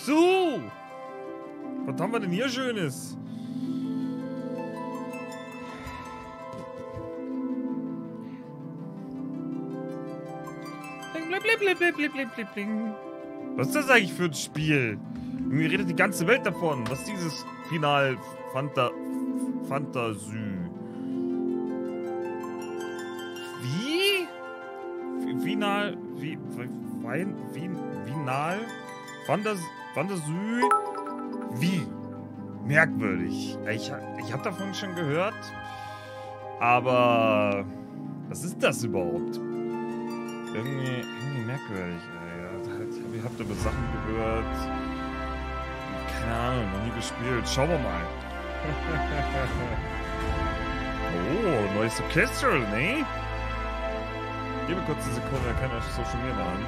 So. Was haben wir denn hier Schönes? Bling, bling, bling, bling, bling, bling, bling, bling. Was ist das eigentlich für ein Spiel? Irgendwie redet die ganze Welt davon. Was ist dieses Final Fantasy? Wie? Final Fantasy? Wie? Merkwürdig. Ich habe davon schon gehört. Aber was ist das überhaupt? Irgendwie merkwürdig. Ich habe über Sachen gehört. Keine Ahnung, noch nie gespielt. Schauen wir mal. Oh, neues Orchestral, ne? Gebe kurz eine Sekunde, er kann euch Social Media an.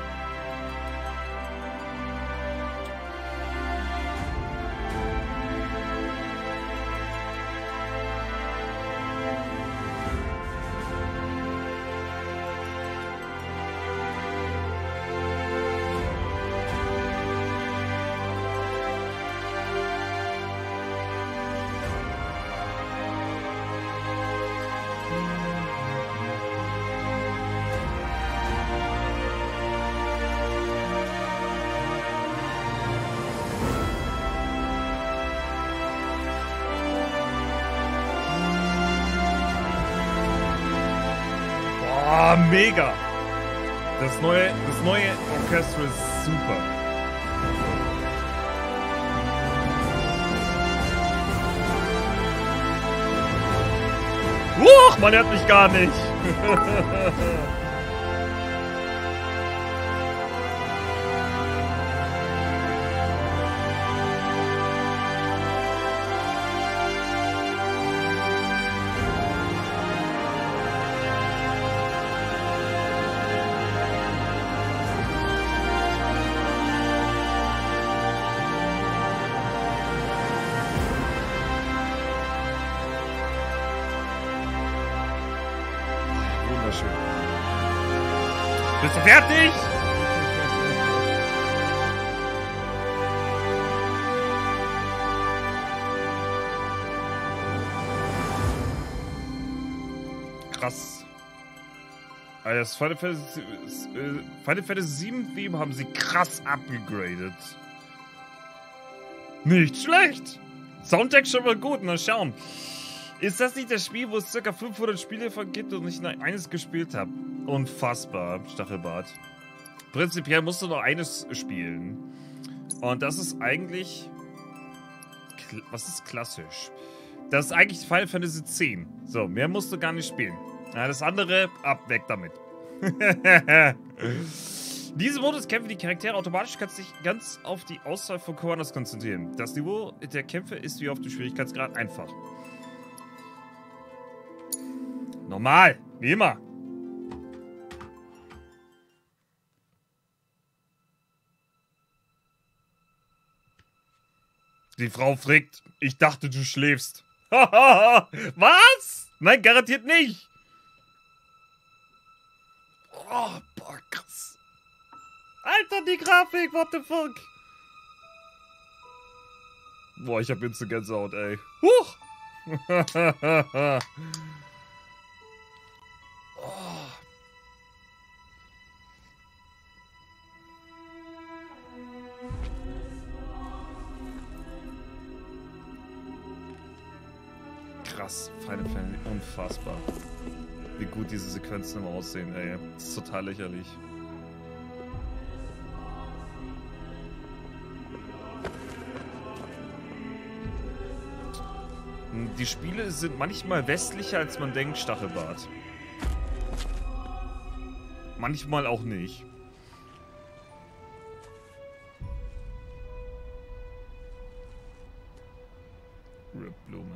Oh, mega! Das neue Orchester ist super. Huch, man hört mich gar nicht. Wunderschön. Bist du fertig? Krass. Also das Final Fantasy VII Theme haben sie krass abgegradet. Nicht schlecht. Soundtrack schon mal gut. Mal schauen. Ist das nicht das Spiel, wo es ca. 500 Spiele von gibt und ich noch eines gespielt habe? Unfassbar, Stachelbart. Prinzipiell musst du noch eines spielen. Und das ist eigentlich... Was ist klassisch? Das ist eigentlich Final Fantasy X. So, mehr musst du gar nicht spielen. Ja, das andere, weg damit. Diese Modus kämpfen die Charaktere automatisch, kannst dich ganz auf die Auswahl von Commandos konzentrieren. Das Niveau der Kämpfe ist wie auf dem Schwierigkeitsgrad einfach. Normal, wie immer. Die Frau fragt, ich dachte, du schläfst. Was? Nein, garantiert nicht. Oh, boah, krass. Alter, die Grafik, what the fuck? Boah, ich hab instant Gänsehaut, ey. Huch. Oh. Krass, Final Fantasy, unfassbar. Wie gut diese Sequenzen immer aussehen, ey. Das ist total lächerlich. Die Spiele sind manchmal westlicher, als man denkt, Stachelbart. Manchmal auch nicht. Rip-Blume.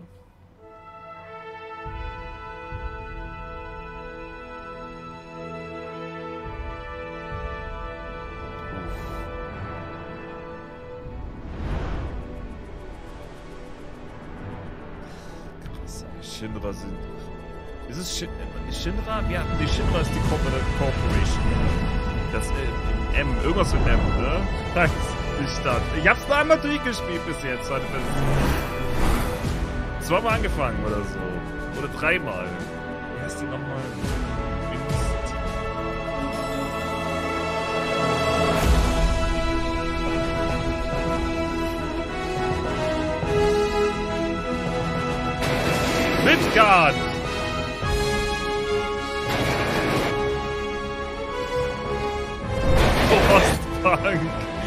Krass, Shinra sind... Ist es Shinra? Ja, die Shinra ist die Corporation. Das M, irgendwas mit M, ne? Die Stadt. Ich hab's nur einmal durchgespielt bis jetzt. Zweimal angefangen oder so. Oder dreimal. Wie heißt die nochmal? Midgard! Frostpunk!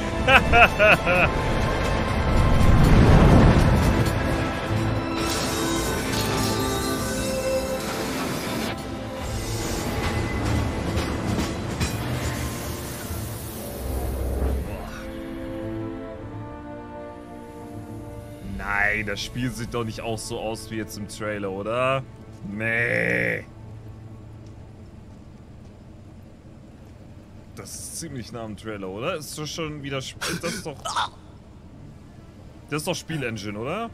Nein, das Spiel sieht doch nicht auch so aus wie jetzt im Trailer, oder? Nee. Das ist ziemlich nah am Trailer, oder? Ist doch schon wieder... Das ist doch... Das ist doch Spielengine, oder?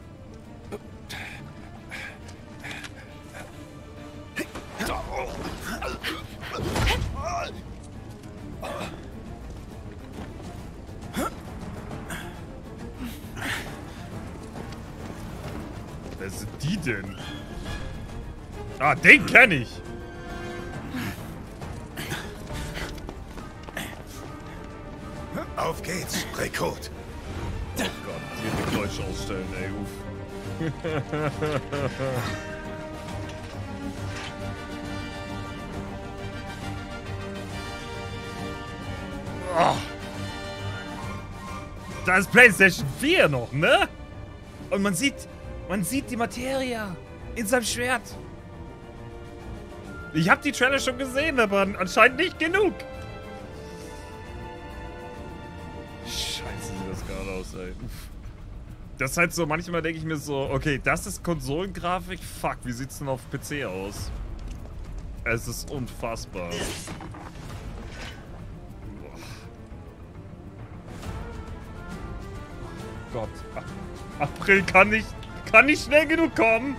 Wer sind die denn? Ah, den kenne ich! Auf geht's, Rekrut. Oh Gott, die Deutsch ausstellen, ey, uff. Oh. Da ist PlayStation 4 noch, ne? Und man sieht die Materia in seinem Schwert. Ich habe die Trailer schon gesehen, aber anscheinend nicht genug. Scheiße, sieht das gerade aus, ey. Das ist halt so, manchmal denke ich mir so, okay, das ist Konsolengrafik. Fuck, wie sieht's denn auf PC aus? Es ist unfassbar. Gott. April kann nicht schnell genug kommen.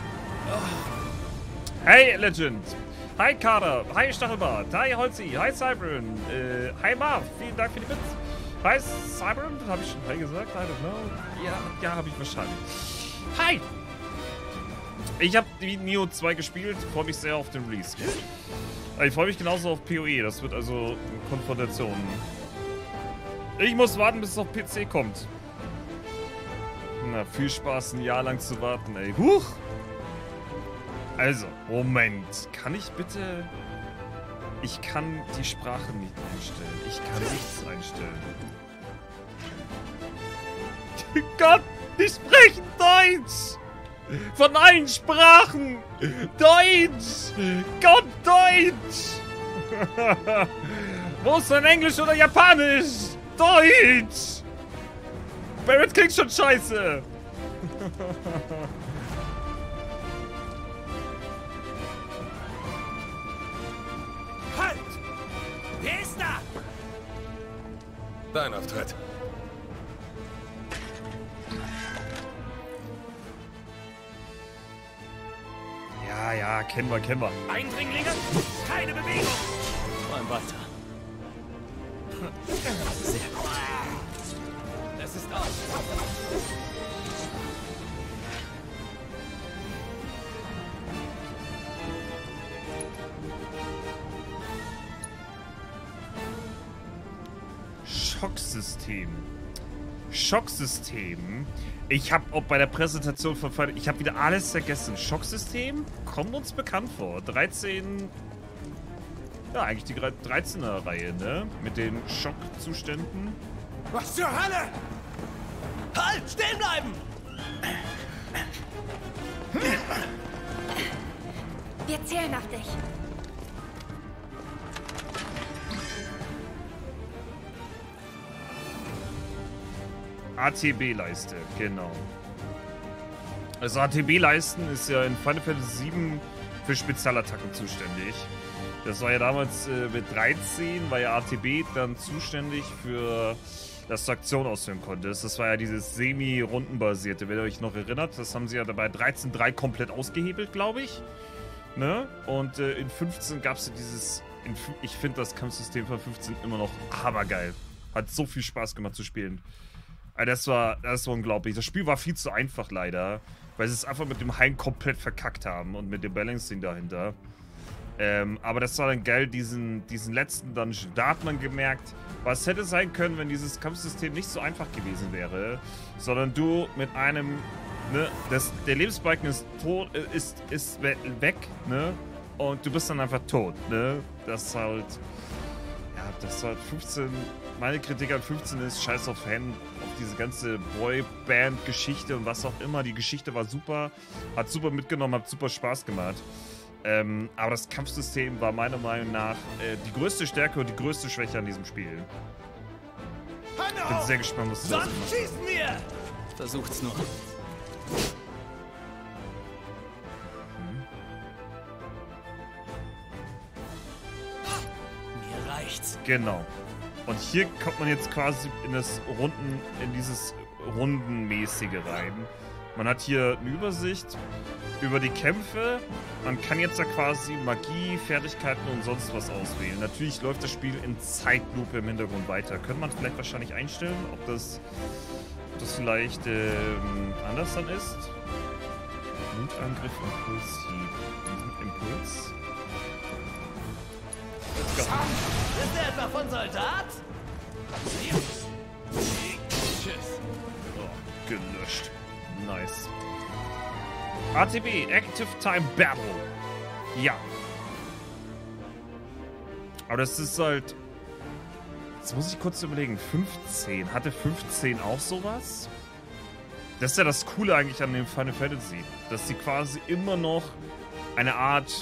Hey, Legend. Hi, Kader. Hi, Stachelbart. Hi, Holzi. Hi, Cybern. Hi, Marv. Vielen Dank für die Bits. Hi, Cybern. Habe ich schon Hi gesagt? I don't know. Ja, habe ich wahrscheinlich. Hi. Ich habe die Neo 2 gespielt. Freue mich sehr auf den Release. Ich freue mich genauso auf PoE. Das wird also eine Konfrontation. Ich muss warten, bis es auf PC kommt. Na, viel Spaß, ein Jahr lang zu warten, ey. Huch! Also, Moment. Kann ich bitte... Ich kann die Sprache nicht einstellen. Ich kann nichts einstellen. Gott, die sprechen Deutsch! Von allen Sprachen! Deutsch! Gott, Deutsch! Wo ist denn Englisch oder Japanisch? Deutsch! Barrett klingt schon scheiße! Halt! Wer ist da? Dein Auftritt. Ja, kennen wir. Eindringlinge? Keine Bewegung! Träum weiter. Sehr gut. Es ist aus. Schocksystem. Ich habe auch bei der Präsentation von Final... Ich habe wieder alles vergessen. Schocksystem? Kommt uns bekannt vor. 13... Ja, eigentlich die 13er Reihe, ne? Mit den Schockzuständen. Was zur Hölle? Halt! Stehen bleiben! Wir zählen auf dich. ATB-Leiste, genau. Also ATB-Leisten ist ja in Final Fantasy VII für Spezialattacken zuständig. Das war ja damals mit 13, war ja ATB dann zuständig für, dass du Aktion ausführen konntest. Das war ja dieses semi-rundenbasierte, wenn ihr euch noch erinnert. Das haben sie ja bei 13.3 komplett ausgehebelt, glaube ich. Ne? Und in 15 gab es ja dieses... Ich finde das Kampfsystem von 15 immer noch hammergeil. Hat so viel Spaß gemacht zu spielen. Das war unglaublich. Das Spiel war viel zu einfach leider, weil sie es einfach mit dem Hain komplett verkackt haben und mit dem Balancing dahinter. Aber das war dann geil, diesen letzten Dungeon. Da hat man gemerkt, was hätte sein können, wenn dieses Kampfsystem nicht so einfach gewesen wäre, sondern du mit einem, ne, der Lebensbalken ist tot, ist weg, ne, und du bist dann einfach tot, ne. Das halt, ja, das halt 15, meine Kritik an 15 ist, scheiß auf Fan, auf diese ganze Boyband-Geschichte und was auch immer. Die Geschichte war super, hat super mitgenommen, hat super Spaß gemacht. Aber das Kampfsystem war meiner Meinung nach die größte Stärke und die größte Schwäche an diesem Spiel. Ich bin sehr gespannt, was du Sonst schießen wir! Versucht's nur. Mir reicht's. Genau. Und hier kommt man jetzt quasi in dieses Rundenmäßige rein. Man hat hier eine Übersicht über die Kämpfe. Man kann jetzt da quasi Magie, Fertigkeiten und sonst was auswählen. Natürlich läuft das Spiel in Zeitlupe im Hintergrund weiter. Könnte man vielleicht wahrscheinlich einstellen, ob das vielleicht anders dann ist. Wutangriff, Impulshieb. Impuls. Ist der etwa von Soldat? Oh, gelöscht. Nice. ATB, Active Time Battle. Ja. Aber das ist halt... Jetzt muss ich kurz überlegen. 15. Hatte 15 auch sowas? Das ist ja das Coole eigentlich an dem Final Fantasy. Dass sie quasi immer noch eine Art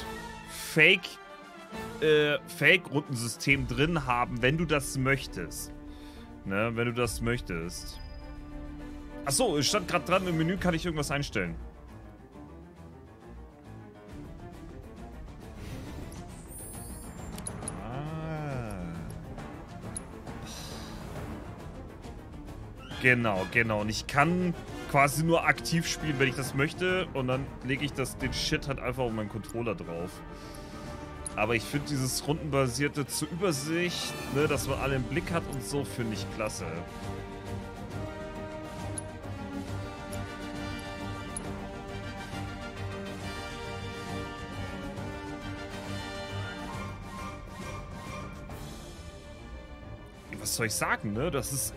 Fake-Rundensystem drin haben, wenn du das möchtest. Ne, wenn du das möchtest. Achso, es stand gerade dran, im Menü kann ich irgendwas einstellen. Genau. Und ich kann quasi nur aktiv spielen, wenn ich das möchte. Und dann lege ich den Shit halt einfach auf meinen Controller drauf. Aber ich finde dieses rundenbasierte zur Übersicht, ne, dass man alle im Blick hat und so, finde ich klasse. Was soll ich sagen, ne? Es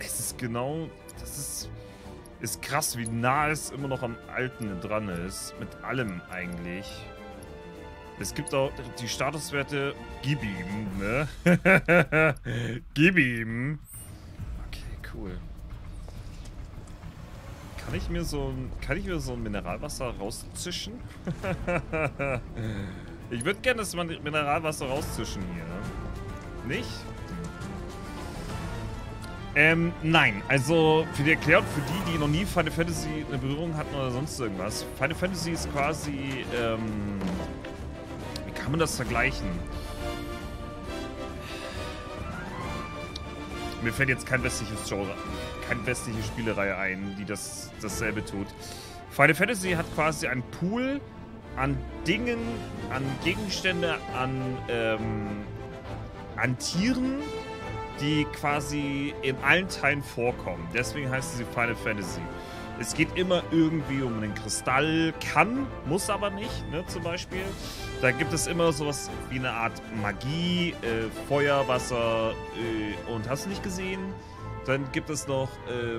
ist krass, wie nah es immer noch am Alten dran ist. Mit allem eigentlich. Es gibt auch die Statuswerte. Gib ihm, ne? Gib ihm. Okay, cool. Kann ich mir so ein Mineralwasser rauszischen? Ich würde gerne das Mineralwasser rauszischen hier. Nicht? Nein, also für die Erklärung, für die noch nie Final Fantasy eine Berührung hatten oder sonst irgendwas. Final Fantasy ist quasi, wie kann man das vergleichen? Mir fällt jetzt kein westliches Genre, keine westliche Spielerei ein, die dasselbe tut. Final Fantasy hat quasi einen Pool an Dingen, an Gegenstände, an Tieren, die quasi in allen Teilen vorkommen. Deswegen heißt sie Final Fantasy. Es geht immer irgendwie um einen Kristall, muss aber nicht, ne, zum Beispiel. Da gibt es immer sowas wie eine Art Magie, Feuer, Wasser und hast du nicht gesehen? Dann gibt es noch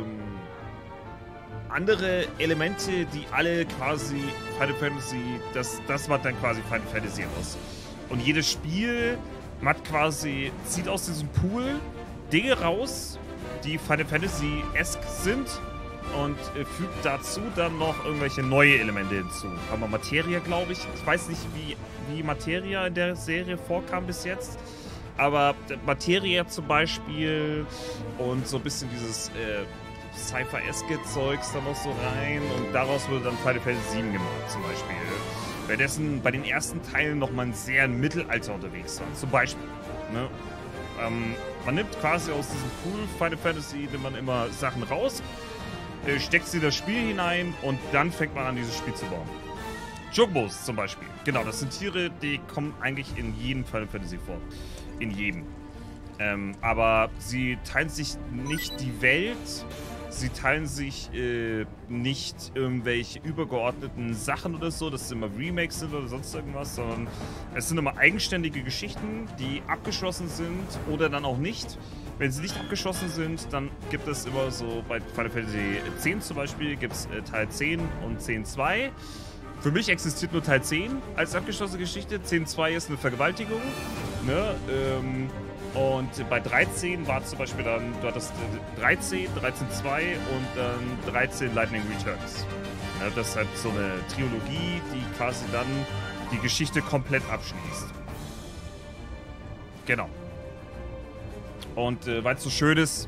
andere Elemente, die alle quasi Final Fantasy, das macht dann quasi Final Fantasy aus. Und jedes Spiel zieht aus diesem Pool Dinge raus, die Final Fantasy-esque sind und fügt dazu dann noch irgendwelche neue Elemente hinzu. Haben wir Materia, glaube ich. Ich weiß nicht, wie Materia in der Serie vorkam bis jetzt, aber Materia zum Beispiel und so ein bisschen dieses Cypher-eske Zeugs da noch so rein und daraus wurde dann Final Fantasy 7 gemacht zum Beispiel. Währenddessen bei den ersten Teilen nochmal sehr im Mittelalter unterwegs war. Zum Beispiel. Ne? Man nimmt quasi aus diesem Pool Final Fantasy, nimmt man immer Sachen raus, steckt sie in das Spiel hinein und dann fängt man an, dieses Spiel zu bauen. Chocobos zum Beispiel. Genau, das sind Tiere, die kommen eigentlich in jedem Final Fantasy vor. In jedem. Aber sie teilen sich nicht die Welt. Sie teilen sich nicht irgendwelche übergeordneten Sachen oder so, dass es immer Remakes sind oder sonst irgendwas, sondern es sind immer eigenständige Geschichten, die abgeschlossen sind oder dann auch nicht. Wenn sie nicht abgeschlossen sind, dann gibt es immer so, bei Final Fantasy X zum Beispiel, gibt es Teil 10 und 10.2. Für mich existiert nur Teil 10 als abgeschlossene Geschichte. 10.2 ist eine Vergewaltigung, ne? Und bei 13 war zum Beispiel dann, du hattest 13, 13.2 und dann 13 Lightning Returns. Ja, das ist halt so eine Trilogie, die quasi dann die Geschichte komplett abschließt. Genau. Und weil es so schön ist,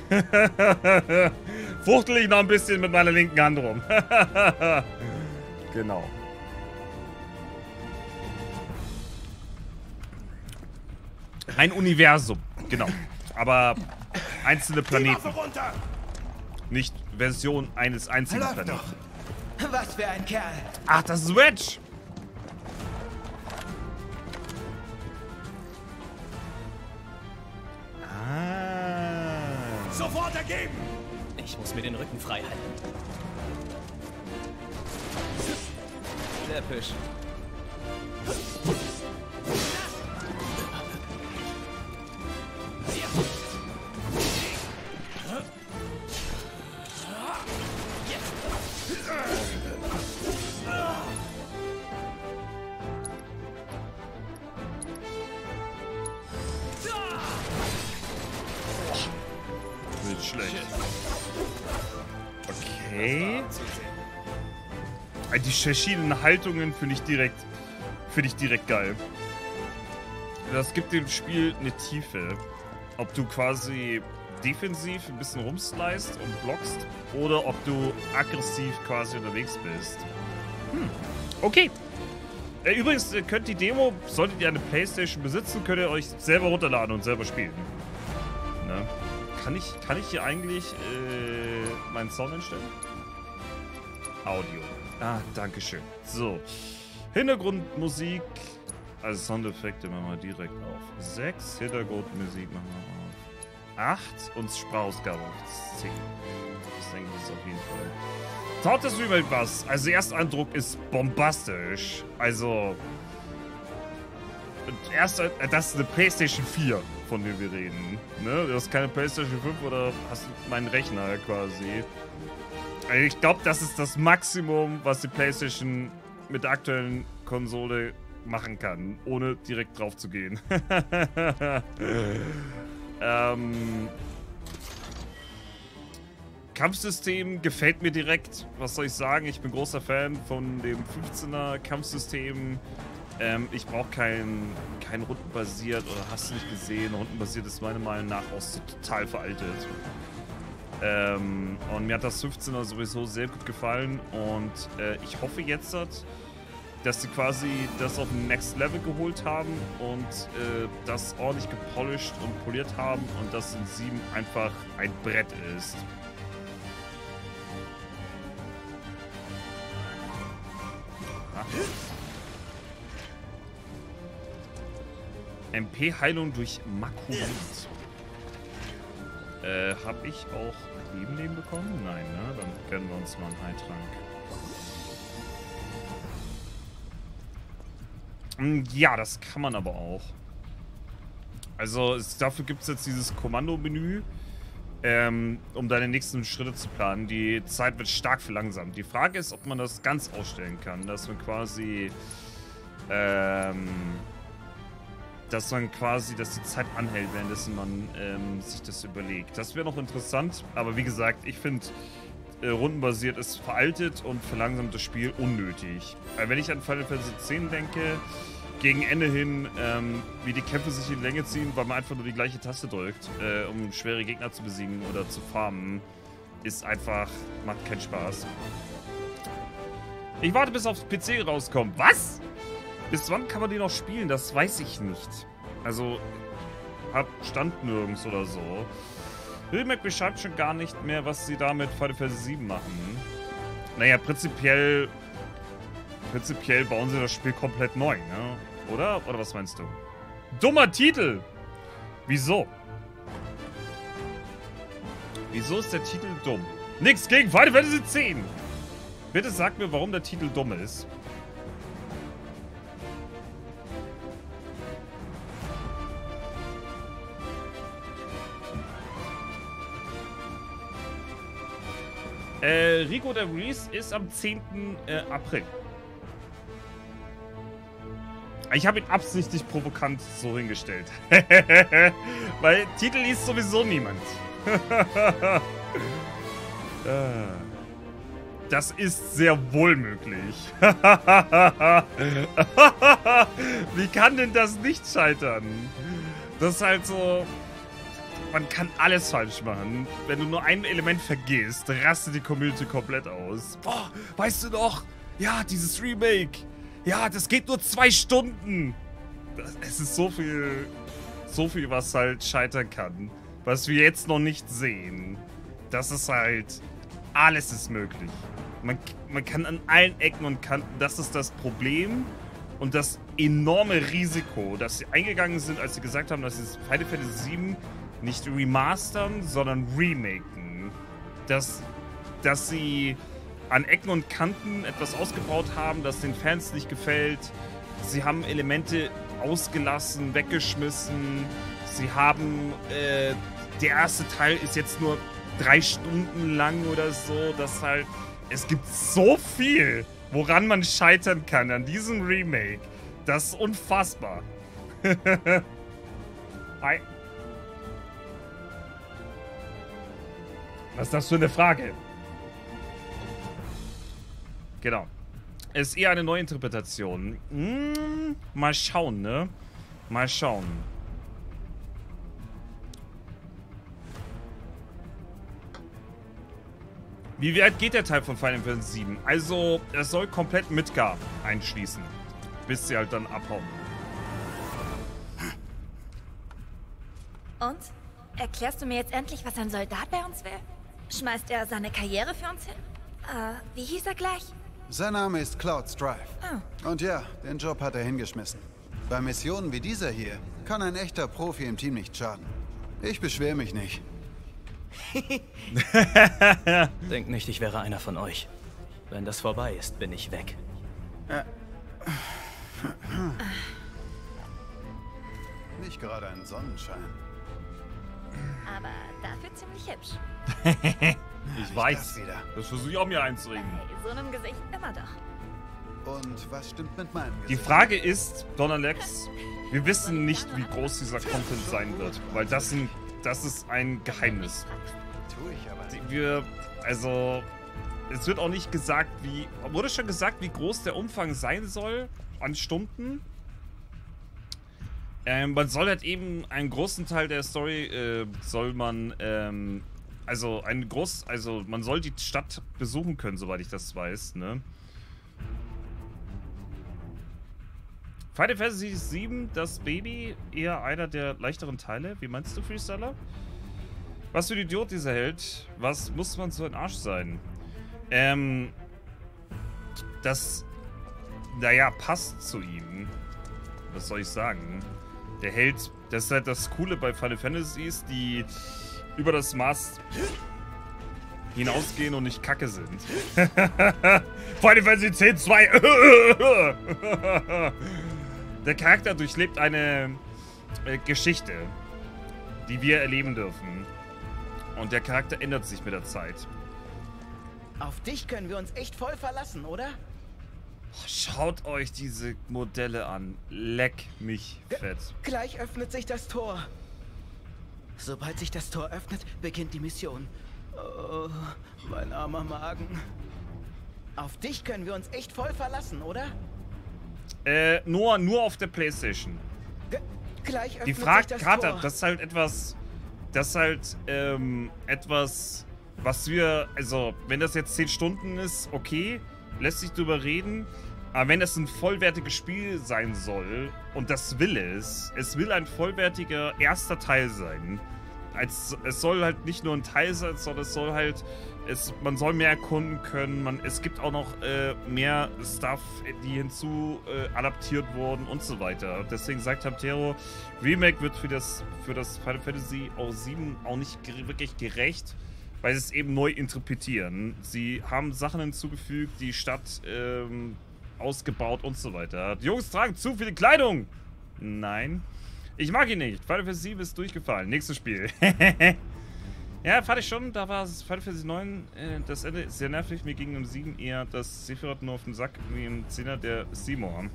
fuchtel ich noch ein bisschen mit meiner linken Hand rum. Genau. Ein Universum, genau. Aber einzelne Planeten. Nicht Version eines einzigen Planeten. Doch. Was für ein Kerl. Ach, das ist Wedge. Ah. Sofort ergeben. Ich muss mir den Rücken frei halten. Läppisch. Nicht schlecht. Okay. Die verschiedenen Haltungen finde ich direkt geil. Das gibt dem Spiel eine Tiefe. Ob du quasi defensiv ein bisschen rumslicest und blockst oder ob du aggressiv quasi unterwegs bist. Okay. Übrigens könnt die Demo, solltet ihr eine PlayStation besitzen, könnt ihr euch selber runterladen und selber spielen. Ne? Kann ich hier eigentlich meinen Sound einstellen? Audio. Ah, dankeschön. So. Hintergrundmusik. Also Soundeffekte machen wir direkt auf 6. Hintergrundmusik machen wir auf 8. Und Sprachausgabe auf 10. Das denke ich ist auf jeden Fall. Taugt das Remake was? Also Ersteindruck ist bombastisch. Also... das ist eine PlayStation 4, von der wir reden. Ne? Du hast keine PlayStation 5 oder hast meinen Rechner quasi. Also ich glaube, das ist das Maximum, was die PlayStation mit der aktuellen Konsole machen kann, ohne direkt drauf zu gehen. Kampfsystem gefällt mir direkt. Was soll ich sagen? Ich bin großer Fan von dem 15er Kampfsystem. Ich brauche kein rundenbasiert oder hast du nicht gesehen. Rundenbasiert ist meiner Meinung nach auch so total veraltet. Und mir hat das 15er sowieso sehr gut gefallen und ich hoffe jetzt, dass sie quasi das auf ein Next Level geholt haben und das ordentlich gepolished und poliert haben und das in 7 einfach ein Brett ist. MP-Heilung durch Makulit. Hab ich auch Leben bekommen? Nein, ne? Dann gönnen wir uns mal einen Heiltrank. Ja, das kann man aber auch. Also, dafür gibt es jetzt dieses Kommandomenü, um deine nächsten Schritte zu planen. Die Zeit wird stark verlangsamt. Die Frage ist, ob man das ganz ausstellen kann, dass man quasi, dass die Zeit anhält, währenddessen man sich das überlegt. Das wäre noch interessant, aber wie gesagt, ich finde, rundenbasiert ist veraltet und verlangsamt das Spiel unnötig. Wenn ich an Final Fantasy X denke, gegen Ende hin, wie die Kämpfe sich in Länge ziehen, weil man einfach nur die gleiche Taste drückt, um schwere Gegner zu besiegen oder zu farmen, ist einfach, macht keinen Spaß. Ich warte, bis aufs PC rauskommt. Was? Bis wann kann man die noch spielen? Das weiß ich nicht. Also, stand nirgends oder so. Remake beschreibt schon gar nicht mehr, was sie da mit Final Fantasy 7 machen. Naja, prinzipiell bauen sie das Spiel komplett neu, ne? Oder? Oder was meinst du? Dummer Titel! Wieso? Wieso ist der Titel dumm? Nix gegen Final Fantasy X. Bitte sag mir, warum der Titel dumm ist. Rico der Release ist am 10. April. Ich habe ihn absichtlich provokant so hingestellt. Weil Titel liest sowieso niemand. Das ist sehr wohl möglich. Wie kann denn das nicht scheitern? Das ist halt so... Man kann alles falsch machen. Wenn du nur ein Element vergisst, rastet die Community komplett aus. Boah, weißt du noch? Ja, dieses Remake. Ja, das geht nur 2 Stunden. Es ist so viel, was halt scheitern kann. Was wir jetzt noch nicht sehen. Das ist halt... Alles ist möglich. Man kann an allen Ecken und Kanten... Das ist das Problem und das enorme Risiko, dass sie eingegangen sind, als sie gesagt haben, dass sie Final Fantasy VII nicht remastern, sondern remaken. Dass sie an Ecken und Kanten etwas ausgebaut haben, das den Fans nicht gefällt. Sie haben Elemente ausgelassen, weggeschmissen. Sie haben... der erste Teil ist jetzt nur 3 Stunden lang oder so. Das halt... Es gibt so viel, woran man scheitern kann an diesem Remake. Das ist unfassbar. Hi. Was ist das für eine Frage? Genau. Es ist eher eine Neuinterpretation. Mal schauen, ne? Mal schauen. Wie weit geht der Teil von Final Fantasy VII? Also, es soll komplett Midgar einschließen. Bis sie halt dann abhauen. Und? Erklärst du mir jetzt endlich, was ein Soldat bei uns will? Schmeißt er seine Karriere für uns hin? Wie hieß er gleich? Sein Name ist Cloud Strife. Oh. Und ja, den Job hat er hingeschmissen. Bei Missionen wie dieser hier kann ein echter Profi im Team nicht schaden. Ich beschwere mich nicht. Denk nicht, ich wäre einer von euch. Wenn das vorbei ist, bin ich weg. Nicht gerade ein Sonnenschein. Aber dafür ziemlich hübsch. Ich weiß. Das versuche ich auch mir einzureden. Bei so einem Gesicht immer doch. Und was stimmt mit meinem Gesicht? Die Frage ist, Don Alex, wir wissen nicht, wie groß dieser Content sein wird. Weil das ist ein Geheimnis. Tue ich aber nicht. Es wird auch nicht gesagt, wurde schon gesagt, wie groß der Umfang sein soll an Stunden? Man soll halt eben einen großen Teil der Story, man soll die Stadt besuchen können, soweit ich das weiß, ne? Final Fantasy VII, das Baby, eher einer der leichteren Teile. Wie meinst du, Freestyler? Was für ein Idiot dieser Held. Was muss man so ein Arsch sein? Das, naja, passt zu ihm. Was soll ich sagen? Der Held, das ist halt das Coole bei Final Fantasies, die über das Maß hinausgehen und nicht kacke sind. Final Fantasy X 2. Der Charakter durchlebt eine Geschichte, die wir erleben dürfen. Und der Charakter ändert sich mit der Zeit. Auf dich können wir uns echt voll verlassen, oder? Schaut euch diese Modelle an. Leck mich fett. Gleich öffnet sich das Tor. Sobald sich das Tor öffnet, beginnt die Mission. Oh, mein armer Magen. Auf dich können wir uns echt voll verlassen, oder? Nur auf der PlayStation. Gleich öffnet Die Frage, sich das Carter, Tor. das ist halt etwas, was wir, also, wenn das jetzt 10 Stunden ist, okay, lässt sich drüber reden. Aber wenn es ein vollwertiges Spiel sein soll, und das will es will ein vollwertiger erster Teil sein, es soll halt nicht nur ein Teil sein, sondern es soll halt, man soll mehr erkunden können, es gibt auch noch mehr Stuff, die hinzu adaptiert wurden und so weiter. Deswegen sagt Hamtaro, Remake wird für das Final Fantasy VII auch nicht wirklich gerecht, weil sie es eben neu interpretieren. Sie haben Sachen hinzugefügt, die Stadt ausgebaut und so weiter. Die Jungs tragen zu viele Kleidung! Nein. Ich mag ihn nicht. Final Fantasy VII ist durchgefallen. Nächstes Spiel. Ja, fand ich schon. Da war Final Fantasy 9, das Ende ist sehr nervig. Mir ging im 7 eher das Sephiroth nur auf den Sack, wie im 10er der Seymour.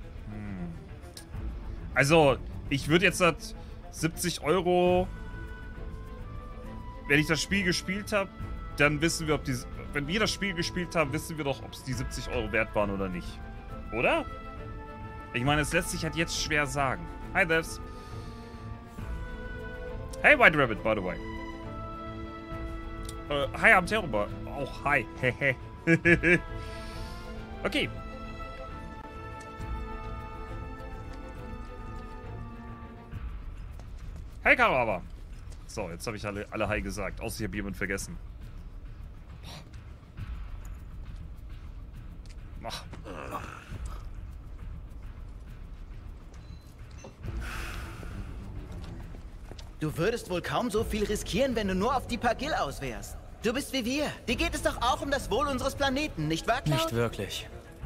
Also, ich würde jetzt 70 €, wenn ich das Spiel gespielt habe, dann wissen wir, wenn wir das Spiel gespielt haben, wissen wir doch, ob es die 70 € wert waren oder nicht. Oder? Ich meine, es lässt sich halt jetzt schwer sagen. Hi, Devs. Hey, White Rabbit, by the way. Hi, I'm terrible. Auch hi. Hehe. Okay. Hey, Karava. So, jetzt habe ich alle Hi gesagt. Außer ich habe jemanden vergessen. Ach. Du würdest wohl kaum so viel riskieren, wenn du nur auf die Pagil aus wärst. Du bist wie wir. Dir geht es doch auch um das Wohl unseres Planeten, nicht wahr, Cloud? Nicht wirklich.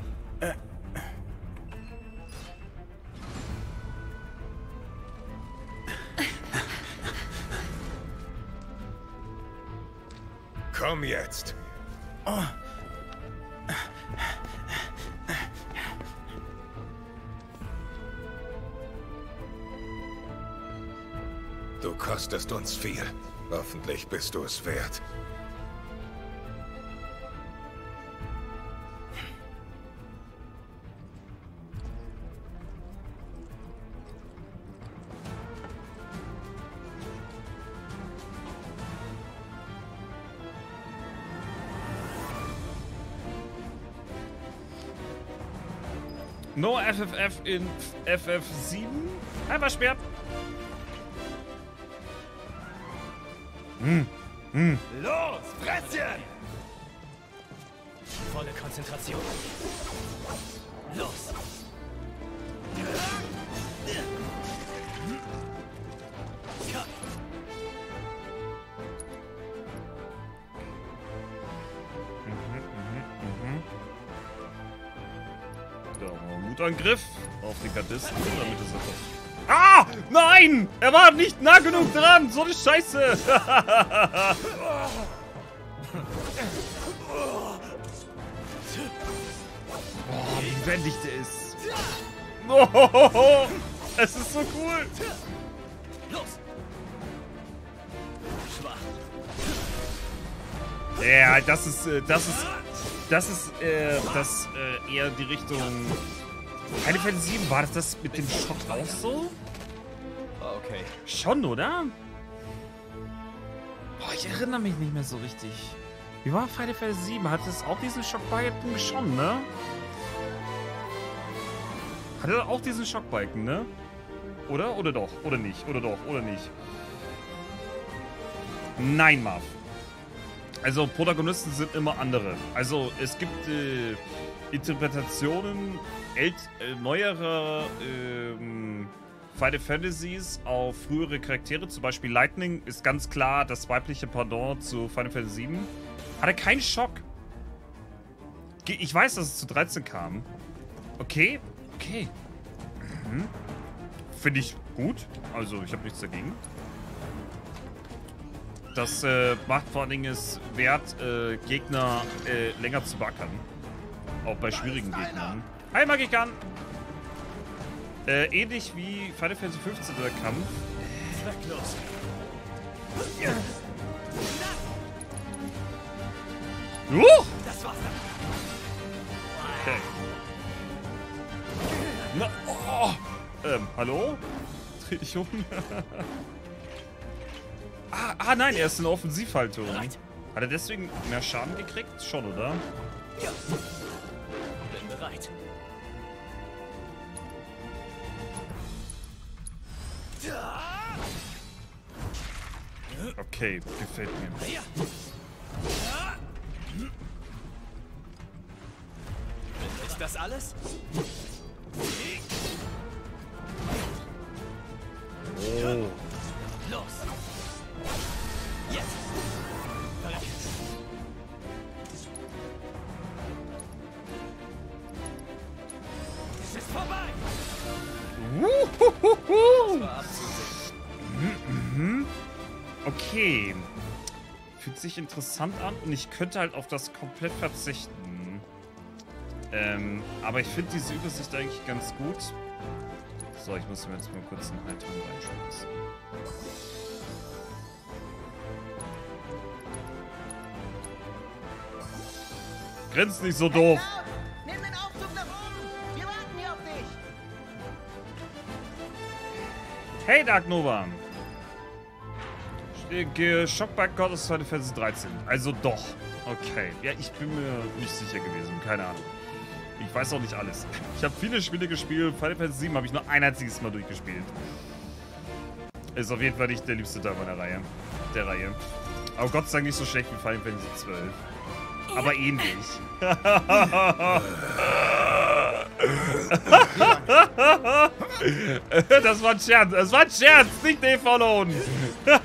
Komm jetzt. Oh. Du kostest uns viel. Hoffentlich bist du es wert. No FFF in FF7? Einfach schwer. Los, Fresse! Volle Konzentration. Los! Angriff auf den Gardisten, damit es etwas... Ah! Nein! Er war nicht nah genug dran! So eine Scheiße! Oh, wie wendig der ist. Oh, es ist so cool! Los! Schwach. Ja, das ist eher die Richtung... Final Fantasy 7, war das mit dem Schock auch so? Okay. Schon, oder? Boah, ich erinnere mich nicht mehr so richtig. Wie war Final Fantasy 7? Hat es auch diesen Schockbalken schon, ne? Hat er auch diesen Schockbalken, ne? Oder? Oder doch? Oder nicht? Oder doch? Oder nicht? Nein, Marv. Also, Protagonisten sind immer andere. Also, es gibt Interpretationen neuerer Final Fantasies auf frühere Charaktere. Zum Beispiel Lightning ist ganz klar das weibliche Pendant zu Final Fantasy 7. Hatte keinen Schock. Ich weiß, dass es zu 13 kam. Okay. Okay. Mhm. Finde ich gut. Also, ich habe nichts dagegen. Das macht vor allen Dingen es wert, Gegner länger zu backern. Auch bei schwierigen Gegnern. Hi, Magikan! Ähnlich wie Final Fantasy 15 der Kampf. Zwecklos. Das war's dann. Okay. Na, oh. Hallo? Dreh dich um. Nein, er ist in Offensivhaltung. Hat er deswegen mehr Schaden gekriegt? Schon, oder? Ja. Bin bereit. Okay, gefällt mir. Ist das alles? Oh. Los! Jetzt! Verreckt! Es ist vorbei! Das war abzusehen. Okay. Fühlt sich interessant an und ich könnte halt auf das komplett verzichten. Aber ich finde diese Übersicht eigentlich ganz gut. So, ich muss mir jetzt mal kurz einen Haltung reinschmeißen. Grinst nicht so doof. Nimm den Aufzug nach oben! Wir warten hier auf dich! Hey, Dark Nova. Schockback Gottes Final Fantasy 13. Also doch. Okay. Ja, ich bin mir nicht sicher gewesen. Keine Ahnung. Ich weiß auch nicht alles. Ich habe viele Spiele gespielt. Final Fantasy 7 habe ich nur ein einziges Mal durchgespielt. Ist auf jeden Fall nicht der liebste Teil meiner Reihe. Der Reihe. Aber Gott sei Dank nicht so schlecht wie Final Fantasy 12. Aber ähnlich. Das war ein Scherz. Das war ein Scherz. Nicht Defollowen. Das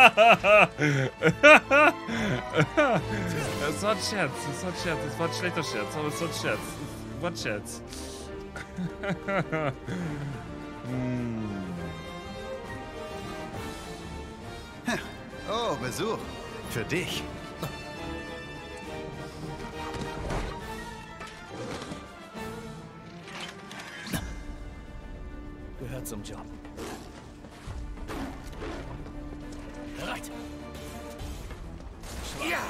war ein Scherz. Das war ein Scherz. Das war ein schlechter Scherz. Aber es war ein Scherz. Das war ein Scherz. Oh, Besuch. Für dich. Gehört zum Job. Bereit! Ja!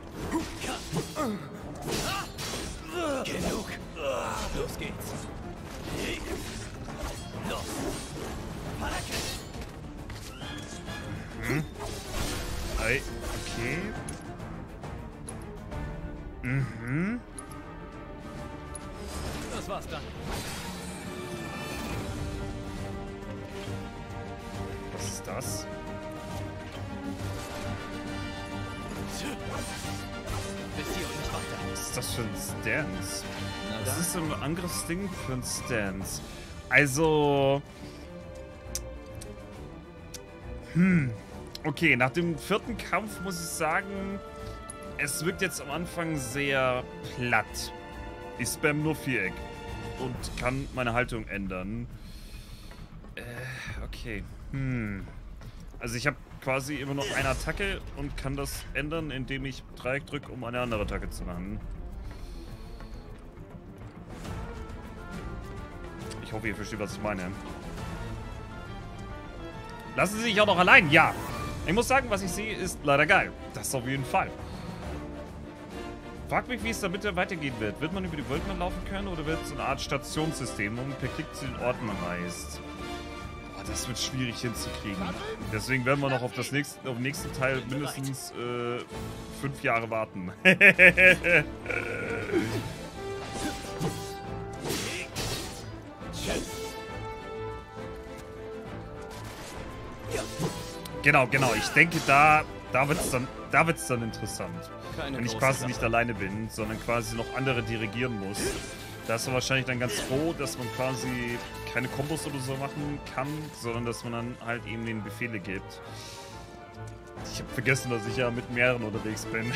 Genug! Los geht's! Los! Verrecken! Hey, okay. Mhm. Das war's dann. Was ist das? Bis hier und nicht weiter. Was ist das für ein Stance? Na Was dann. ist so ein anderes Ding für ein Stance? Also... Okay, nach dem vierten Kampf muss ich sagen, es wirkt jetzt am Anfang sehr platt. Ich spam nur Viereck und kann meine Haltung ändern. Okay. Also ich habe quasi immer noch eine Attacke und kann das ändern, indem ich Dreieck drücke, um eine andere Attacke zu machen. Ich hoffe, ihr versteht, was ich meine. Lassen Sie sich auch noch allein? Ja. Ich muss sagen, was ich sehe, ist leider geil. Das auf jeden Fall. Frag mich, wie es da bitte weitergehen wird. Wird man über die Welt mal laufen können oder wird es so eine Art Stationssystem, wo man per Klick zu den Orten man reist? Boah, das wird schwierig hinzukriegen. Deswegen werden wir noch auf den nächsten Teil mindestens 5 Jahre warten. Genau. Ich denke, da wird's dann interessant. Wenn ich quasi nicht alleine bin, sondern quasi noch andere dirigieren muss. Da ist man wahrscheinlich dann ganz froh, dass man quasi keine Kombos oder so machen kann, sondern dass man dann halt eben den Befehle gibt. Ich habe vergessen, dass ich ja mit mehreren unterwegs bin.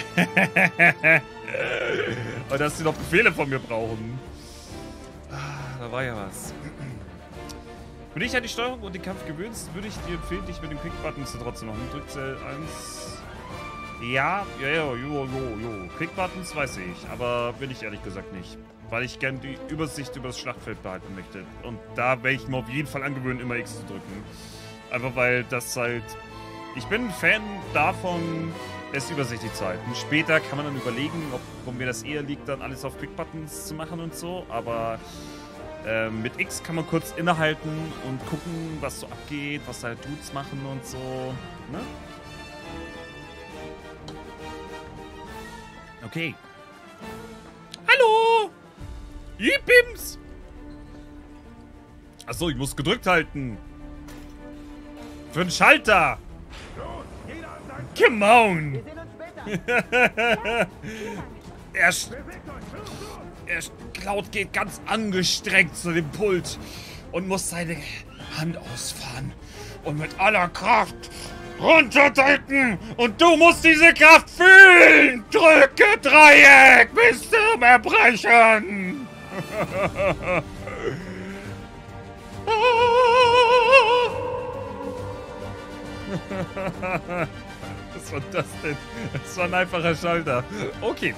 Und dass sie noch Befehle von mir brauchen. Da war ja was. Wenn du dich an die Steuerung und den Kampf gewöhnst, würde ich dir empfehlen, dich mit dem Quick-Button zu trotzdem machen. Drückt L1. Ja. Quick-Buttons weiß ich, aber will ich ehrlich gesagt nicht. Weil ich gerne die Übersicht über das Schlachtfeld behalten möchte. Und da werde ich mir auf jeden Fall angewöhnen, immer X zu drücken. Einfach weil das halt... Ich bin ein Fan davon, es übersichtlich zu halten. Später kann man dann überlegen, ob mir das eher liegt, dann alles auf Quick-Buttons zu machen und so, aber... mit X kann man kurz innehalten und gucken, was so abgeht, was halt Dudes machen und so, ne? Okay. Hallo! Yipims! Achso, ich muss gedrückt halten. Für den Schalter! Come on! Wir sehen uns später. Cloud geht ganz angestrengt zu dem Pult und muss seine Hand ausfahren und mit aller Kraft runterdrücken. Und du musst diese Kraft fühlen. Drücke Dreieck bis zum Erbrechen. Was war das denn? Das war ein einfacher Schalter. Okay.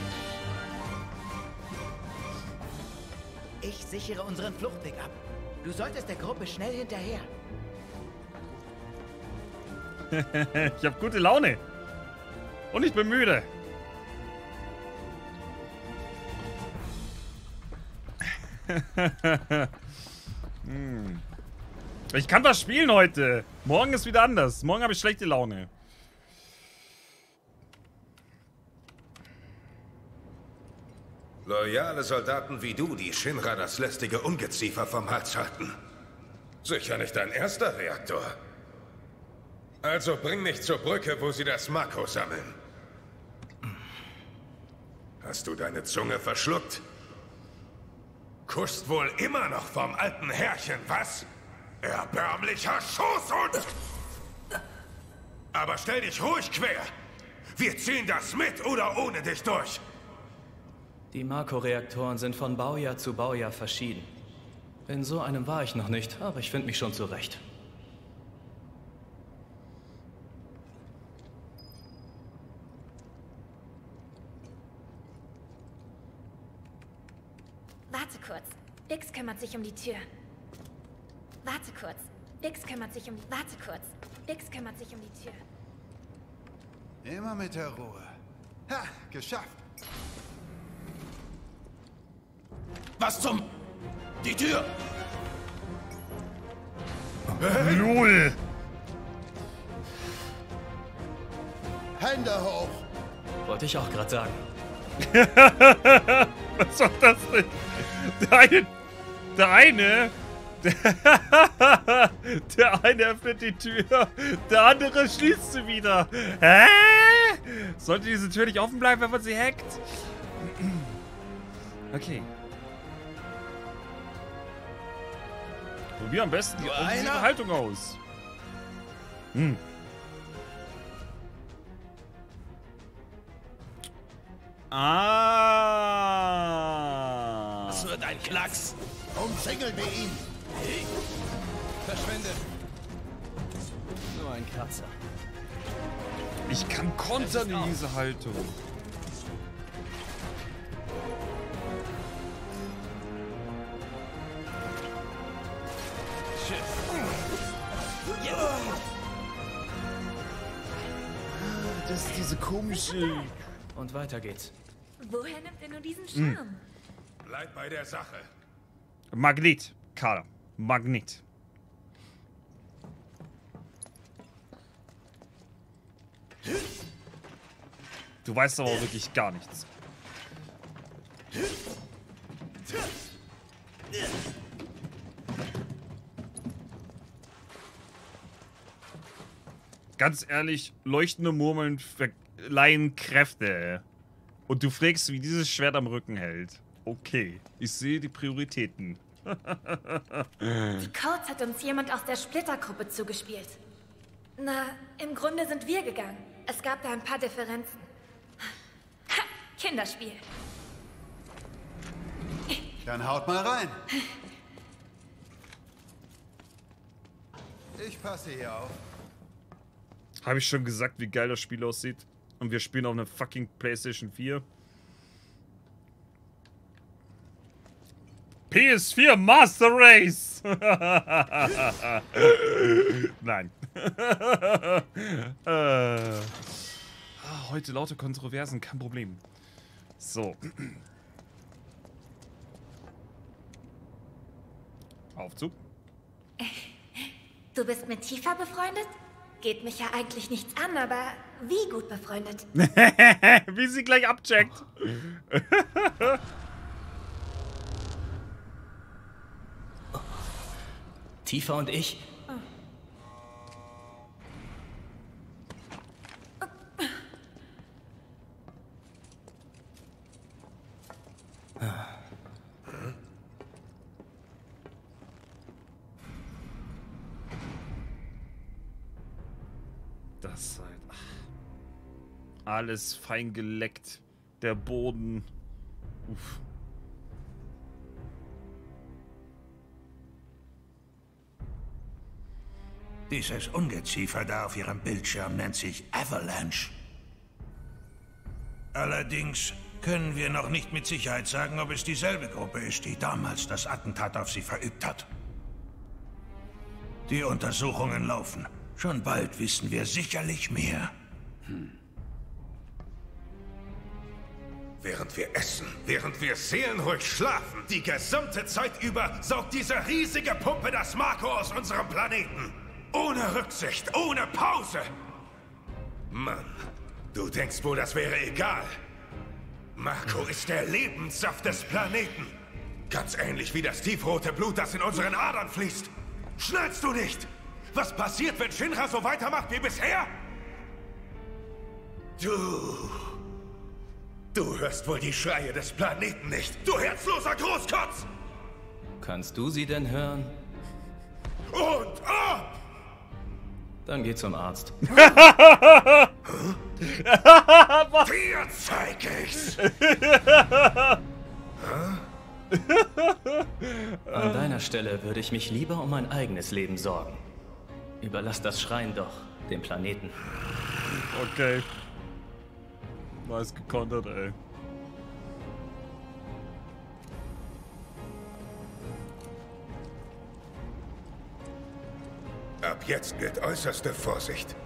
Ich sichere unseren Fluchtweg ab. Du solltest der Gruppe schnell hinterher. Ich habe gute Laune. Und ich bin müde. Ich kann was spielen heute. Morgen ist wieder anders. Morgen habe ich schlechte Laune. Loyale Soldaten wie du, die Shinra das lästige Ungeziefer vom Hals halten. Sicher nicht dein erster Reaktor. Also bring mich zur Brücke, wo sie das Mako sammeln. Hast du deine Zunge verschluckt? Kuschst wohl immer noch vom alten Herrchen, was? Erbärmlicher Schoßhund! Aber stell dich ruhig quer. Wir ziehen das mit oder ohne dich durch. Die Mako-Reaktoren sind von Baujahr zu Baujahr verschieden. In so einem war ich noch nicht, aber ich finde mich schon zurecht. Warte kurz. Bix kümmert sich um die Tür. Warte kurz. Bix kümmert sich um... Warte kurz. Bix kümmert sich um die Tür. Immer mit der Ruhe. Ha, geschafft. Was zum... Die Tür! Null. Hände hoch. Wollte ich auch gerade sagen. Was war das denn? Der eine öffnet die Tür, der andere schließt sie wieder. Hä? Sollte diese Tür nicht offen bleiben, wenn man sie hackt? Okay. Probier am besten die offensive Haltung aus. Ah. Das wird ein Klacks. Umzingeln wir ihn. Verschwinde. Nur ein Kratzer. Ich kann kontern in diese Haltung. Das ist diese komische... Und weiter geht's. Woher nimmt er nur diesen Charme? Bleib bei der Sache. Magnet, Karl. Magnet. Du weißt aber auch wirklich gar nichts. Ganz ehrlich, leuchtende Murmeln verleihen Kräfte. Und du fragst, wie dieses Schwert am Rücken hält. Okay, ich sehe die Prioritäten. Die Codes hat uns jemand aus der Splittergruppe zugespielt. Na, im Grunde sind wir gegangen. Es gab da ein paar Differenzen. Ha, Kinderspiel. Dann haut mal rein. Ich passe hier auf. Habe ich schon gesagt, wie geil das Spiel aussieht? Und wir spielen auf einer fucking PlayStation 4. PS4 Master Race! Nein. Heute laute Kontroversen, kein Problem. So. Aufzug. Du bist mit Tifa befreundet? Geht mich ja eigentlich nichts an, aber wie gut befreundet? Wie sie gleich abcheckt. Tifa und ich? das halt... Alles fein geleckt. Der Boden. Uff. Dieses Ungeziefer da auf Ihrem Bildschirm nennt sich Avalanche. Allerdings können wir noch nicht mit Sicherheit sagen, ob es dieselbe Gruppe ist, die damals das Attentat auf Sie verübt hat. Die Untersuchungen laufen. Schon bald wissen wir sicherlich mehr. Während wir essen, während wir seelenruhig schlafen, die gesamte Zeit über saugt diese riesige Pumpe das Marco aus unserem Planeten. Ohne Rücksicht, ohne Pause. Mann, du denkst wohl, das wäre egal. Marco ist der Lebenssaft des Planeten. Ganz ähnlich wie das tiefrote Blut, das in unseren Adern fließt. Schnallst du nicht? Was passiert, wenn Shinra so weitermacht wie bisher? Du hörst wohl die Schreie des Planeten nicht, du herzloser Großkotz! Kannst du sie denn hören? Und ab! Dann geh zum Arzt. Dir zeig ich's! An deiner Stelle würde ich mich lieber um mein eigenes Leben sorgen. Überlass das Schreien doch dem Planeten. Okay. Nice gekontert, ey. Ab jetzt gilt äußerste Vorsicht.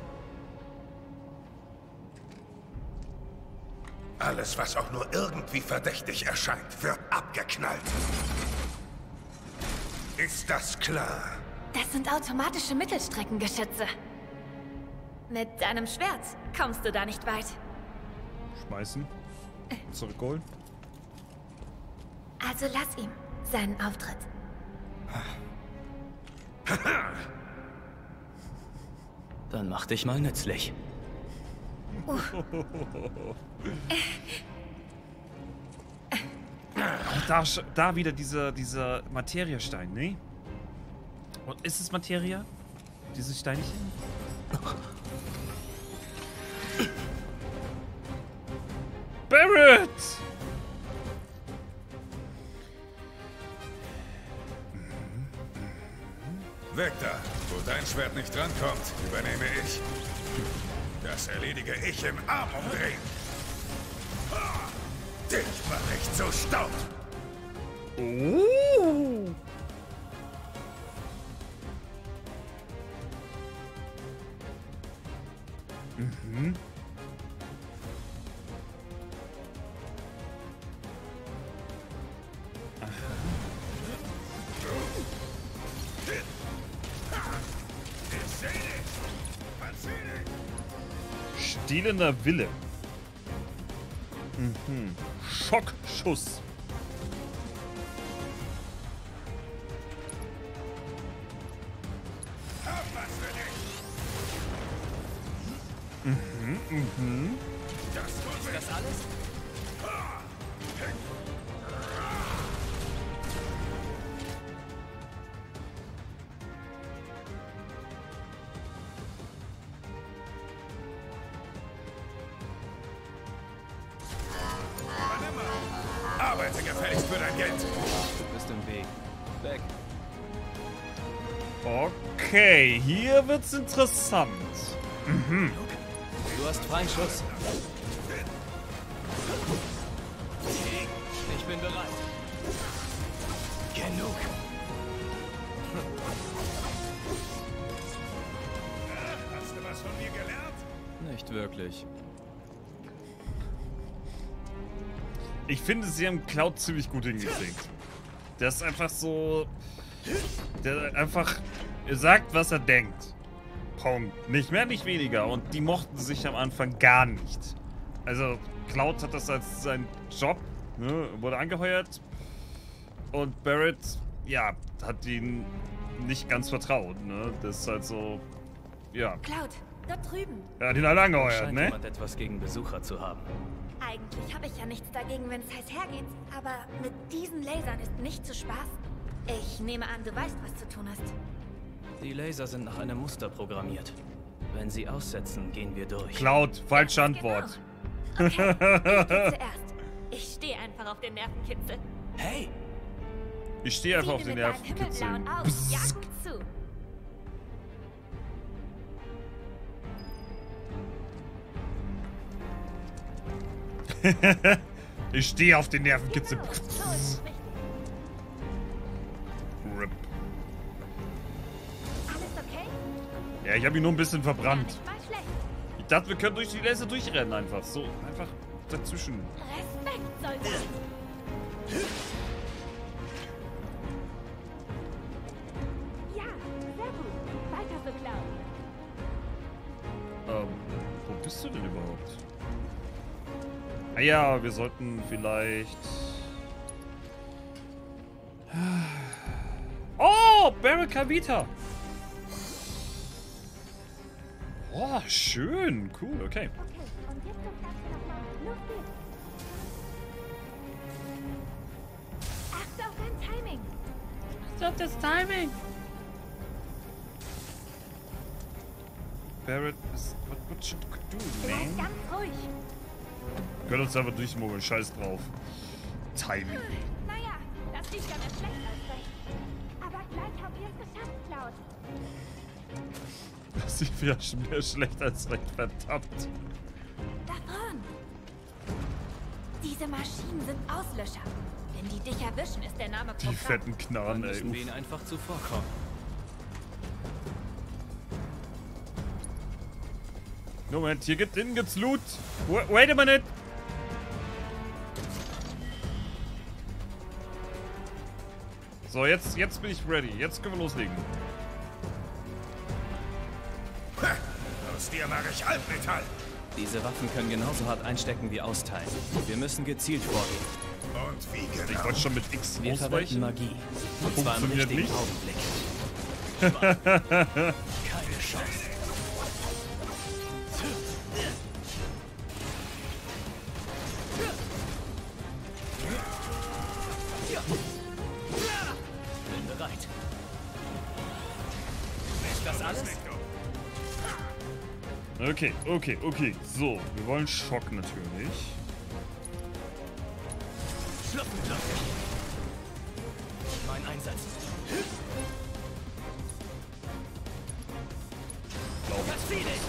Alles, was auch nur irgendwie verdächtig erscheint, wird abgeknallt. Ist das klar? Das sind automatische Mittelstreckengeschütze. Mit deinem Schwert kommst du da nicht weit. Schmeißen. Zurückholen. Also lass ihm seinen Auftritt. Dann mach dich mal nützlich. Da wieder dieser Materiestein, ne? Und ist es Materia? Dieses Steinchen? Barret! Weg da! Wo dein Schwert nicht drankommt, übernehme ich. Das erledige ich im Armumdrehen. Dich mach ich zu Staub! Stehlender Wille. Schockschuss. Ist das alles? Arbeite gefälligst für dein Geld! Du bist im Weg. Weg. Okay, hier wird's interessant. Du hast freien Schuss. Ich bin bereit. Genug. Hast du was von mir gelernt? Nicht wirklich. Ich finde, sie haben Cloud ziemlich gut hingekriegt. Der ist einfach so... Der einfach sagt, was er denkt. Punkt. Nicht mehr, nicht weniger. Und die mochten sich am Anfang gar nicht. Also, Cloud hat das als seinen Job, ne, wurde angeheuert. Und Barret, ja, hat ihn nicht ganz vertraut, ne. Das ist halt so, ja. Cloud, dort drüben. Er hat ihn alle angeheuert, Scheint ne. jemand etwas gegen Besucher zu haben. Eigentlich habe ich ja nichts dagegen, wenn es heiß hergeht. Aber mit diesen Lasern ist nicht zu spaßen. Ich nehme an, du weißt, was zu tun ist. Die Laser sind nach einem Muster programmiert. Wenn sie aussetzen, gehen wir durch. Cloud, falsche Antwort. Genau. Okay, ich gehe zuerst. Ich stehe einfach auf den Nervenkitzel. Hey! Ich stehe einfach auf Sieh den mir mit deinen Nervenkitzel. himmelblauen Augen. Ja, gut zu. Ich stehe auf den Nervenkitzel. Genau, so ist es richtig. Rip. Alles okay? Ja, ich habe ihn nur ein bisschen Gar verbrannt. nicht mal schlecht. Ich dachte, wir können durch die Laser durchrennen einfach. So, einfach dazwischen. Respekt, Soldat. Ja, sehr gut. Weiter so, Cloud. Wo bist du denn überhaupt? Ah ja, wir sollten vielleicht... Oh, Barraca Vita. Oh, schön. Cool, okay. Okay, und jetzt das Ganze nochmal. Los geht's. Achte auf dein Timing. Stop das Timing. Barrett is... What should we do, Bleib man? ganz ruhig. Wir können uns einfach durchmogeln. Scheiß drauf. Timing. Naja, das lief ja nicht schlecht als recht. Aber gleich habt ihr es geschafft, Cloud. Das sieht ja schon mehr schlecht als recht. Verdammt. Da vorn. Diese Maschinen sind Auslöscher. Wenn die dich erwischen, ist der Name Die Programm. fetten Knarren, ey. Müssen wir ihnen einfach zuvorkommen. Moment, hier gibt's Loot. Wait a minute. So, jetzt bin ich ready. Jetzt können wir loslegen. Ha, aus dir mache ich Altmetall. Diese Waffen können genauso hart einstecken wie austeilen. Wir müssen gezielt vorgehen. Und wie Ich genau? wollte schon mit X Wir verwenden ausweichen. Magie. Und zwar im Funktioniert richtigen nicht. Augenblick. Keine Chance. Bin bereit. Ist das alles? Okay. So, wir wollen Schock natürlich. Schlupfenklappe. Mein Einsatz. Verzieh dich!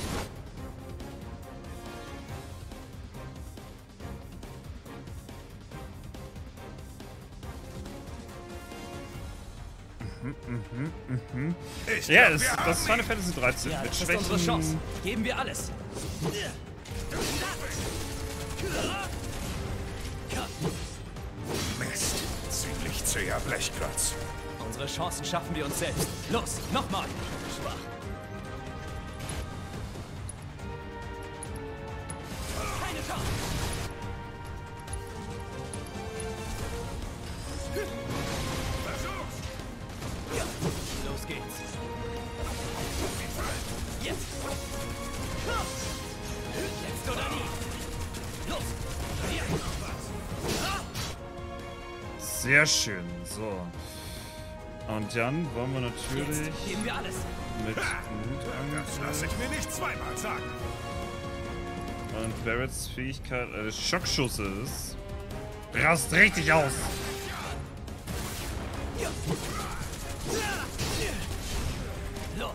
Ich Ja, glaub, wir das haben ist Final Fantasy 13. Ja, Mit das ist unsere Chance. Schwächen. Geben wir alles. Mist. Ziemlich zäher Blechklotz. Unsere Chancen schaffen wir uns selbst. Los, nochmal. Schwach. Keine Chance. Versuch's. Ja. Los geht's. Jetzt. Jetzt oder nie. Los. Hier. Sehr schön. So. Und dann wollen wir natürlich Jetzt geben wir alles. mit Das lasse ich mir nicht zweimal sagen. und Barretts Fähigkeit eines Schockschusses rast richtig aus. Los.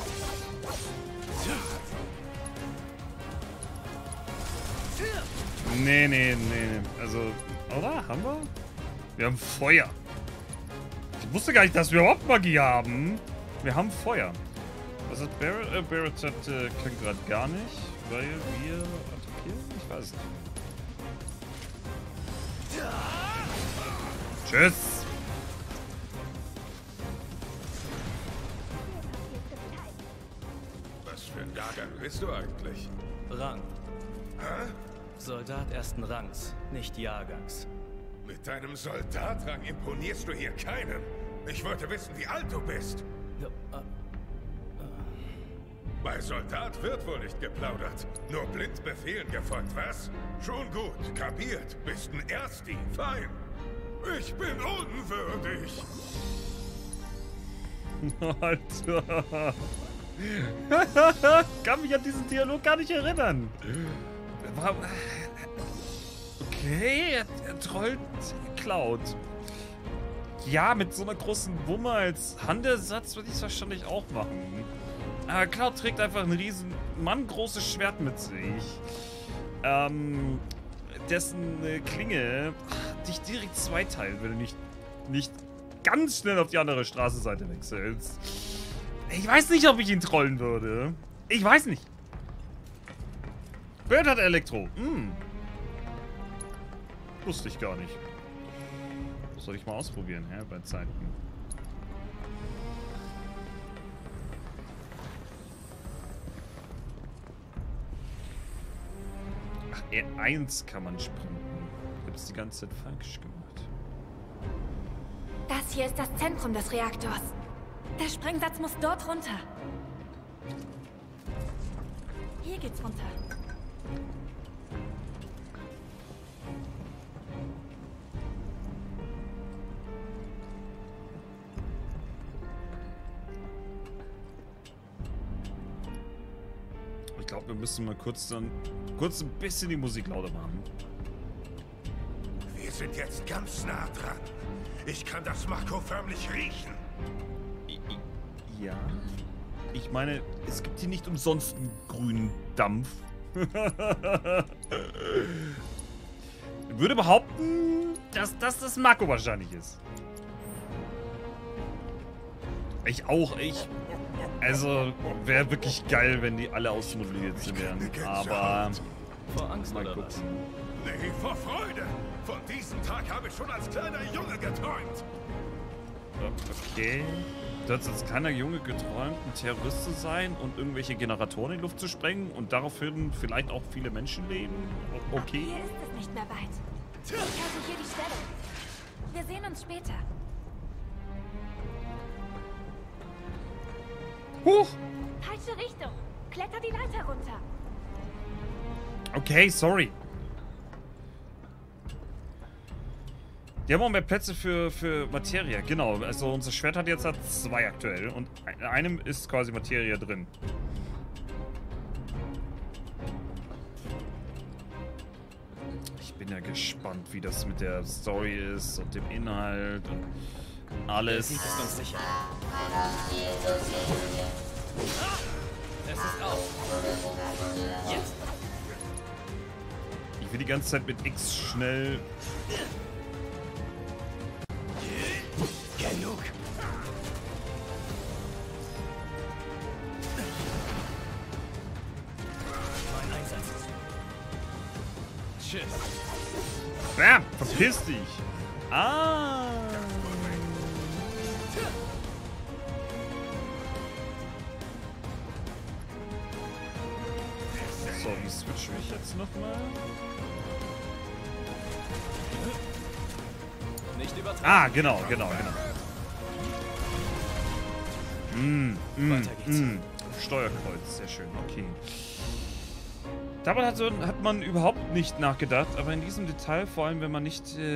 Nee. Also, oder? Haben wir? Wir haben Feuer. Ich wusste gar nicht, dass wir überhaupt Magie haben. Wir haben Feuer. Was hat Barrett? Barrett kann gerade gar nicht, weil wir attackieren? Ich weiß es nicht. Tschüss. Was für ein Jahrgang bist du eigentlich? Rang. Hä? Soldat ersten Rangs, nicht Jahrgangs. Mit deinem Soldatrang imponierst du hier keinem. Ich wollte wissen, wie alt du bist. Ja, Bei Soldat wird wohl nicht geplaudert. Nur blind Befehlen gefolgt, was? Schon gut, kapiert. Bist ein Ersti, fein. Ich bin unwürdig. Alter. Kann mich an diesen Dialog gar nicht erinnern. Okay, er trollt Cloud. Ja, mit so einer großen Wumme als Handersatz würde ich es wahrscheinlich auch machen. Aber Cloud trägt einfach ein riesen manngroßes Schwert mit sich. Dessen Klinge dich direkt zweiteilt, wenn du nicht ganz schnell auf die andere Straßenseite wechselst. Ich weiß nicht, ob ich ihn trollen würde. Ich weiß nicht. Bird hat Elektro. Wusste ich gar nicht. Das soll ich mal ausprobieren, bei Zeiten. Ach, R1 kann man sprinten. Ich hab's die ganze Zeit falsch gemacht. Das hier ist das Zentrum des Reaktors. Der Sprengsatz muss dort runter. Hier geht's runter. Ich glaube, wir müssen mal kurz ein bisschen die Musik lauter machen. Wir sind jetzt ganz nah dran. Ich kann das Mako förmlich riechen. Ja. Ich meine, es gibt hier nicht umsonst einen grünen Dampf. Ich würde behaupten, dass das Mako wahrscheinlich ist. Ich auch. Also, wäre wirklich geil, wenn die alle ausmodelliert wären. Aber Vor Angst mal oder gucken. was? Nee, vor Freude. Von diesem Tag habe ich schon als kleiner Junge geträumt. Okay. Du hast als kleiner Junge geträumt, ein Terrorist zu sein und irgendwelche Generatoren in die Luft zu sprengen und daraufhin vielleicht auch viele Menschenleben? Okay. Hier ist es nicht mehr weit. Ich halte hier die Stelle. Wir sehen uns später. Huch! Falsche Richtung. Kletter die Leiter runter. Okay, sorry. Die haben auch mehr Plätze für Materia, genau. Also unser Schwert hat jetzt 2 aktuell und in einem ist quasi Materia drin. Ich bin ja gespannt, wie das mit der Story ist und dem Inhalt und alles. Sieht es uns sicher. Es ist auf. Jetzt. Ich will die ganze Zeit mit X schnell... Genug. Mein Einsatz. Tschüss. Bam! Verpiss dich! Ah! So, wie switche ich jetzt nochmal? Nicht übertreiben. Ah, genau. Weiter geht's. Steuerkreuz, sehr schön, okay. Dabei hat man überhaupt nicht nachgedacht, aber in diesem Detail, vor allem wenn man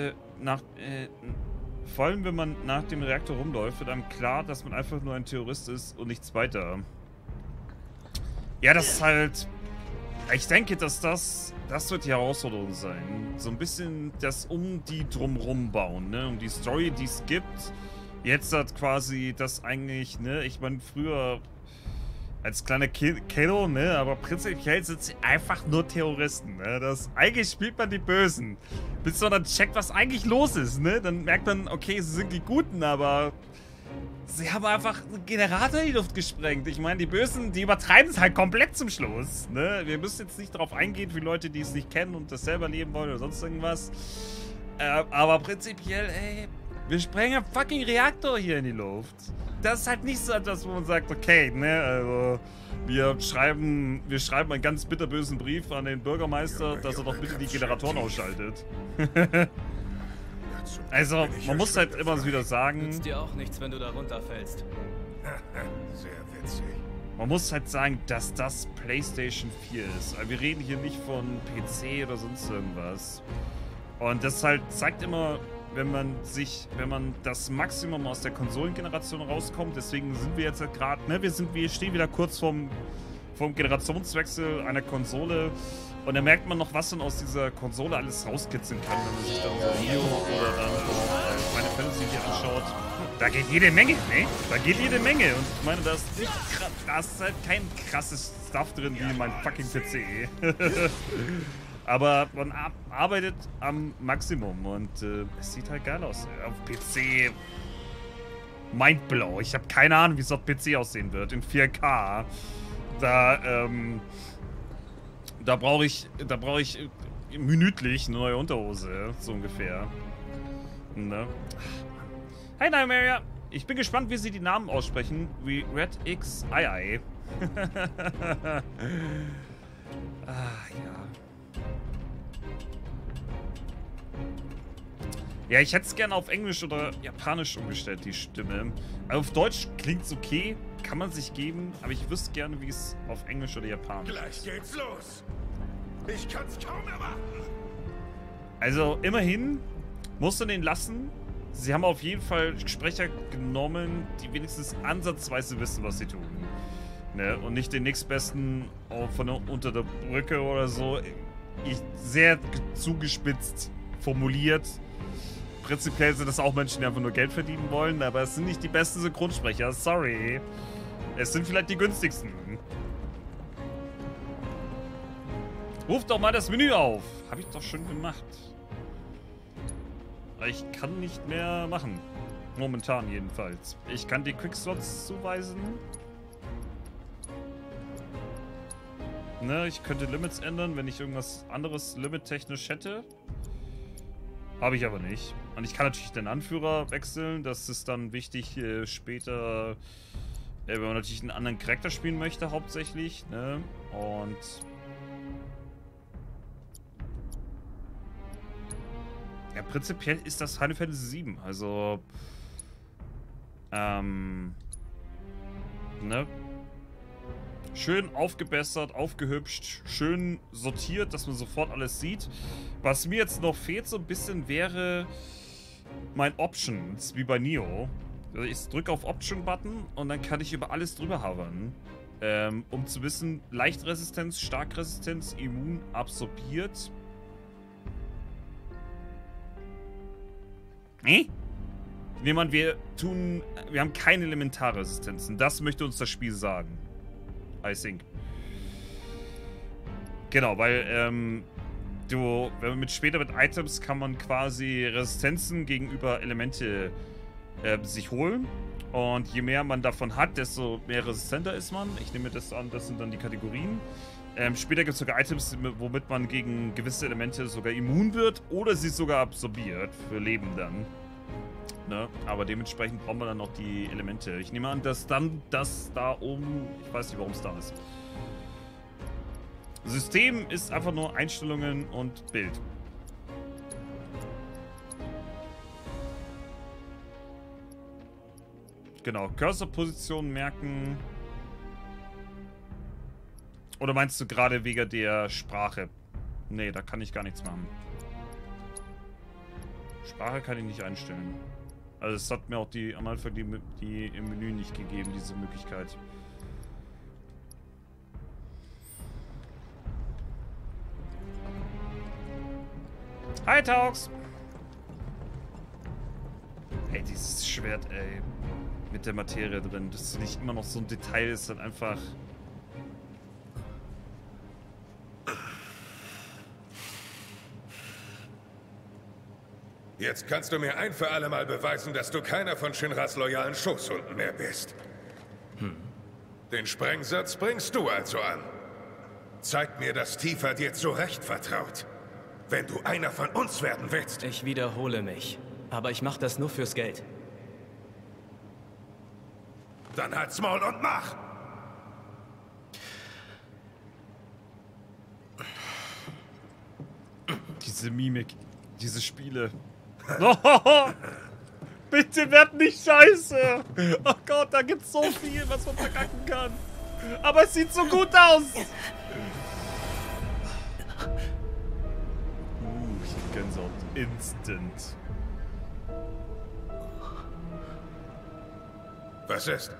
nach dem Reaktor rumläuft, wird einem klar, dass man einfach nur ein Terrorist ist und nichts weiter. Ja, das ist halt... Ich denke, dass das wird die Herausforderung sein. So ein bisschen das um die drumrum bauen, ne? Um die Story, die es gibt. Jetzt hat quasi das eigentlich, ne? Ich meine, früher als kleiner Kiddo, ne? Aber prinzipiell sind sie einfach nur Terroristen, ne? Eigentlich spielt man die Bösen. Bis man dann checkt, was eigentlich los ist, ne? Dann merkt man, okay, sie sind die Guten, aber... Sie haben einfach einen Generator in die Luft gesprengt. Ich meine, die Bösen, die übertreiben es halt komplett zum Schluss. Ne? Wir müssen jetzt nicht darauf eingehen, für Leute, die es nicht kennen und das selber leben wollen oder sonst irgendwas. Aber prinzipiell, ey, wir sprengen einen fucking Reaktor hier in die Luft. Das ist halt nicht so etwas, wo man sagt, okay, ne, also wir schreiben einen ganz bitterbösen Brief an den Bürgermeister, dass er doch bitte die Generatoren ausschaltet. Also, man muss halt immer wieder sagen... Nützt dir auch nichts, wenn du da runterfällst. Sehr witzig. Man muss halt sagen, dass das PlayStation 4 ist. Wir reden hier nicht von PC oder sonst irgendwas. Und das halt zeigt immer wenn man das Maximum aus der Konsolengeneration rauskommt. Deswegen sind wir jetzt gerade, ne, wir stehen wieder kurz vorm Generationswechsel einer Konsole. Und da merkt man noch, was man aus dieser Konsole alles rauskitzeln kann, wenn man sich dann so Neo oder dann Final Fantasy hier anschaut. Da geht jede Menge, ne? Da geht jede Menge. Und ich meine, da ist halt kein krasses Stuff drin wie mein fucking PC. Aber man arbeitet am Maximum und es sieht halt geil aus. Auf PC mindblow. Ich habe keine Ahnung, wie es auf PC aussehen wird. In 4K. Da brauche ich minütlich eine neue Unterhose, so ungefähr. Ne? Hi Nymeria, ich bin gespannt, wie sie die Namen aussprechen, wie Red X II. Ja. Ja, ich hätte es gerne auf Englisch oder Japanisch umgestellt, die Stimme. Auf Deutsch klingt's okay, kann man sich geben, aber ich wüsste gerne, wie es auf Englisch oder Japanisch ist. Gleich geht's los. Ich kann's kaum erwarten. Also, immerhin musst du den lassen. Sie haben auf jeden Fall Sprecher genommen, die wenigstens ansatzweise wissen, was sie tun. Ne? Und nicht den nächstbesten von unter der Brücke oder so. Sehr zugespitzt formuliert. Prinzipiell sind das auch Menschen, die einfach nur Geld verdienen wollen, aber es sind nicht die besten Synchronsprecher. Sorry. Es sind vielleicht die günstigsten. Ruf doch mal das Menü auf. Habe ich doch schon gemacht. Ich kann nicht mehr machen. Momentan jedenfalls. Ich kann die Quickslots zuweisen. Ne, ich könnte Limits ändern, wenn ich irgendwas anderes limittechnisch hätte. Habe ich aber nicht. Und ich kann natürlich den Anführer wechseln. Das ist dann wichtig später, wenn man natürlich einen anderen Charakter spielen möchte, hauptsächlich. Ne? Und ja, prinzipiell ist das Final Fantasy VII. Also, ne? Schön aufgebessert, aufgehübscht, schön sortiert, dass man sofort alles sieht. Was mir jetzt noch fehlt so ein bisschen wäre mein Options, wie bei Neo. Also ich drücke auf Option-Button und dann kann ich über alles drüber hovern. Um zu wissen, Leichtresistenz, Starkresistenz, Immun, absorbiert. Nehmen an, wir haben keine Elementarresistenzen. Das möchte uns das Spiel sagen. I think. Genau, weil, wenn man später mit Items kann man quasi Resistenzen gegenüber Elemente sich holen. Und je mehr man davon hat, desto mehr resistenter ist man. Ich nehme das an, das sind dann die Kategorien. Später gibt es sogar Items, womit man gegen gewisse Elemente sogar immun wird oder sie sogar absorbiert für Leben dann. Ne? Aber dementsprechend braucht man dann noch die Elemente. Ich nehme an, dass dann das da oben, ich weiß nicht, warum es da ist. System ist einfach nur Einstellungen und Bild. Genau, Cursor-Position merken. Oder meinst du gerade wegen der Sprache? Nee, da kann ich gar nichts machen. Sprache kann ich nicht einstellen. Also es hat mir auch am Anfang die im Menü nicht gegeben, diese Möglichkeit. Hi, Taux! Ey, dieses Schwert, ey. Mit der Materie drin. Das nicht immer noch so ein Detail ist, dann einfach... Jetzt kannst du mir ein für alle Mal beweisen, dass du keiner von Shinras loyalen Schoßhunden mehr bist. Den Sprengsatz bringst du also an. Zeig mir, dass Tifa dir zu Recht vertraut. Wenn du einer von uns werden willst. Ich wiederhole mich. Aber ich mach das nur fürs Geld. Dann halt's Maul und mach! Diese Mimik, diese Spiele. Oh, bitte werd nicht scheiße! Oh Gott, da gibt's so viel, was man verkacken kann. Aber es sieht so gut aus! Ich hab Gänsehaut. Instant. Was ist?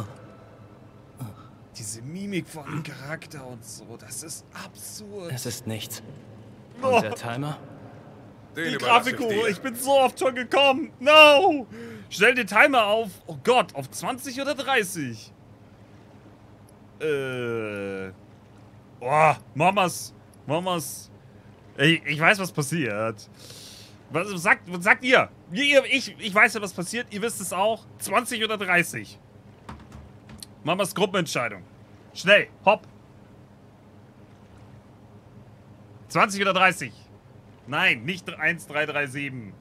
Diese Mimik von dem Charakter und so, das ist absurd. Es ist nichts. Oh. Und der Timer? Den Die überlasse Grafik, dir. ich bin so oft schon gekommen. No! Stell den Timer auf, oh Gott, auf 20 oder 30? Oh, Mamas. Ich weiß, was passiert. Was sagt ihr? Ich weiß ja, was passiert. Ihr wisst es auch. 20 oder 30? Mamas Gruppenentscheidung. Schnell, hopp. 20 oder 30? Nein, nicht 1, 3, 3, 7.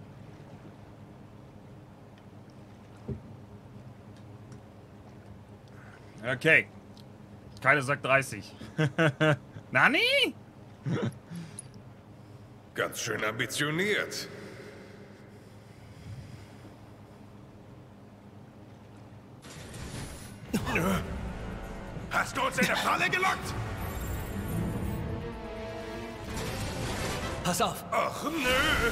Okay. Keiner sagt 30. Nani? Ganz schön ambitioniert. Hast du uns in der Falle gelockt? Pass auf! Ach, nö.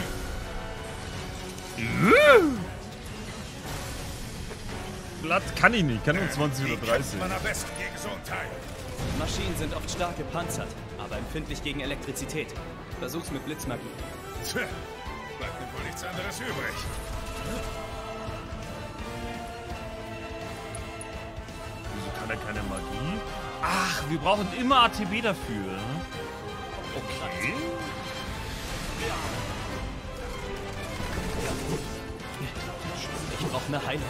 Blatt kann ich nicht. Kann nur 20 Wie oder kämpft 30. man am besten gegen so ein Teil? Maschinen sind oft stark gepanzert, aber empfindlich gegen Elektrizität. Versuch's mit Blitzmagie. Tja, bleibt mir wohl nichts anderes übrig. Wieso kann er keine Magie? Ach, wir brauchen immer ATB dafür. Okay. Ich brauche eine Heilung.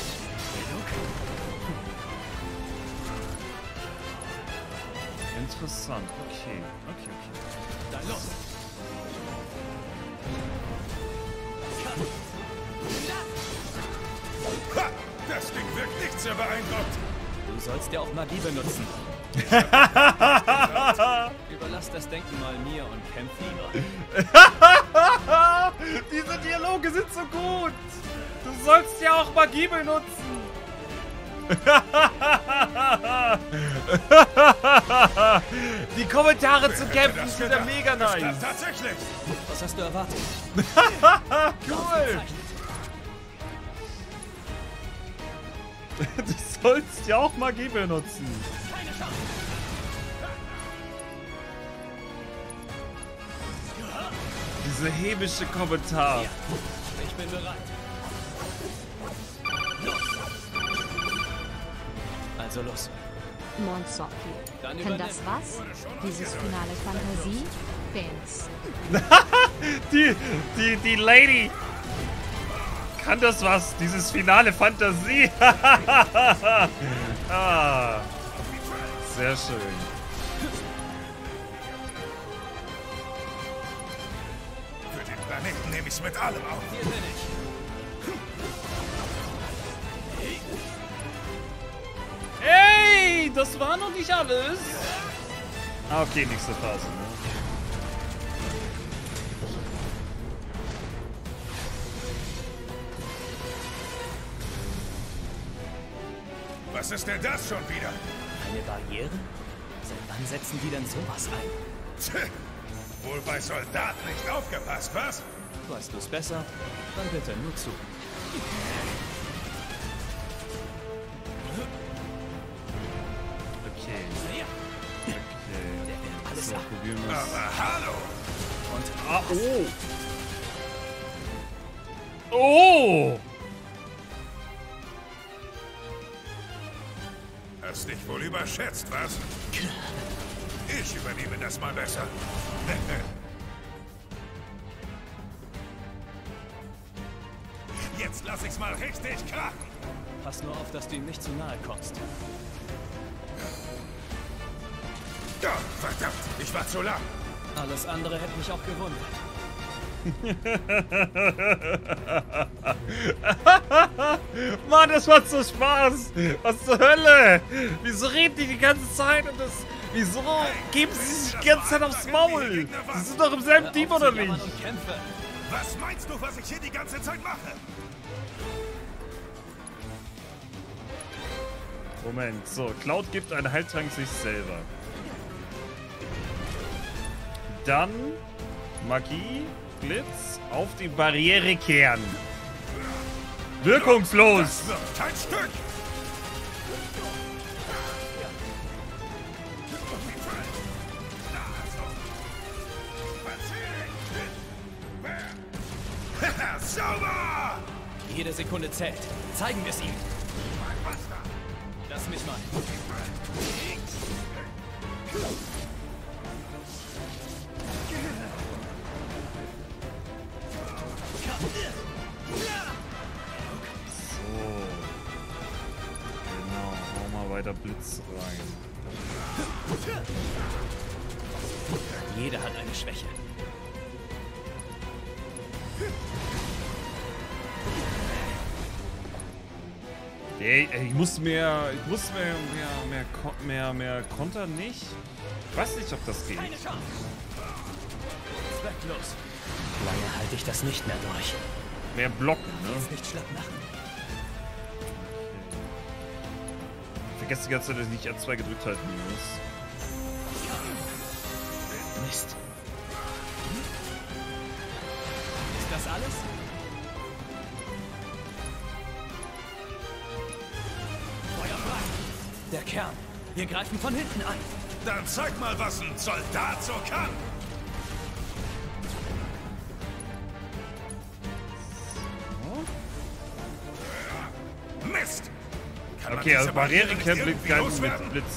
Interessant. Okay. Dann los! Ha! Das Ding wirkt nicht sehr beeindruckt. Du sollst ja auch Magie benutzen. Überlass das Denken mal mir und kämpf lieber. Diese Dialoge sind so gut. Du sollst ja auch Magie benutzen. Die Kommentare zu Kämpfen sind ja mega nice. Tatsächlich. Was hast du erwartet? Cool. Du sollst ja auch Magie benutzen. Diese hämische Kommentar. Ich bin bereit. Also los. Monsocki. Dann Kann übernimm. das was? Dieses finale Fantasie? Fans. Die Lady. Kann das was? Dieses finale Fantasie. Ah, sehr schön. Für den Planeten nehme ich's mit allem auf. Hier bin ich. Ey, das war noch nicht alles. Ah, okay, nächste Phase, ne? Was ist denn das schon wieder? Eine Barriere? Seit wann setzen die denn sowas ein? Tch, wohl bei Soldaten nicht aufgepasst, was? Weißt du's besser? Dann bitte nur zu. Okay. Alles So, ab. probieren wir es. Aber hallo! Ah, oh. Oh! Hast dich wohl überschätzt, was? Ich übernehme das mal besser. Jetzt lass ich's mal richtig krachen. Pass nur auf, dass du ihm nicht zu nahe kommst. Ja, verdammt, ich war zu lang. Alles andere hätte mich auch gewundert. Mann, das macht so Spaß. Was zur Hölle? Wieso reden die ganze Zeit und das... Wieso geben sie sich die ganze Zeit aufs Maul? Sie sind doch im selben Team, oder nicht? Und kämpfe. Was meinst du, was ich hier die ganze Zeit mache? Moment, so. Cloud gibt einen Heiltrank sich selber. Dann Magie, Blitz, auf die Barriere kehren. Wirkungslos. Das wird kein Stück. Sauber! Jede Sekunde zählt. Zeigen wir es ihm. Lass mich mal. So. Genau, hau mal weiter Blitz rein. Jeder hat eine Schwäche. Ey, ich muss mehr kontern nicht. Ich weiß nicht, ob das geht. Keine Chance. Zwecklos. Lange halte ich das nicht mehr durch. Mehr blocken, ne? Jetzt nicht schlapp machen. Ich vergesse die ganze Zeit, dass ich nicht R2 gedrückt halten muss. Mist. Ist das alles? Feuer frei. Der Kern. Wir greifen von hinten an. Dann zeig mal, was ein Soldat so kann. Mist! Kann man Okay, also diese Barriere nicht Barrierekämpfe irgendwie mit loswerden? Blitz.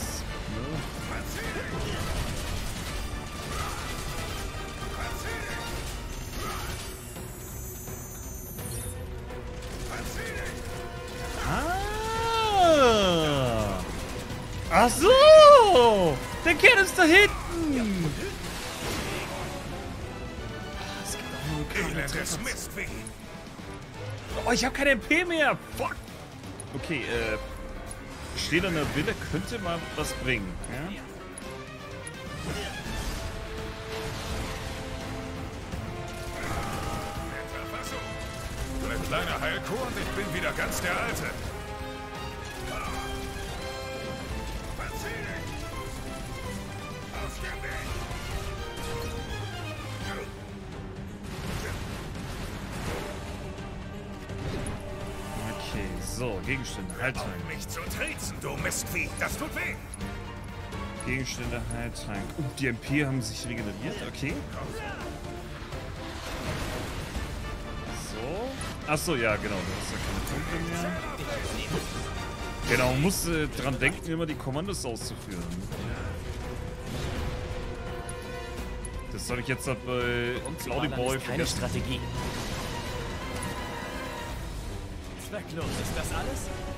Ah! Ach so! Der Kern ist da hinten! Es gibt auch nur Elendes Mistvieh! Oh, ich habe keine MP mehr! Fuck! Okay, stählerne Wille könnte mal was bringen. Ja? Eine kleine Heilkur und ich bin wieder ganz der Alte. Auf den Weg! Okay, so, Gegenstände, Heiltrank. Auf mich zu treten, du Mistvieh! Das tut weh! Gegenstände, Heiltrank. Die MP haben sich regeneriert, okay. So. Achso, ja, genau, das ist ja keine Punkte mehr. Genau, man muss dran denken, immer die Kommandos auszuführen. Das soll ich jetzt bei Cloudy Boy keine vergessen. Strategie. Zwecklos, ist das alles?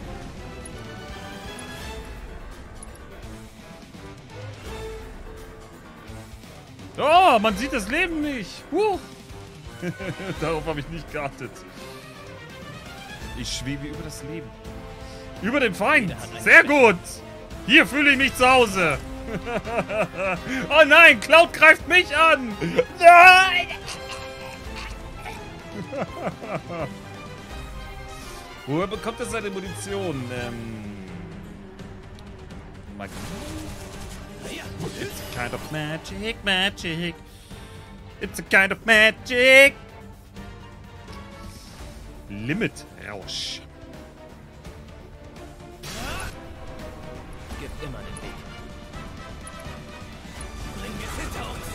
Oh, man sieht das Leben nicht. Darauf habe ich nicht geachtet. Ich schwebe über das Leben. Über den Feind. Sehr gut. Hier fühle ich mich zu Hause. Oh nein, Cloud greift mich an. Nein. Woher bekommt er seine Munition? Magie? It's a kind of magic. It's a kind of magic. Limit Rausch. Gib immer den Weg. Bringen wir es hinter uns.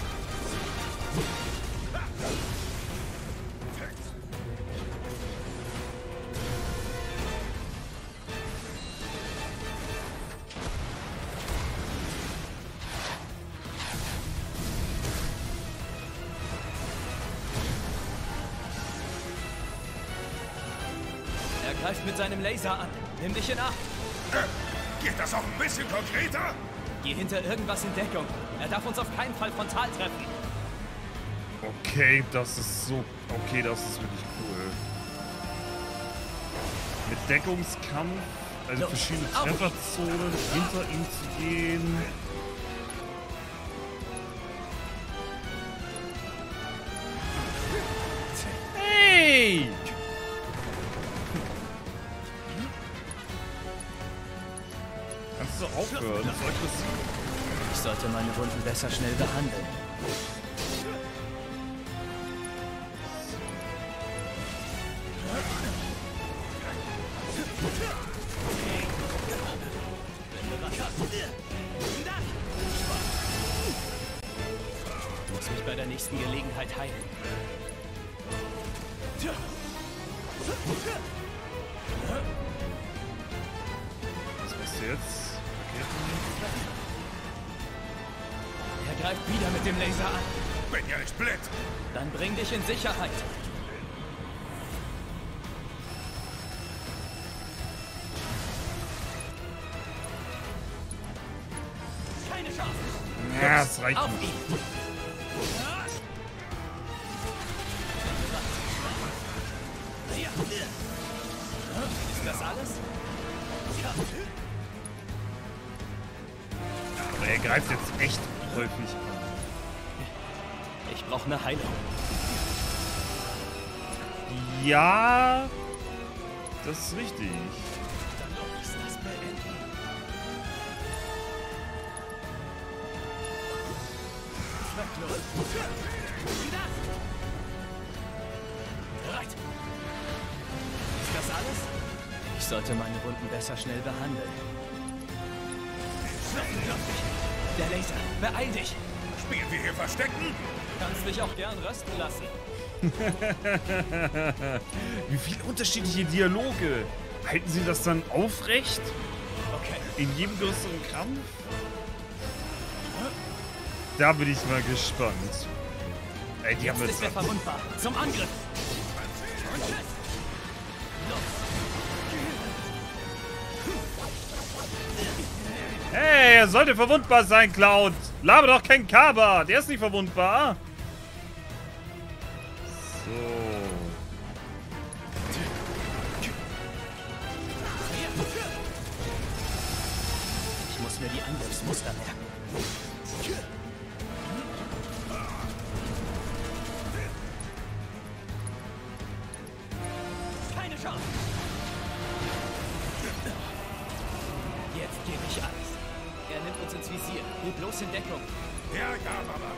Er greift mit seinem Laser an. Nimm dich in Acht. Geht das auch ein bisschen konkreter? Geh hinter irgendwas in Deckung. Er darf uns auf keinen Fall frontal treffen. Okay, das ist so... Okay, das ist wirklich cool. Mit Deckungskampf, also verschiedene Trefferzonen, hinter ihm zu gehen. Hey! Kannst du aufhören? Das ist aggressiv. Ich sollte meine Wunden besser schnell behandeln. dich bei der nächsten Gelegenheit heilen. Was machst du jetzt? Er greift wieder mit dem Laser an. Bin ja nicht blind. Dann bring dich in Sicherheit. Keine Chance. Ja, das reicht Auf nicht. ihn. Ist das alles? Aber er greift jetzt echt häufig an. Ich brauche eine Heilung. Ja, das ist richtig. Dann lass das beenden. Zwecklos. Bereit. Ist das alles? Ich sollte meine Wunden besser schnell behandeln. Der Laser, beeil dich. Spielen wir hier Verstecken? Kannst dich auch gern rösten lassen. Wie viele unterschiedliche Dialoge. Halten Sie das dann aufrecht? Okay. In jedem größeren Kampf? Da bin ich mal gespannt. Ey, die haben Jetzt jetzt... ist er verwundbar. Zum Angriff. Hey, er sollte verwundbar sein, Cloud. Laber doch kein Kaba. Der ist nicht verwundbar. So. Ich muss mir die Angriffsmuster merken. Keine Chance. Jetzt gebe ich alles. Er nimmt uns ins Visier. Geh bloß in Deckung. Ja, Gababa.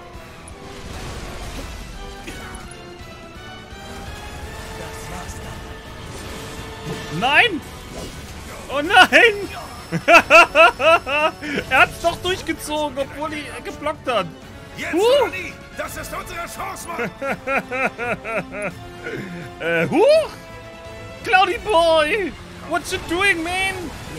Das war's dann. Nein! Oh nein! Er hat's doch durchgezogen, obwohl er geblockt hat. Jetzt oder nie! Das ist unsere Chance, Mann! Huch! Cloudy Boy! What you doing, man?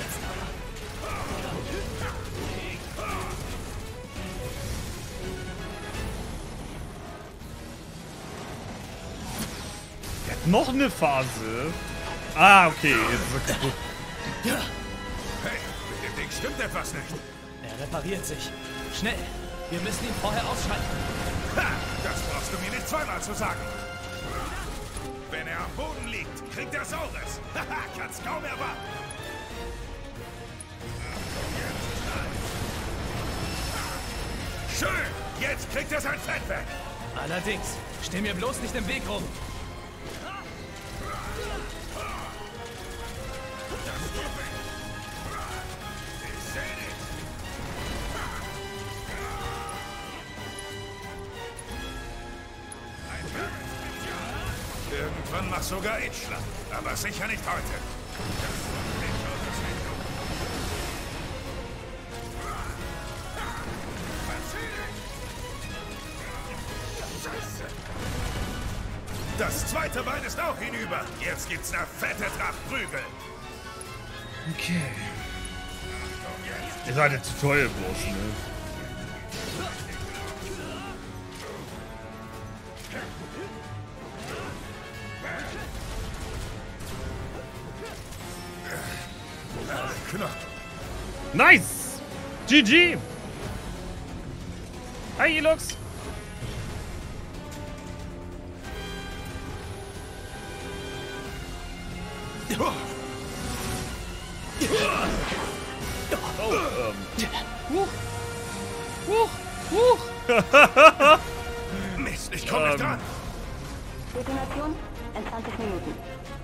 Er hat noch eine Phase. Ah, okay. Jetzt ist er kaputt. Hey, mit dem Ding stimmt etwas nicht. Er repariert sich. Schnell. Wir müssen ihn vorher ausschalten. Ha! Das brauchst du mir nicht zweimal zu sagen. Wenn er am Boden liegt, kriegt er Saures. Haha, kann's kaum erwarten. Schön! Jetzt kriegt er sein Fett weg. Allerdings. Steh mir bloß nicht im Weg rum. Ich seh dich. Irgendwann mach sogar ich schlapp. Aber sicher nicht heute. Das zweite Bein ist auch hinüber. Jetzt gibt's eine fette Tracht Prügel. Okay. Ihr seid jetzt zu teuer bloß, ne? Knochen. Nice! GG! Hi, Elux! Mist, ich komm nicht dran. Detonation in 20 Minuten.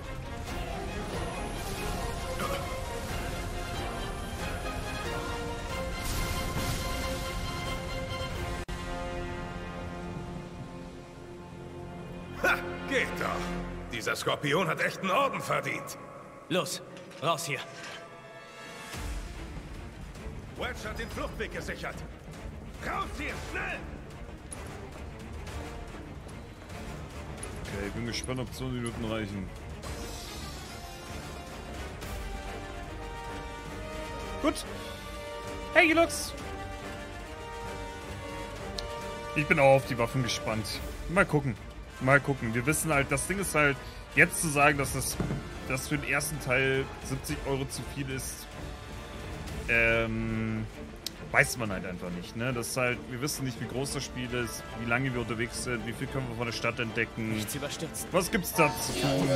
Ha, geht doch. Dieser Skorpion hat echt einen Orden verdient. Los, raus hier. Wedge hat den Fluchtweg gesichert. Raus hier, schnell! Okay, bin gespannt, ob 20 Minuten reichen. Gut. Hey, Lux. Ich bin auch auf die Waffen gespannt. Mal gucken. Mal gucken. Wir wissen halt, das Ding ist halt, jetzt zu sagen, dass das für den ersten Teil 70 € zu viel ist, weiß man halt einfach nicht, ne? Das ist halt, wir wissen nicht, wie groß das Spiel ist, wie lange wir unterwegs sind, wie viel können wir von der Stadt entdecken. Nichts überstürzt. Was gibt's da zu tun?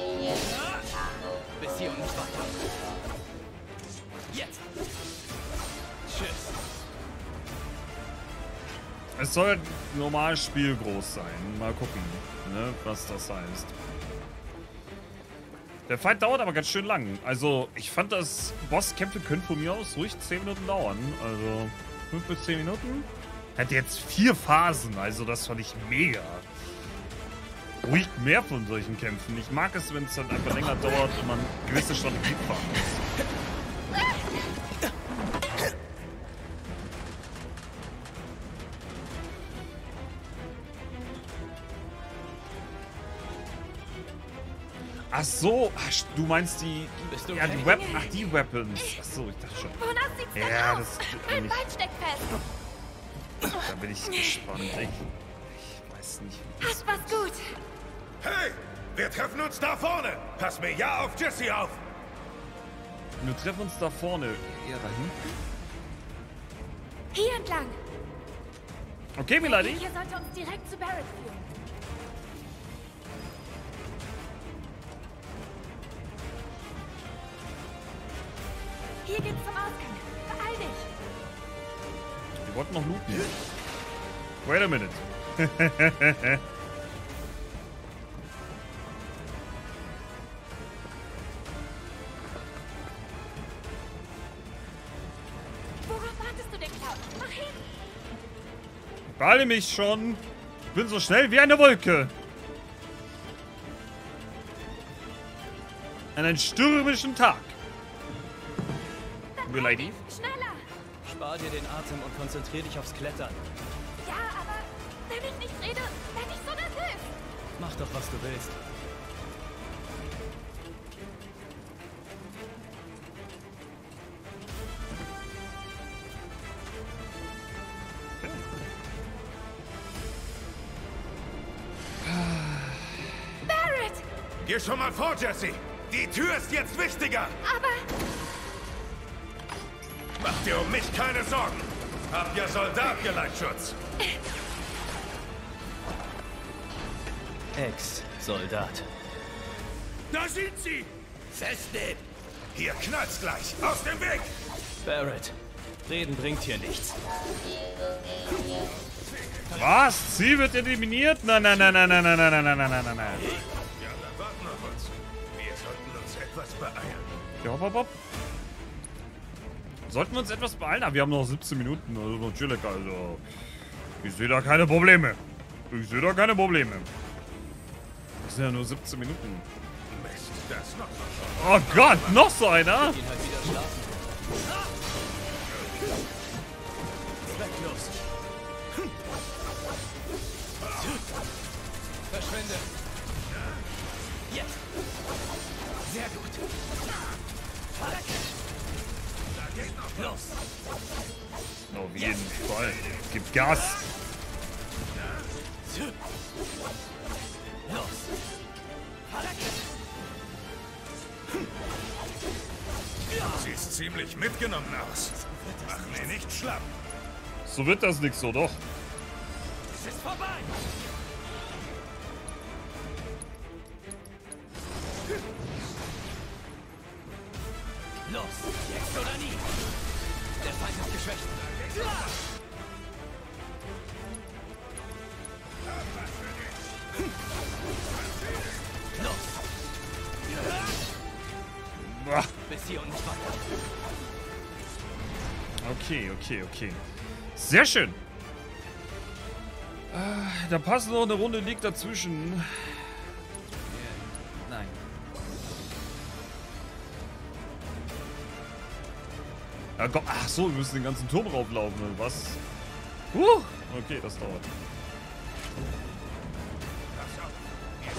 Bis hier und nicht weiter. Jetzt. Tschüss. Es soll ein normales Spiel groß sein. Mal gucken, ne, was das heißt. Der Fight dauert aber ganz schön lang. Also, ich fand, dass Bosskämpfe können von mir aus ruhig 10 Minuten dauern. Also, 5 bis 10 Minuten. Hat jetzt 4 Phasen, also das fand ich mega. Ruhig mehr von solchen Kämpfen. Ich mag es, wenn es dann einfach länger dauert und man gewisse Strategien fahren muss. Ach so, du meinst die... Bist du ja, die okay? Ach, die Weapons. Ach so, ich dachte schon. Wonach sieht's denn Ja, aus? das Mein Bein steckt fest. Da bin ich gespannt. Ich weiß nicht. Hast was gut. Hey, wir treffen uns da vorne. Pass mir ja auf Jesse auf. Wir treffen uns da vorne. Eher da hinten? Hier entlang. Okay, Milady. Hier sollte uns direkt zu Barrett führen. Hier geht's zum Ausgang. Beeil dich. Wir wollten noch looten. Wait a minute. Worauf wartest du denn, Cloud? Mach hin. Beeile mich schon. Ich bin so schnell wie eine Wolke. An einem stürmischen Tag. Milady. Schneller. Spar dir den Atem und konzentrier dich aufs Klettern. Ja, aber wenn ich nicht rede, werde ich so nervös. Mach doch, was du willst. Barrett! Geh schon mal vor, Jesse. Die Tür ist jetzt wichtiger. Aber Mach dir um mich keine Sorgen. Hab ja Soldatgeleitschutz. Ex-Soldat. Da sind sie. Festnehmen. Hier knallt's gleich. Aus dem Weg. Barrett, reden bringt hier nichts. Was? Sie wird eliminiert? Nein, nein, nein, nein, nein, nein, nein, nein, nein, nein, nein, nein. Ja, dann warten auf uns. Wir sollten uns etwas beeilen. Ja, hopp, hopp, hopp. Sollten wir uns etwas beeilen? Aber wir haben noch 17 Minuten. Also natürlich, also. Ich sehe da keine Probleme. Ich sehe da keine Probleme. Das sind ja nur 17 Minuten. Mist, das noch so. Oh Gott, noch so einer? Gehen halt wieder schlafen. Zwecklos. Verschwinde. Jetzt. Sehr gut. Da geht noch Los. Auf jeden Fall. Gib Gas. Los. Siehst ziemlich mitgenommen aus. Mach mir nicht schlapp. So wird das nix, so doch. Es ist vorbei. Los, jetzt oder nie. Der Feind ist geschwächt. Los. Boah. Bis hier und nicht weiter. Okay, okay, okay. Sehr schön. Da passt noch eine Runde League dazwischen. Nein. Ja, komm. Ach so, wir müssen den ganzen Turm rauflaufen, oder was? Okay, das dauert.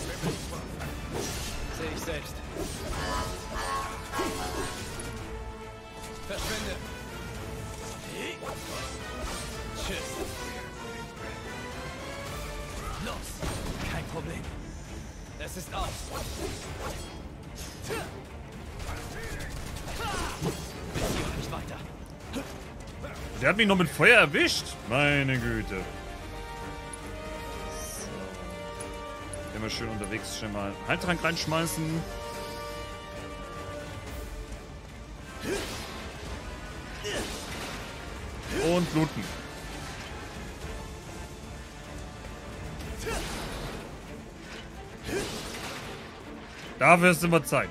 Sehe ich selbst. Verschwinde. Tschüss. Los. Kein Problem. Es ist aus. Beziehung nicht weiter. Der hat mich noch mit Feuer erwischt. Meine Güte. So. Immer schön unterwegs schon mal einen Heiltrank reinschmeißen. Und looten. Dafür ist immer Zeit.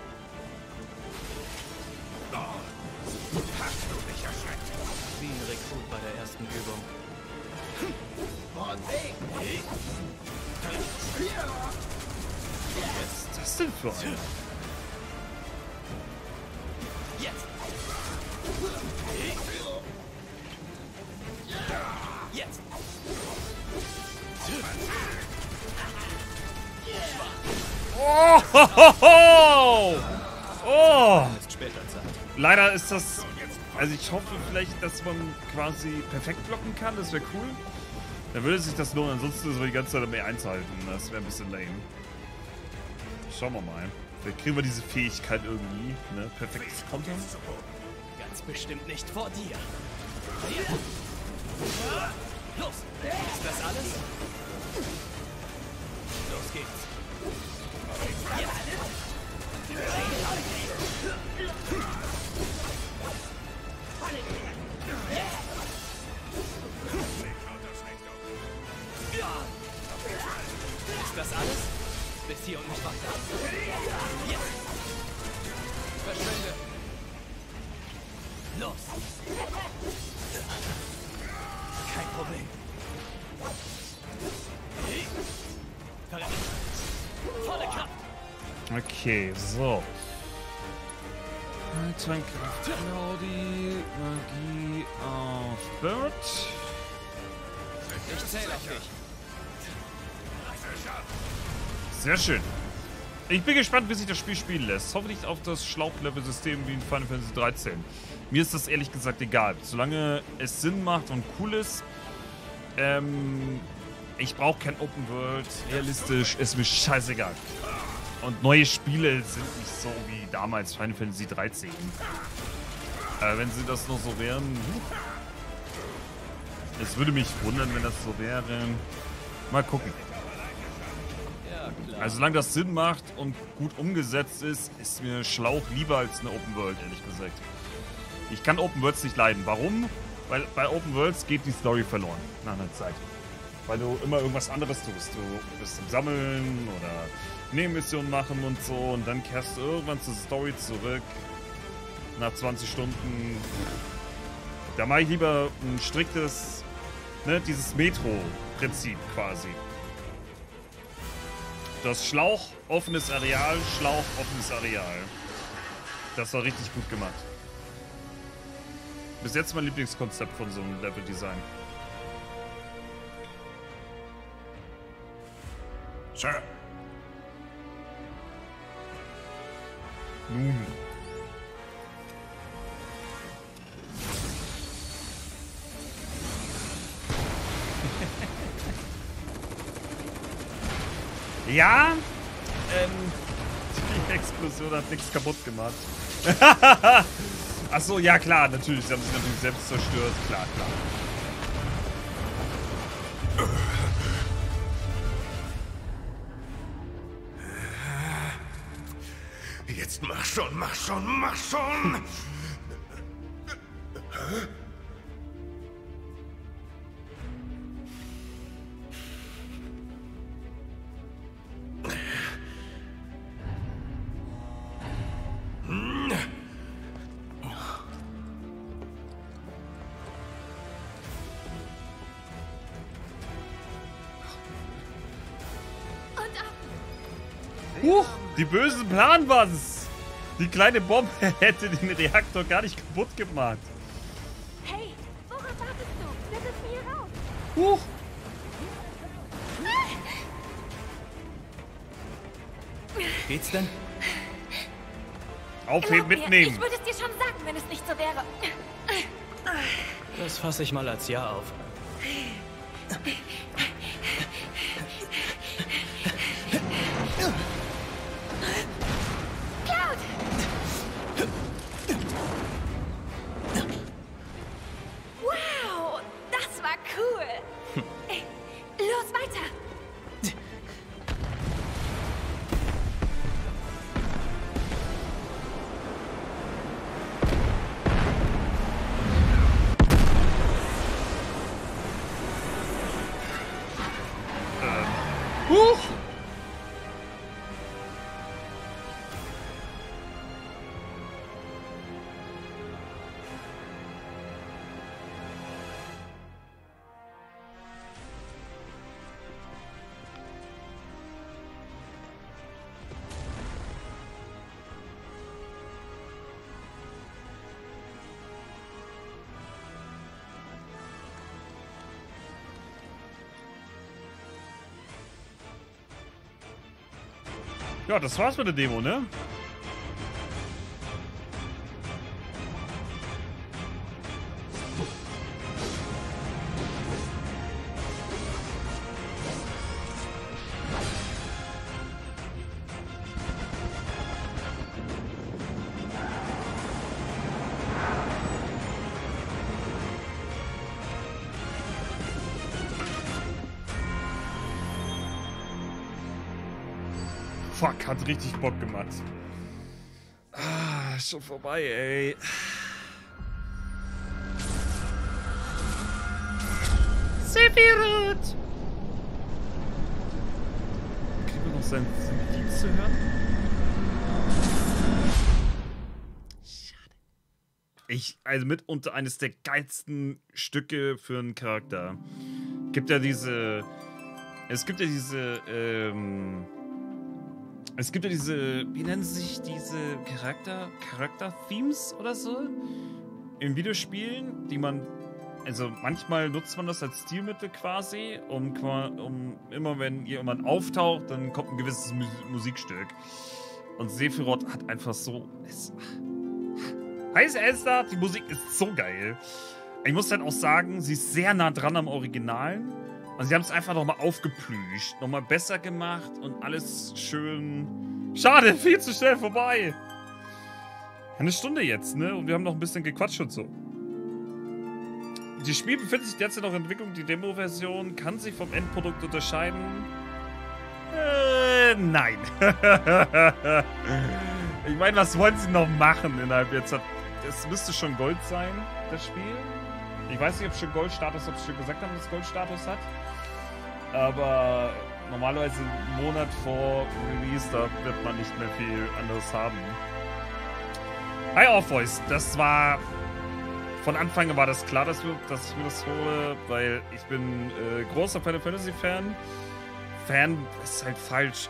Wie ein Rekrut bei der ersten Übung. Was ist das denn für ein? Jetzt. Jetzt. Oh, ho, ho, ho. Oh. Ist später Zeit. Leider ist das... Also ich hoffe vielleicht, dass man quasi perfekt blocken kann. Das wäre cool. Dann würde sich das lohnen. Ansonsten ist wir die ganze Zeit am E1 halten. Das wäre ein bisschen lame. Schauen wir mal. Vielleicht kriegen wir diese Fähigkeit irgendwie. Ne? Perfektes Kontern. Ganz bestimmt nicht vor dir. Los! Ist das alles? Los geht's. Ist das alles? Bis hier und nicht weiter. Jetzt! Verschwinde! Los! Kein Problem. Volle Kraft! Okay, so. Heiltrankraft, Claudi, Magie auf Bird. Ich zähle auf dich. Sehr schön. Ich bin gespannt, wie sich das Spiel spielen lässt. Hoffentlich auf das Schlauchlevel-System wie in Final Fantasy 13. Mir ist das ehrlich gesagt egal. Solange es Sinn macht und cool ist. Ich brauche kein Open World. Realistisch ist mir scheißegal. Und neue Spiele sind nicht so wie damals Final Fantasy 13. Wenn sie das noch so wären. Es würde mich wundern, wenn das so wäre. Mal gucken. Also solange das Sinn macht und gut umgesetzt ist, ist mir Schlauch lieber als eine Open World, ehrlich gesagt. Ich kann Open Worlds nicht leiden. Warum? Weil bei Open Worlds geht die Story verloren nach einer Zeit. Weil du immer irgendwas anderes tust. Du bist im Sammeln oder Nebenmissionen machen und so und dann kehrst du irgendwann zur Story zurück. Nach 20 Stunden. Da mache ich lieber ein striktes, ne, dieses Metro-Prinzip quasi. Das Schlauch, offenes Areal, Schlauch, offenes Areal. Das war richtig gut gemacht. Bis jetzt mein Lieblingskonzept von so einem Level-Design. Sir. Nun. Ja, die Explosion hat nichts kaputt gemacht. Achso, ja klar, natürlich. Sie haben sich natürlich selbst zerstört. Klar, klar. Jetzt mach schon, mach schon, mach schon! Die bösen Plan war's. Die kleine Bombe hätte den Reaktor gar nicht kaputt gemacht. Hey, worauf wartest du? Wir müssen hier raus. Geht's denn? Aufheben, mitnehmen. Ich würde es dir schon sagen, wenn es nicht so wäre. Das fasse ich mal als Ja auf. Cloud! Wow, das war cool. Los, weiter. Huch! Ja, das war's mit der Demo, ne? Fuck, hat richtig Bock gemacht. Ah, ist schon vorbei, ey. Sephiroth! Kriegen wir noch seinen Dienst zu hören? Schade. Also mitunter eines der geilsten Stücke für einen Charakter. Es gibt ja diese, wie nennen sich diese Charakter-Themes oder so? In Videospielen, die man, also manchmal nutzt man das als Stilmittel quasi, um immer wenn jemand auftaucht, dann kommt ein gewisses Musikstück. Und Sephiroth hat einfach so, heißt Elster, die Musik ist so geil. Ich muss dann auch sagen, sie ist sehr nah dran am Originalen. Und sie haben es einfach nochmal aufgeplüscht, nochmal besser gemacht und alles schön... Schade, viel zu schnell vorbei. Eine Stunde jetzt, ne? Und wir haben noch ein bisschen gequatscht und so. Das Spiel befindet sich derzeit noch in Entwicklung. Die Demo-Version kann sich vom Endprodukt unterscheiden. Nein. Ich meine, was wollen sie noch machen innerhalb jetzt? Es müsste schon Gold sein, das Spiel. Ich weiß nicht, ob es schon Goldstatus, ob sie schon gesagt haben, dass es Goldstatus hat. Aber normalerweise einen Monat vor Release, da wird man nicht mehr viel anderes haben. Hi Orpheus, das war... Von Anfang an war das klar, dass ich mir das hole, weil ich bin großer Final Fantasy Fan. Fan ist halt falsch.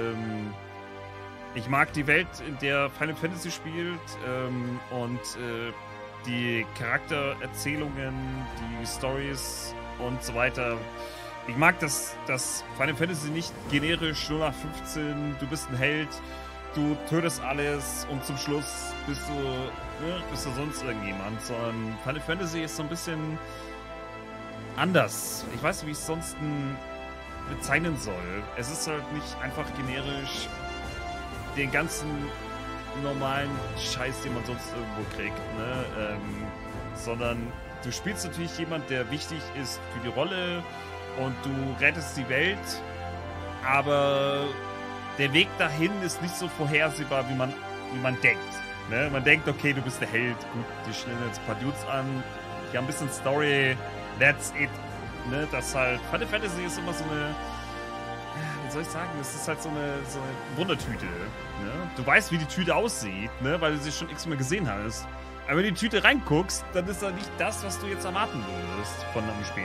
Ich mag die Welt, in der Final Fantasy spielt und die Charaktererzählungen, die Stories und so weiter. Ich mag das Final Fantasy nicht generisch 0 nach 15, du bist ein Held, du tötest alles und zum Schluss bist du sonst irgendjemand, sondern Final Fantasy ist so ein bisschen anders. Ich weiß nicht, wie ich es sonst bezeichnen soll. Es ist halt nicht einfach generisch den ganzen normalen Scheiß, den man sonst irgendwo kriegt, ne? Sondern du spielst natürlich jemand, der wichtig ist für die Rolle und du rettest die Welt, aber der Weg dahin ist nicht so vorhersehbar, wie man denkt. Ne? Man denkt, okay, du bist der Held, gut, die stellen jetzt ein paar Dudes an, die haben ein bisschen Story, that's it. Ne? Das halt, Final Fantasy ist immer so eine, wie soll ich sagen, das ist halt so eine Wundertüte. Ne? Du weißt, wie die Tüte aussieht, ne? Weil du sie schon x-mal gesehen hast. Aber wenn du in die Tüte reinguckst, dann ist da nicht das, was du jetzt erwarten würdest von einem Spiel.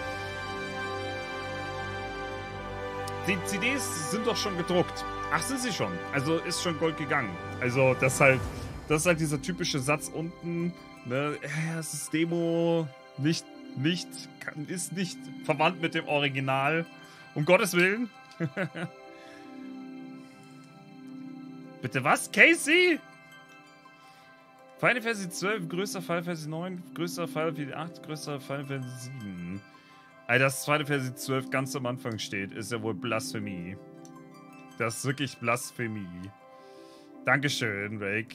Die CDs sind doch schon gedruckt. Ach, sind sie schon? Also ist schon Gold gegangen. Also das ist halt dieser typische Satz unten, ne? Ja, es ist Demo, ist nicht verwandt mit dem Original. Um Gottes Willen. Bitte was, Casey? Final Fantasy 12, größer Final Fantasy 9, größer Final Fantasy 8, größer Final Fantasy 7. Alter, dass Final Fantasy 12 ganz am Anfang steht, ist ja wohl Blasphemie. Das ist wirklich Blasphemie. Dankeschön, Rake.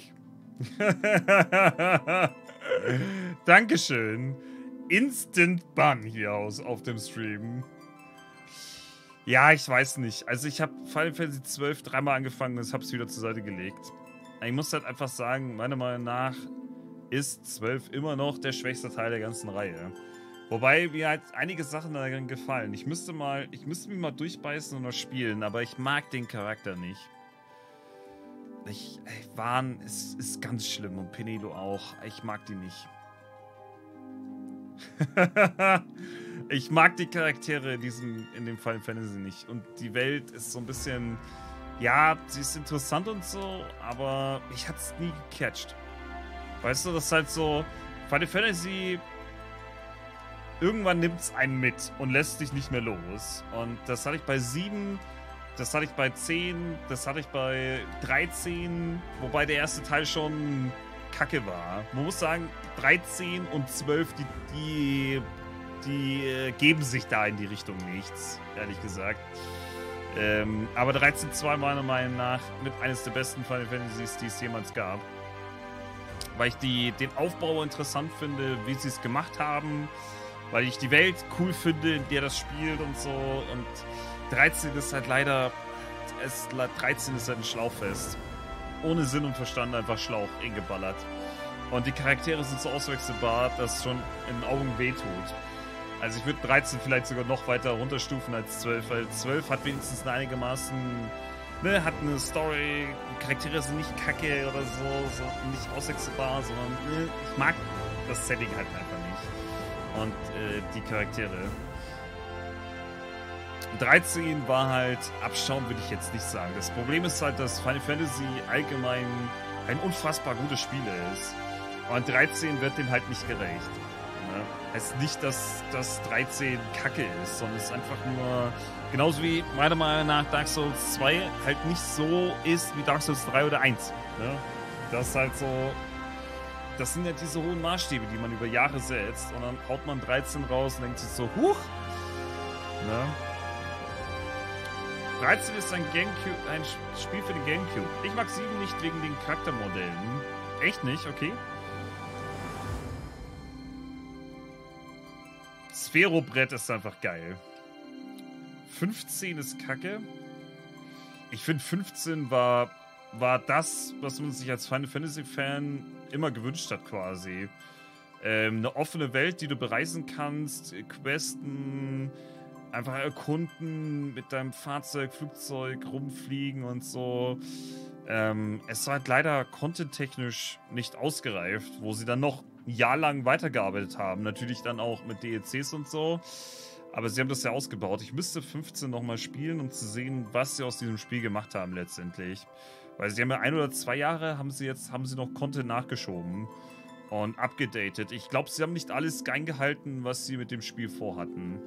Dankeschön. Instant Ban hier auf dem Stream. Ja, ich weiß nicht. Also ich habe Final Fantasy 12 dreimal angefangen und habe es wieder zur Seite gelegt. Ich muss halt einfach sagen, meiner Meinung nach ist 12 immer noch der schwächste Teil der ganzen Reihe. Wobei mir halt einige Sachen daran gefallen. Ich müsste mich mal durchbeißen und noch spielen, aber ich mag den Charakter nicht. Vahn ist ganz schlimm und Penelo auch. Ich mag die nicht. Ich mag die Charaktere in dem Final Fantasy nicht. Und die Welt ist so ein bisschen... Ja, sie ist interessant und so, aber ich hat's nie gecatcht. Weißt du, das ist halt so... Final Fantasy... Irgendwann nimmt's einen mit und lässt dich nicht mehr los. Und das hatte ich bei 7... Das hatte ich bei 10, das hatte ich bei 13, wobei der erste Teil schon kacke war. Man muss sagen, 13 und 12, die geben sich da in die Richtung nichts, ehrlich gesagt. Aber 13.2 meiner Meinung nach mit eines der besten Final Fantasies, die es jemals gab. Weil ich den Aufbau interessant finde, wie sie es gemacht haben. Weil ich die Welt cool finde, in der das spielt und so. Und 13 ist halt leider... 13 ist halt ein Schlauchfest. Ohne Sinn und Verstand einfach Schlauch ingeballert. Und die Charaktere sind so auswechselbar, dass es schon in den Augen wehtut. Also ich würde 13 vielleicht sogar noch weiter runterstufen als 12, weil 12 hat wenigstens eine einigermaßen... Ne, hat eine Story, die Charaktere sind nicht kacke oder so nicht auswechselbar, sondern ich mag das Setting halt einfach nicht. Und die Charaktere... 13 war halt Abschaum, würde ich jetzt nicht sagen. Das Problem ist halt, dass Final Fantasy allgemein ein unfassbar gutes Spiel ist. Und 13 wird dem halt nicht gerecht. Ne? Heißt nicht, dass 13 Kacke ist, sondern es ist einfach nur, genauso wie meiner Meinung nach Dark Souls 2 halt nicht so ist wie Dark Souls 3 oder 1. Ne? Das ist halt so, das sind ja diese hohen Maßstäbe, die man über Jahre setzt. Und dann haut man 13 raus und denkt sich so, huch! Ne? 13 ist ein Spiel für den Gamecube. Ich mag 7 nicht wegen den Charaktermodellen. Echt nicht? Okay. Sphärobrett ist einfach geil. 15 ist kacke. Ich finde 15 war das, was man sich als Final Fantasy Fan immer gewünscht hat quasi. Eine offene Welt, die du bereisen kannst, Questen... Einfach erkunden, mit deinem Fahrzeug, Flugzeug rumfliegen und so. Es war halt leider content-technisch nicht ausgereift, wo sie dann noch ein Jahr lang weitergearbeitet haben. Natürlich dann auch mit DLCs und so. Aber sie haben das ja ausgebaut. Ich müsste 15 nochmal spielen, um zu sehen, was sie aus diesem Spiel gemacht haben letztendlich. Weil sie haben ja 1 oder 2 Jahre, haben sie noch Content nachgeschoben und abgedatet. Ich glaube, sie haben nicht alles eingehalten, was sie mit dem Spiel vorhatten.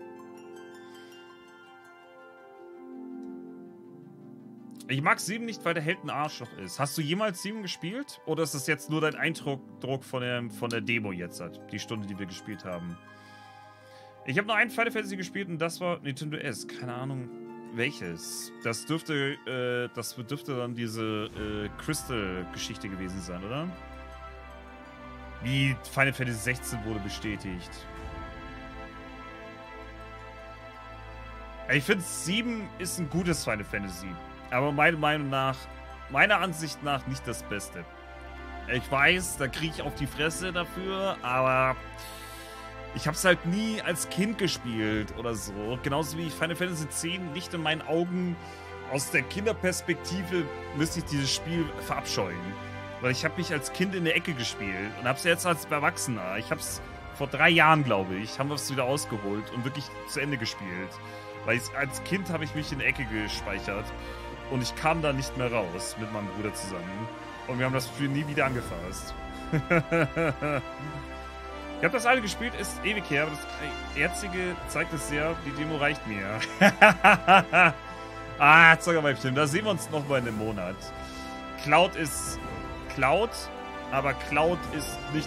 Ich mag 7 nicht, weil der Held ein Arschloch ist. Hast du jemals 7 gespielt? Oder ist das jetzt nur dein Eindruck von der Demo jetzt, die Stunde, die wir gespielt haben? Ich habe noch einen Final Fantasy gespielt und das war Nintendo S. Keine Ahnung, welches. Das dürfte dann diese Crystal-Geschichte gewesen sein, oder? Wie Final Fantasy 16 wurde bestätigt. Ich finde, 7 ist ein gutes Final Fantasy. Aber meiner Ansicht nach nicht das Beste. Ich weiß, da kriege ich auf die Fresse dafür, aber ich habe es halt nie als Kind gespielt oder so. Genauso wie Final Fantasy X nicht in meinen Augen aus der Kinderperspektive müsste ich dieses Spiel verabscheuen. Weil ich habe mich als Kind in der Ecke gespielt und habe es jetzt als Erwachsener. Ich habe es vor 3 Jahren, glaube ich, haben wir es wieder ausgeholt und wirklich zu Ende gespielt. Weil als Kind habe ich mich in der Ecke gespeichert. Und ich kam da nicht mehr raus mit meinem Bruder zusammen. Und wir haben das Spiel nie wieder angefasst. Ich habe das alle gespielt, ist ewig her, aber das Jetzige zeigt es sehr, die Demo reicht mir. Zockerweibchen, da sehen wir uns nochmal in einem Monat. Cloud ist Cloud, aber Cloud ist nicht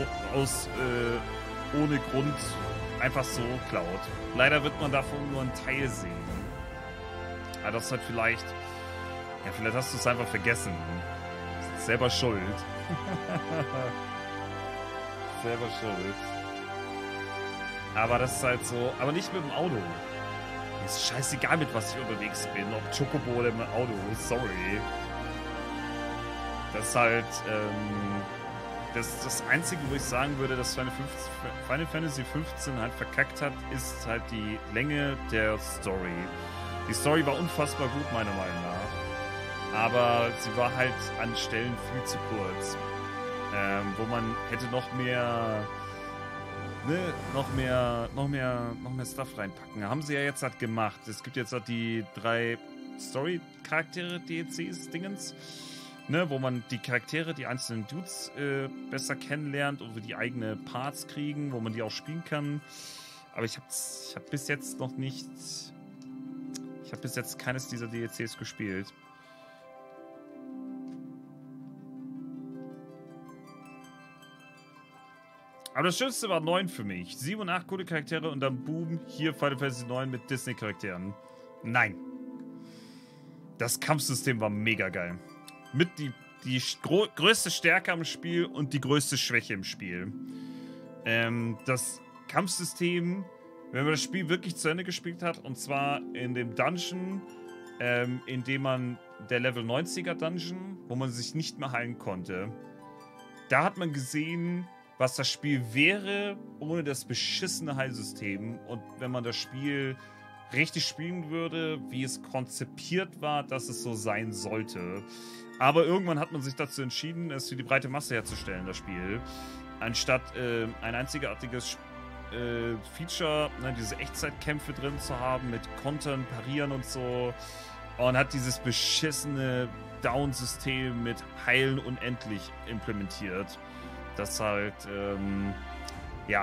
ohne Grund einfach so Cloud. Leider wird man davon nur einen Teil sehen. Aber das ist halt vielleicht... Ja, vielleicht hast du es einfach vergessen. Selber schuld. Selber schuld. Aber das ist halt so... Aber nicht mit dem Auto. Ist scheißegal, mit was ich unterwegs bin. Ob Chocobo oder mit dem Auto. Sorry. Das ist halt... Das Einzige, wo ich sagen würde, dass Final Fantasy 15 halt verkackt hat, ist halt die Länge der Story. Die Story war unfassbar gut, meiner Meinung nach. Aber sie war halt an Stellen viel zu kurz. Wo man hätte noch mehr Stuff reinpacken. Haben sie ja jetzt halt gemacht. Es gibt jetzt halt die 3 Story-Charaktere, DLCs, Dingens. Ne, wo man die Charaktere, die einzelnen Dudes besser kennenlernt und die eigene Parts kriegen, wo man die auch spielen kann. Aber ich hab bis jetzt noch nicht... Ich habe bis jetzt keines dieser DLCs gespielt. Aber das Schönste war 9 für mich. 7 und 8 gute Charaktere und dann boom, hier Final Fantasy 9 mit Disney-Charakteren. Nein. Das Kampfsystem war mega geil. Mit die größte Stärke am Spiel und die größte Schwäche im Spiel. Das Kampfsystem, wenn man das Spiel wirklich zu Ende gespielt hat, und zwar in dem Dungeon, in dem man, der Level 90er Dungeon, wo man sich nicht mehr heilen konnte, da hat man gesehen, was das Spiel wäre ohne das beschissene Heilsystem. Und wenn man das Spiel richtig spielen würde, wie es konzipiert war, dass es so sein sollte. Aber irgendwann hat man sich dazu entschieden, es für die breite Masse herzustellen, das Spiel. Anstatt ein einzigartiges Feature, ne, diese Echtzeitkämpfe drin zu haben mit Kontern, Parieren und so. Und hat dieses beschissene Down-System mit Heilen unendlich implementiert. Das halt, ja.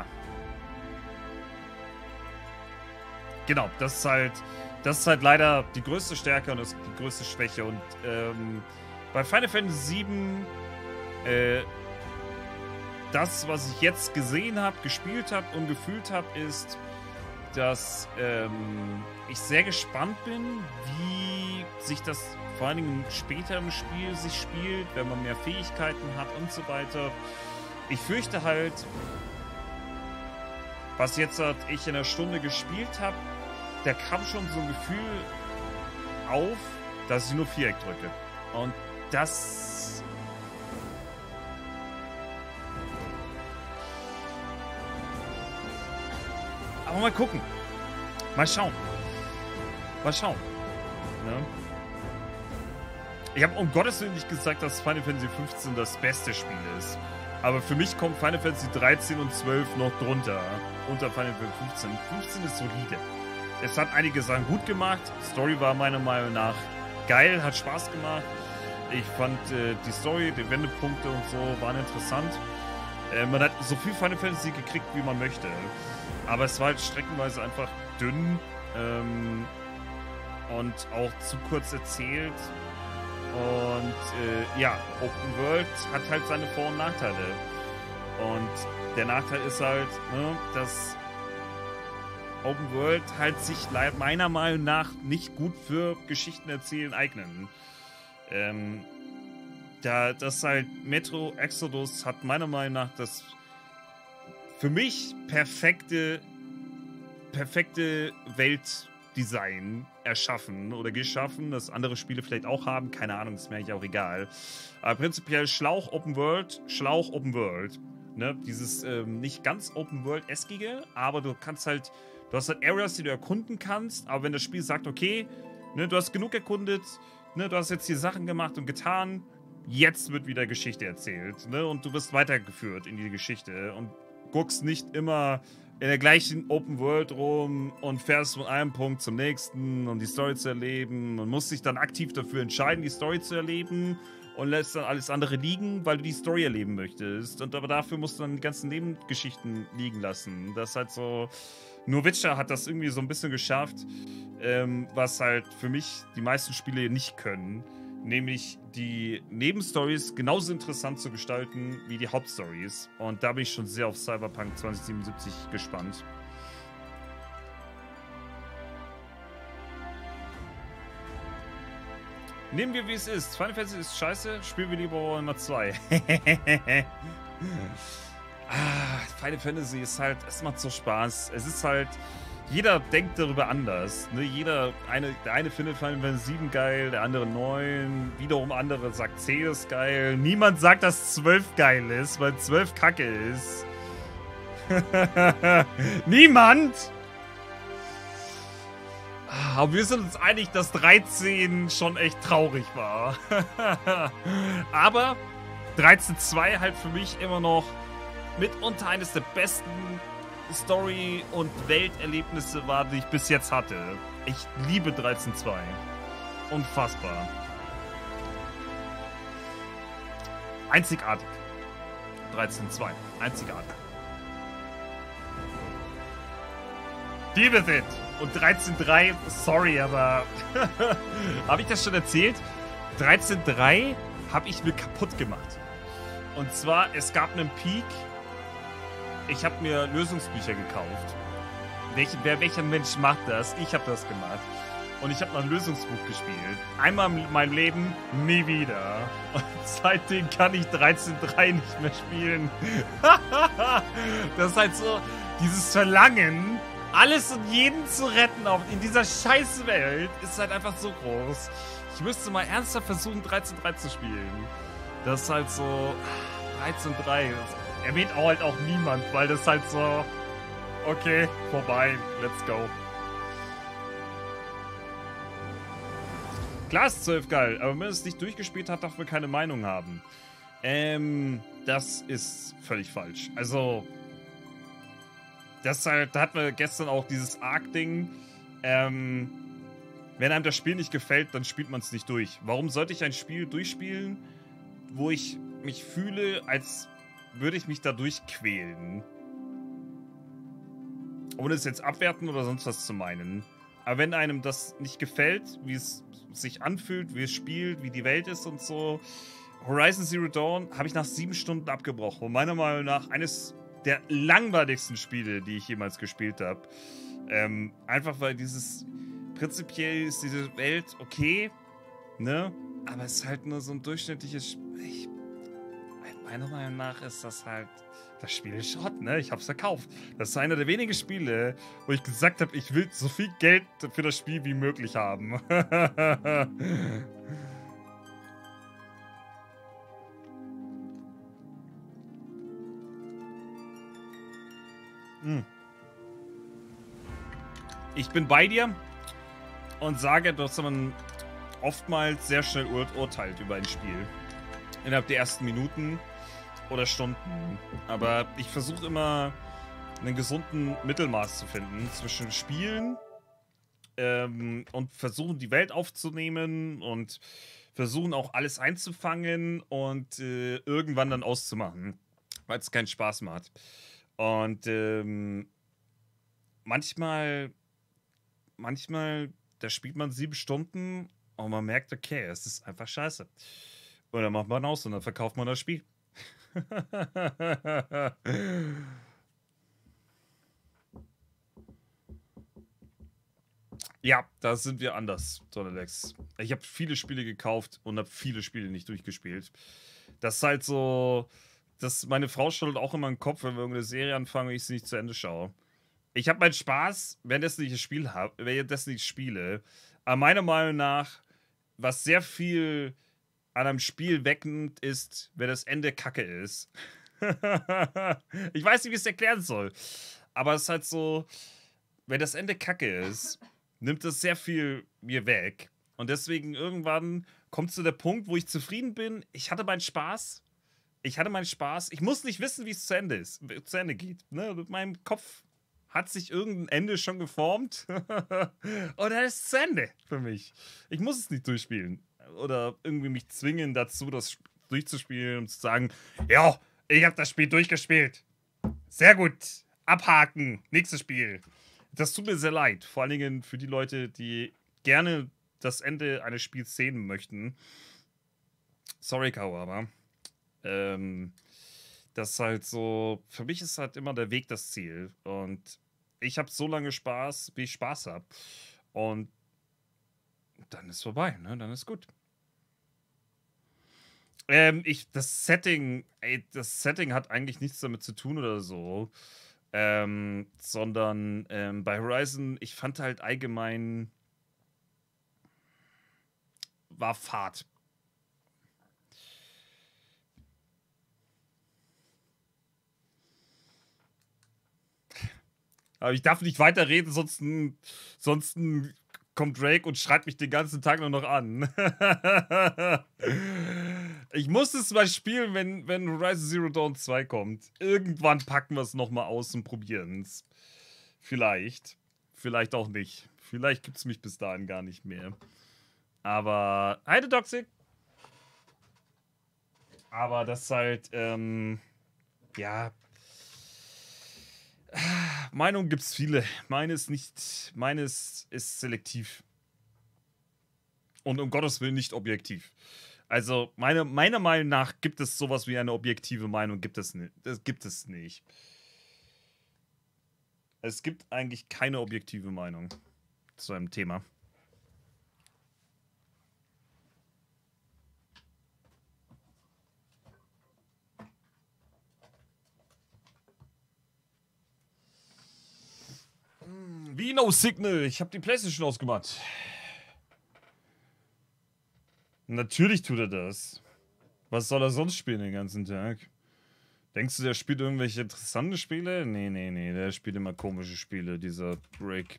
Genau, das ist halt leider die größte Stärke und die größte Schwäche. Und bei Final Fantasy VII, das, was ich jetzt gesehen habe, gespielt habe und gefühlt habe, ist, dass ich sehr gespannt bin, wie sich das vor allen Dingen später im Spiel sich spielt, wenn man mehr Fähigkeiten hat und so weiter. Ich fürchte halt, was jetzt ich in einer Stunde gespielt habe, da kam schon so ein Gefühl auf, dass ich nur Viereck drücke. Und das... Aber mal gucken. Mal schauen. Mal schauen. Ne? Ich habe um Gottes Willen nicht gesagt, dass Final Fantasy 15 das beste Spiel ist. Aber für mich kommt Final Fantasy 13 und 12 noch drunter. Unter Final Fantasy 15. 15 ist solide. Es hat einige Sachen gut gemacht. Story war meiner Meinung nach geil, hat Spaß gemacht. Ich fand die Story, die Wendepunkte und so waren interessant. Man hat so viel Final Fantasy gekriegt, wie man möchte. Aber es war halt streckenweise einfach dünn und auch zu kurz erzählt. Und ja, Open World hat halt seine Vor- und Nachteile. Und der Nachteil ist halt, ne, dass Open World halt sich meiner Meinung nach nicht gut für Geschichten erzählen eignen. Das halt Metro Exodus hat meiner Meinung nach das für mich perfekte Weltdesign erschaffen oder geschaffen, das andere Spiele vielleicht auch haben, keine Ahnung, ist mir eigentlich auch egal. Aber prinzipiell Schlauch Open World. Ne? Dieses nicht ganz Open World-eskige, aber du hast halt Areas, die du erkunden kannst, aber wenn das Spiel sagt, okay, ne, du hast genug erkundet, ne, du hast jetzt hier Sachen gemacht und getan, jetzt wird wieder Geschichte erzählt, ne, und du wirst weitergeführt in die Geschichte und guckst nicht immer in der gleichen Open World rum und fährst von einem Punkt zum nächsten, um die Story zu erleben und musst dich dann aktiv dafür entscheiden, die Story zu erleben und lässt dann alles andere liegen, weil du die Story erleben möchtest. Und aber dafür musst du dann die ganzen Nebengeschichten liegen lassen. Das ist halt so... Nur Witcher hat das irgendwie so ein bisschen geschafft, was halt für mich die meisten Spiele nicht können. nämlich die Nebenstories genauso interessant zu gestalten wie die Hauptstories. Und da bin ich schon sehr auf Cyberpunk 2077 gespannt. Nehmen wir, wie es ist. Final Fantasy ist scheiße, spielen wir lieber Warhammer 2. Final Fantasy ist halt, es macht so Spaß. Es ist halt, jeder denkt darüber anders. Ne? Der eine findet Final Fantasy 7 geil, der andere 9. Wiederum andere sagt 10 ist geil. Niemand sagt, dass 12 geil ist, weil 12 Kacke ist. Niemand! Aber wir sind uns einig, dass 13 schon echt traurig war. Aber 13.2 halt für mich immer noch mitunter eines der besten Story- und Welterlebnisse war, die ich bis jetzt hatte. Ich liebe 13.2. Unfassbar. Einzigartig. 13.2. Einzigartig. Deal with it. Und 13.3, sorry, aber habe ich das schon erzählt? 13.3 habe ich mir kaputt gemacht. Und zwar, es gab einen Peak. Ich habe mir Lösungsbücher gekauft. Welcher Mensch macht das? Ich habe das gemacht. Und ich habe noch ein Lösungsbuch gespielt. Einmal in meinem Leben, nie wieder. Und seitdem kann ich 13.3 nicht mehr spielen. Das ist halt so, dieses Verlangen, alles und jeden zu retten in dieser scheiß Welt, ist halt einfach so groß. Ich müsste mal ernsthaft versuchen, 13.3 zu spielen. Das ist halt so, 13.3, das erwähnt auch halt auch niemand, weil das halt so, okay, vorbei, let's go. Klar ist 12 geil, aber wenn man es nicht durchgespielt hat, darf man keine Meinung haben. Das ist völlig falsch. Also, das halt, da hatten wir gestern auch dieses Arc-Ding. Wenn einem das Spiel nicht gefällt, dann spielt man es nicht durch. Warum sollte ich ein Spiel durchspielen, wo ich mich fühle, als würde ich mich dadurch quälen? Ohne es jetzt abwerten oder sonst was zu meinen. Aber wenn einem das nicht gefällt, wie es sich anfühlt, wie es spielt, wie die Welt ist und so. Horizon Zero Dawn habe ich nach 7 Stunden abgebrochen. Und meiner Meinung nach eines der langweiligsten Spiele, die ich jemals gespielt habe. Einfach weil prinzipiell ist diese Welt okay, ne? Aber es ist halt nur so ein durchschnittliches Spiel. Meiner Meinung nach ist das halt, das Spiel ist Schrott, ne? Ich hab's verkauft. Das ist einer der wenigen Spiele, wo ich gesagt habe, ich will so viel Geld für das Spiel wie möglich haben. Ich bin bei dir und sage, dass man oftmals sehr schnell urteilt über ein Spiel. Innerhalb der ersten Minuten oder Stunden. Aber ich versuche immer, einen gesunden Mittelmaß zu finden zwischen Spielen und versuchen, die Welt aufzunehmen und versuchen auch alles einzufangen und irgendwann dann auszumachen, weil es keinen Spaß macht. Und manchmal, da spielt man 7 Stunden und man merkt, okay, es ist einfach scheiße. Und dann macht man aus und dann verkauft man das Spiel. Ja, da sind wir anders, Sonalex. Ich habe viele Spiele gekauft und habe viele Spiele nicht durchgespielt. Das ist halt so, meine Frau schüttelt auch immer den Kopf, wenn wir irgendeine Serie anfangen und ich sie nicht zu Ende schaue. Ich habe meinen Spaß, wenn ich das nicht spiele. Aber meiner Meinung nach, was sehr viel an einem Spiel wegnimmt, ist, wenn das Ende Kacke ist. Ich weiß nicht, wie ich es erklären soll. Aber es ist halt so, wenn das Ende Kacke ist, nimmt das sehr viel mir weg. Und deswegen irgendwann kommt zu der Punkt, wo ich zufrieden bin. Ich hatte meinen Spaß. Ich muss nicht wissen, wie es zu Ende geht. Ne? Mit meinem Kopf hat sich irgendein Ende schon geformt. Und dann ist es zu Ende für mich. Ich muss es nicht durchspielen. Oder irgendwie mich zwingen dazu, das durchzuspielen und zu sagen, ja, ich habe das Spiel durchgespielt. Sehr gut. Abhaken. Nächstes Spiel. Das tut mir sehr leid. Vor allen Dingen für die Leute, die gerne das Ende eines Spiels sehen möchten. Sorry, Kawama. Das ist halt so, für mich ist halt immer der Weg das Ziel. Und ich habe so lange Spaß, wie ich Spaß habe. Und dann ist vorbei, ne? Dann ist gut. Das Setting hat eigentlich nichts damit zu tun oder so. Sondern bei Horizon, ich fand halt allgemein, war Fahrt. Aber ich darf nicht weiterreden, sonst kommt Drake und schreit mich den ganzen Tag nur noch an. Ich muss es mal spielen, wenn Horizon Zero Dawn 2 kommt. Irgendwann packen wir es nochmal aus und probieren es. Vielleicht. Vielleicht auch nicht. Vielleicht gibt es mich bis dahin gar nicht mehr. Aber, Heide Toxic. Aber das ist halt, ja. Meinung gibt's viele. Meines ist selektiv. Und um Gottes Willen nicht objektiv. Also, meiner Meinung nach gibt es sowas wie eine objektive Meinung. Das gibt es nicht. Es gibt eigentlich keine objektive Meinung zu einem Thema. Wie No Signal? Ich habe die PlayStation ausgemacht. Natürlich tut er das. Was soll er sonst spielen den ganzen Tag? Denkst du, der spielt irgendwelche interessante Spiele? Nee. Der spielt immer komische Spiele, dieser Break.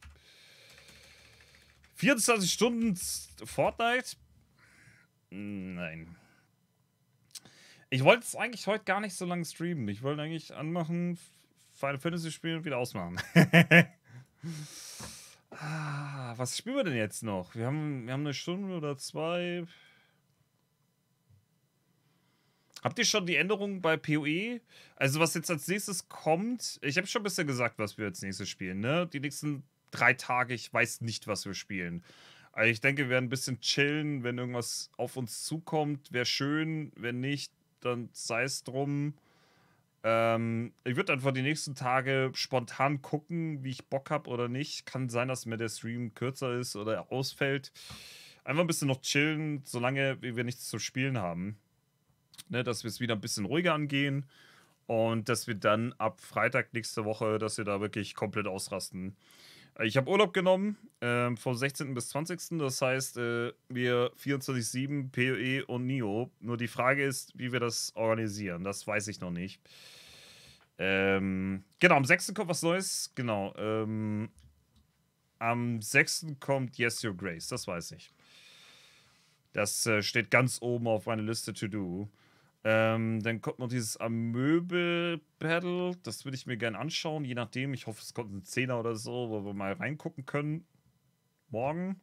24 Stunden Fortnite? Nein. Ich wollte es eigentlich heute gar nicht so lange streamen. Ich wollte eigentlich anmachen, Final Fantasy spielen und wieder ausmachen. Was spielen wir denn jetzt noch? Wir haben eine Stunde oder zwei. Habt ihr schon die Änderungen bei PoE? Also was jetzt als nächstes kommt, ich habe schon ein bisschen gesagt, was wir als nächstes spielen, ne? Die nächsten 3 Tage, ich weiß nicht, was wir spielen. Also ich denke, wir werden ein bisschen chillen, wenn irgendwas auf uns zukommt, wäre schön, wenn nicht, dann sei es drum. Ich würde einfach die nächsten Tage spontan gucken, wie ich Bock habe oder nicht. Kann sein, dass mir der Stream kürzer ist oder ausfällt. Einfach ein bisschen noch chillen, solange wir nichts zu spielen haben. Ne, dass wir es wieder ein bisschen ruhiger angehen und dass wir dann ab Freitag nächste Woche, dass wir da wirklich komplett ausrasten. Ich habe Urlaub genommen vom 16. bis 20. Das heißt, wir 24/7 PoE und Nioh. Nur die Frage ist, wie wir das organisieren. Das weiß ich noch nicht. Genau, am 6. kommt was Neues. Genau. Am 6. kommt Yes Your Grace. Das weiß ich. Das steht ganz oben auf meiner Liste to do. Dann kommt noch dieses Amöbel-Battle. Das würde ich mir gerne anschauen, je nachdem. Ich hoffe, es kommt ein 10er oder so, wo wir mal reingucken können. Morgen.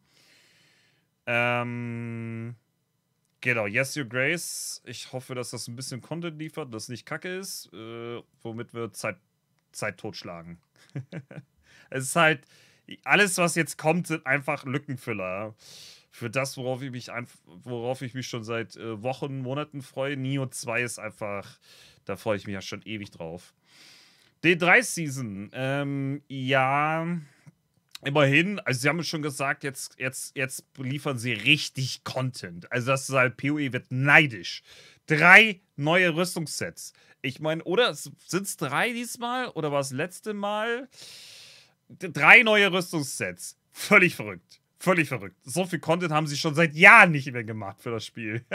Genau, Yes Your Grace. Ich hoffe, dass das ein bisschen Content liefert, dass nicht kacke ist, womit wir Zeit totschlagen. Es ist halt, alles, was jetzt kommt, sind einfach Lückenfüller. Für das, worauf ich mich schon seit Wochen, Monaten freue. Nioh 2 ist einfach, da freue ich mich ja schon ewig drauf. D3-Season, ja, immerhin, also sie haben schon gesagt, jetzt liefern sie richtig Content. Also das ist halt, PoE wird neidisch. 3 neue Rüstungssets. Ich meine, oder sind es 3 diesmal? Oder war es letzte Mal? 3 neue Rüstungssets. Völlig verrückt. Völlig verrückt. So viel Content haben sie schon seit Jahren nicht mehr gemacht für das Spiel.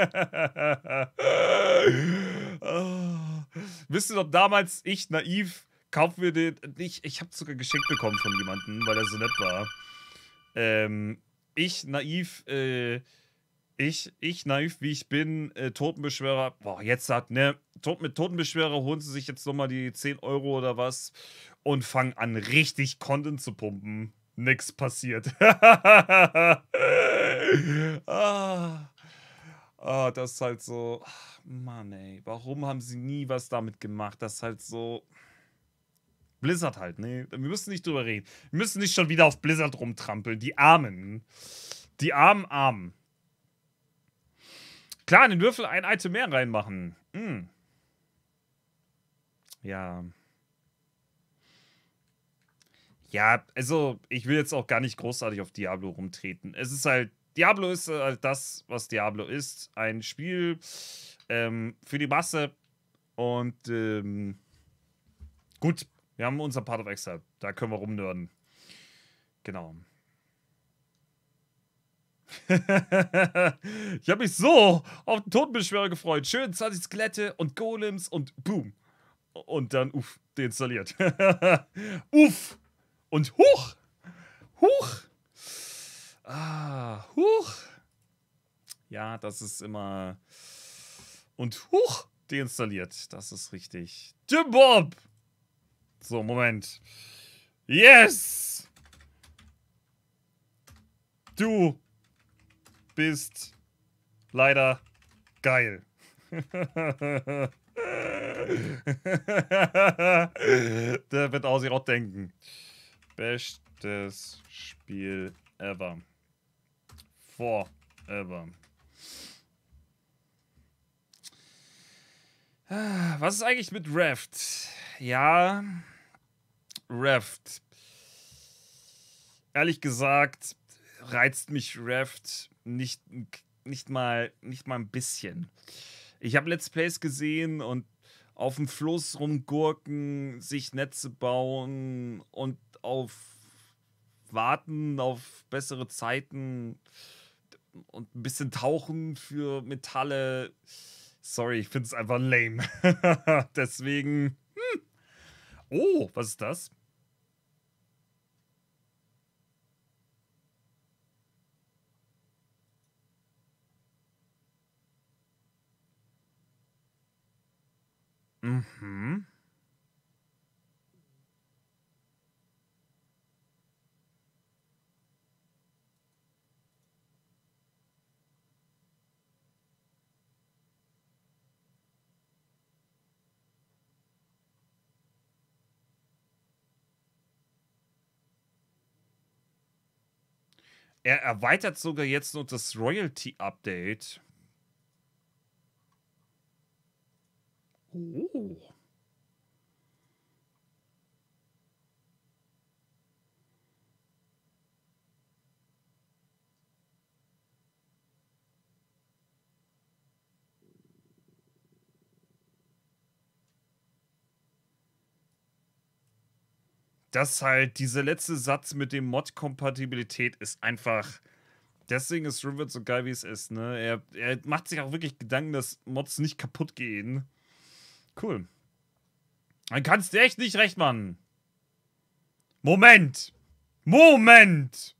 Wisst ihr noch, damals, ich naiv, kaufen wir den. Ich habe sogar geschenkt bekommen von jemandem, weil er so nett war. Ich naiv, wie ich bin, Totenbeschwörer. Boah, jetzt hat, ne, mit Totenbeschwörer holen sie sich jetzt nochmal die 10 Euro oder was und fangen an, richtig Content zu pumpen. Nix passiert. Das ist halt so. Ach, Mann, ey. Warum haben sie nie was damit gemacht? Das ist halt so. Blizzard halt, ne? Wir müssen nicht drüber reden. Wir müssen nicht schon wieder auf Blizzard rumtrampeln. Die Armen. Die armen Armen. Klar, in den Würfel ein Item mehr reinmachen. Ja. Ja, also, ich will jetzt auch gar nicht großartig auf Diablo rumtreten. Es ist halt, Diablo ist halt das, was Diablo ist. Ein Spiel für die Masse. Und, gut, wir haben unser Part of Exile. Da können wir rumnörden. Genau. Ich habe mich so auf den Totenbeschwörer gefreut. Schön 20 Skelette und Golems und boom. Und dann, uff, deinstalliert. Uff. Und huch. Huch. Ah, huch. Ja, das ist immer... Und huch, deinstalliert. Das ist richtig. Jim Bob. So, Moment. Yes. Du bist leider geil. Der wird auch sich auch denken. Bestes Spiel ever. Forever. Was ist eigentlich mit Raft? Ja, Raft. Ehrlich gesagt reizt mich Raft nicht mal ein bisschen. Ich habe Let's Plays gesehen und auf dem Fluss rumgurken, sich Netze bauen und warten auf bessere Zeiten und ein bisschen tauchen für Metalle. Sorry, ich finde es einfach lame. Deswegen. Oh, was ist das? Mhm. Er erweitert sogar jetzt noch das Royalty-Update. Oh. Das halt, dieser letzte Satz mit dem Mod-Kompatibilität ist einfach. Deswegen ist Rivet so geil, wie es ist, ne? Er macht sich auch wirklich Gedanken, dass Mods nicht kaputt gehen. Cool. Dann kannst du echt nicht recht machen. Moment! Moment!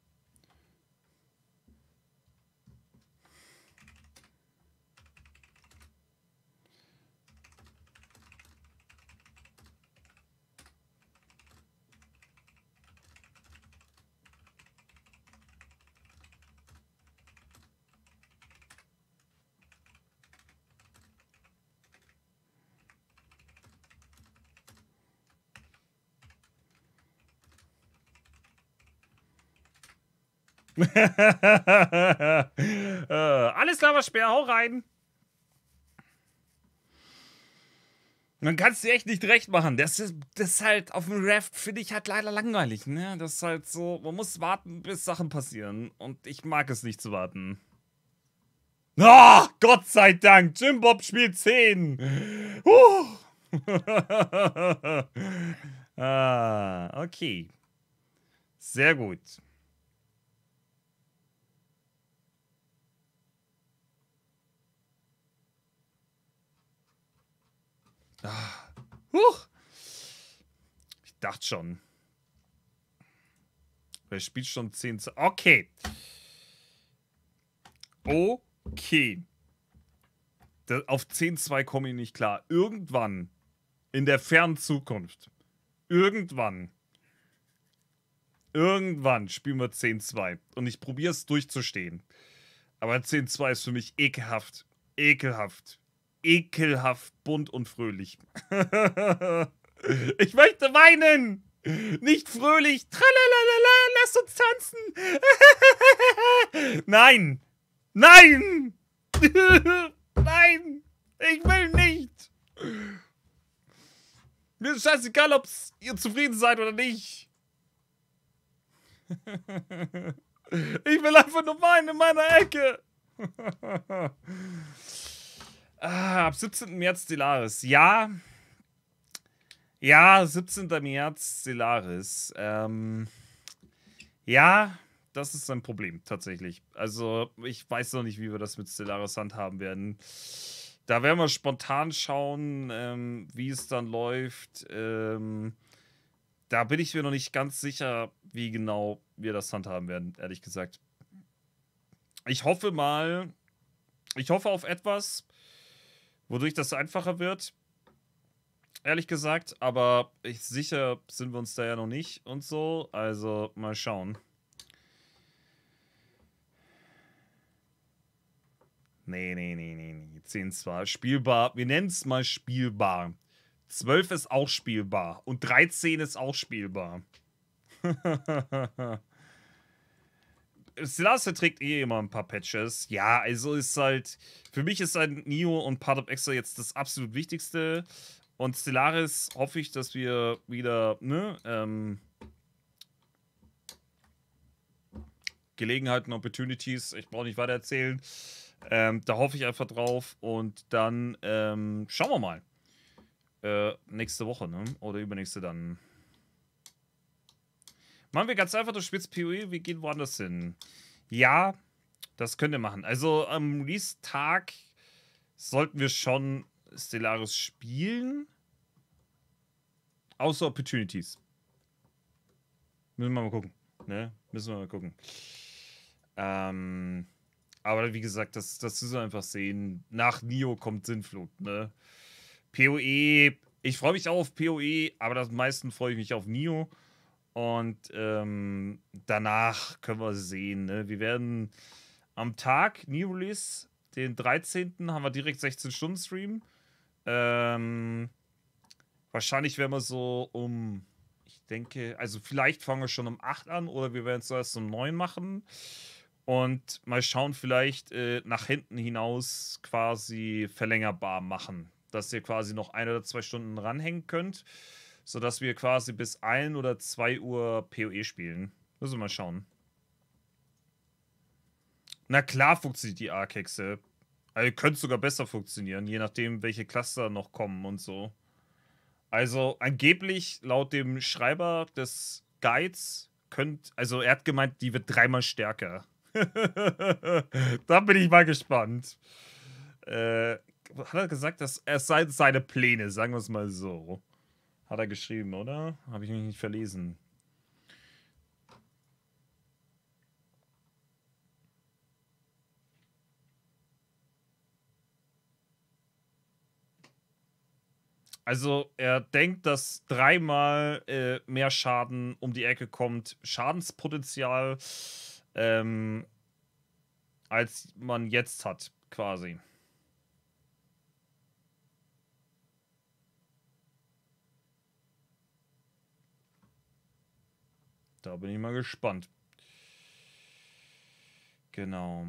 Alles klar, was Speer, hau rein. Man kann es dir echt nicht recht machen. Das ist halt auf dem Raft, finde ich, halt leider langweilig. Ne? Das ist halt so, man muss warten, bis Sachen passieren. Und ich mag es nicht zu warten. Oh, Gott sei Dank, Jim Bob spielt 10. Ah, okay. Sehr gut. Ich dachte schon. Wer spielt schon 10? Okay. Okay. Auf 10-2 komme ich nicht klar. Irgendwann in der fernen Zukunft. Irgendwann spielen wir 10-2. Und ich probiere es durchzustehen. Aber 10-2 ist für mich ekelhaft. Ekelhaft. Ekelhaft, bunt und fröhlich. Ich möchte weinen! Nicht fröhlich. Tralalala, lass uns tanzen. Nein! Nein! Nein! Ich will nicht! Mir ist scheißegal, ob ihr zufrieden seid oder nicht. Ich will einfach nur weinen in meiner Ecke. Ab 17. März Stellaris. Ja. Ja, 17. März Stellaris. Ja, das ist ein Problem, tatsächlich. Also, ich weiß noch nicht, wie wir das mit Stellaris handhaben werden. Da werden wir spontan schauen, wie es dann läuft. Da bin ich mir noch nicht ganz sicher, wie genau wir das handhaben werden, ehrlich gesagt. Ich hoffe auf etwas, wodurch das einfacher wird. Ehrlich gesagt, aber sicher sind wir uns da ja noch nicht und so. Also, mal schauen. Nee. 10 zwar. Spielbar. Wir nennen es mal spielbar. 12 ist auch spielbar. Und 13 ist auch spielbar. Stellaris verträgt eh immer ein paar Patches. Ja, also ist halt. Für mich ist halt Neo und Path of Exile jetzt das absolut Wichtigste. Und Stellaris hoffe ich, dass wir wieder, Gelegenheiten, Opportunities, ich brauche nicht weiter erzählen. Da hoffe ich einfach drauf. Und dann schauen wir mal. Nächste Woche, ne? Oder übernächste dann. Machen wir ganz einfach, du spielst PoE, wir gehen woanders hin. Ja, das könnt ihr machen. Also am Release-Tag sollten wir schon Stellaris spielen. Außer Opportunities. Müssen wir mal gucken. Ne? Müssen wir mal gucken. Aber wie gesagt, das müssen wir einfach sehen. Nach Neo kommt Sinnflut, ne? PoE, ich freue mich auch auf PoE, aber am meisten freue ich mich auf Neo. Und danach können wir sehen, ne? Wir werden am Tag Neo Release, den 13. haben wir direkt 16-Stunden-Stream. Wahrscheinlich werden wir so ich denke, also vielleicht fangen wir schon um 8 an oder wir werden es erst um 9 machen. Und mal schauen, vielleicht nach hinten hinaus quasi verlängerbar machen. Dass ihr quasi noch 1 oder 2 Stunden ranhängen könnt. Sodass wir quasi bis 1 oder 2 Uhr PoE spielen. Müssen wir mal schauen. Na klar funktioniert die Arc-Hexe. Also könnte sogar besser funktionieren, je nachdem, welche Cluster noch kommen und so. Also angeblich, laut dem Schreiber des Guides, also er hat gemeint, die wird 3-mal stärker. Da bin ich mal gespannt. Hat er gesagt, dass es seien seine Pläne, sagen wir es mal so. Hat er geschrieben, oder? Habe ich mich nicht verlesen. Also er denkt, dass 3-mal mehr Schaden um die Ecke kommt. Schadenspotenzial, als man jetzt hat, quasi. Da bin ich mal gespannt. Genau.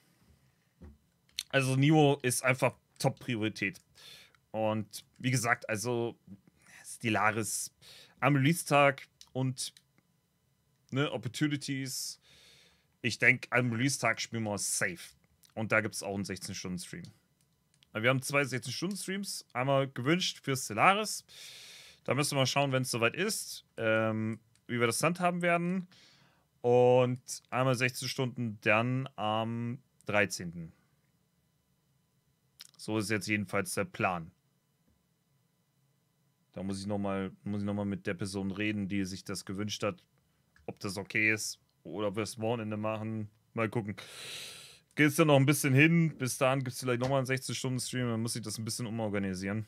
Also Neo ist einfach Top-Priorität. Und wie gesagt, also Stellaris am Release-Tag und Opportunities. Ich denke, am Release-Tag spielen wir safe. Und da gibt es auch einen 16-Stunden-Stream. Wir haben 2 16-Stunden-Streams. Einmal gewünscht für Stellaris. Da müssen wir mal schauen, wenn es soweit ist, wie wir das handhaben werden. Und einmal 16 Stunden dann am 13. So ist jetzt jedenfalls der Plan. Da muss ich noch mal mit der Person reden, die sich das gewünscht hat. Ob das okay ist oder ob wir es Wochenende machen. Mal gucken. Geht es dann noch ein bisschen hin. Bis dahin gibt es vielleicht nochmal einen 16-Stunden-Stream. Dann muss ich das ein bisschen umorganisieren.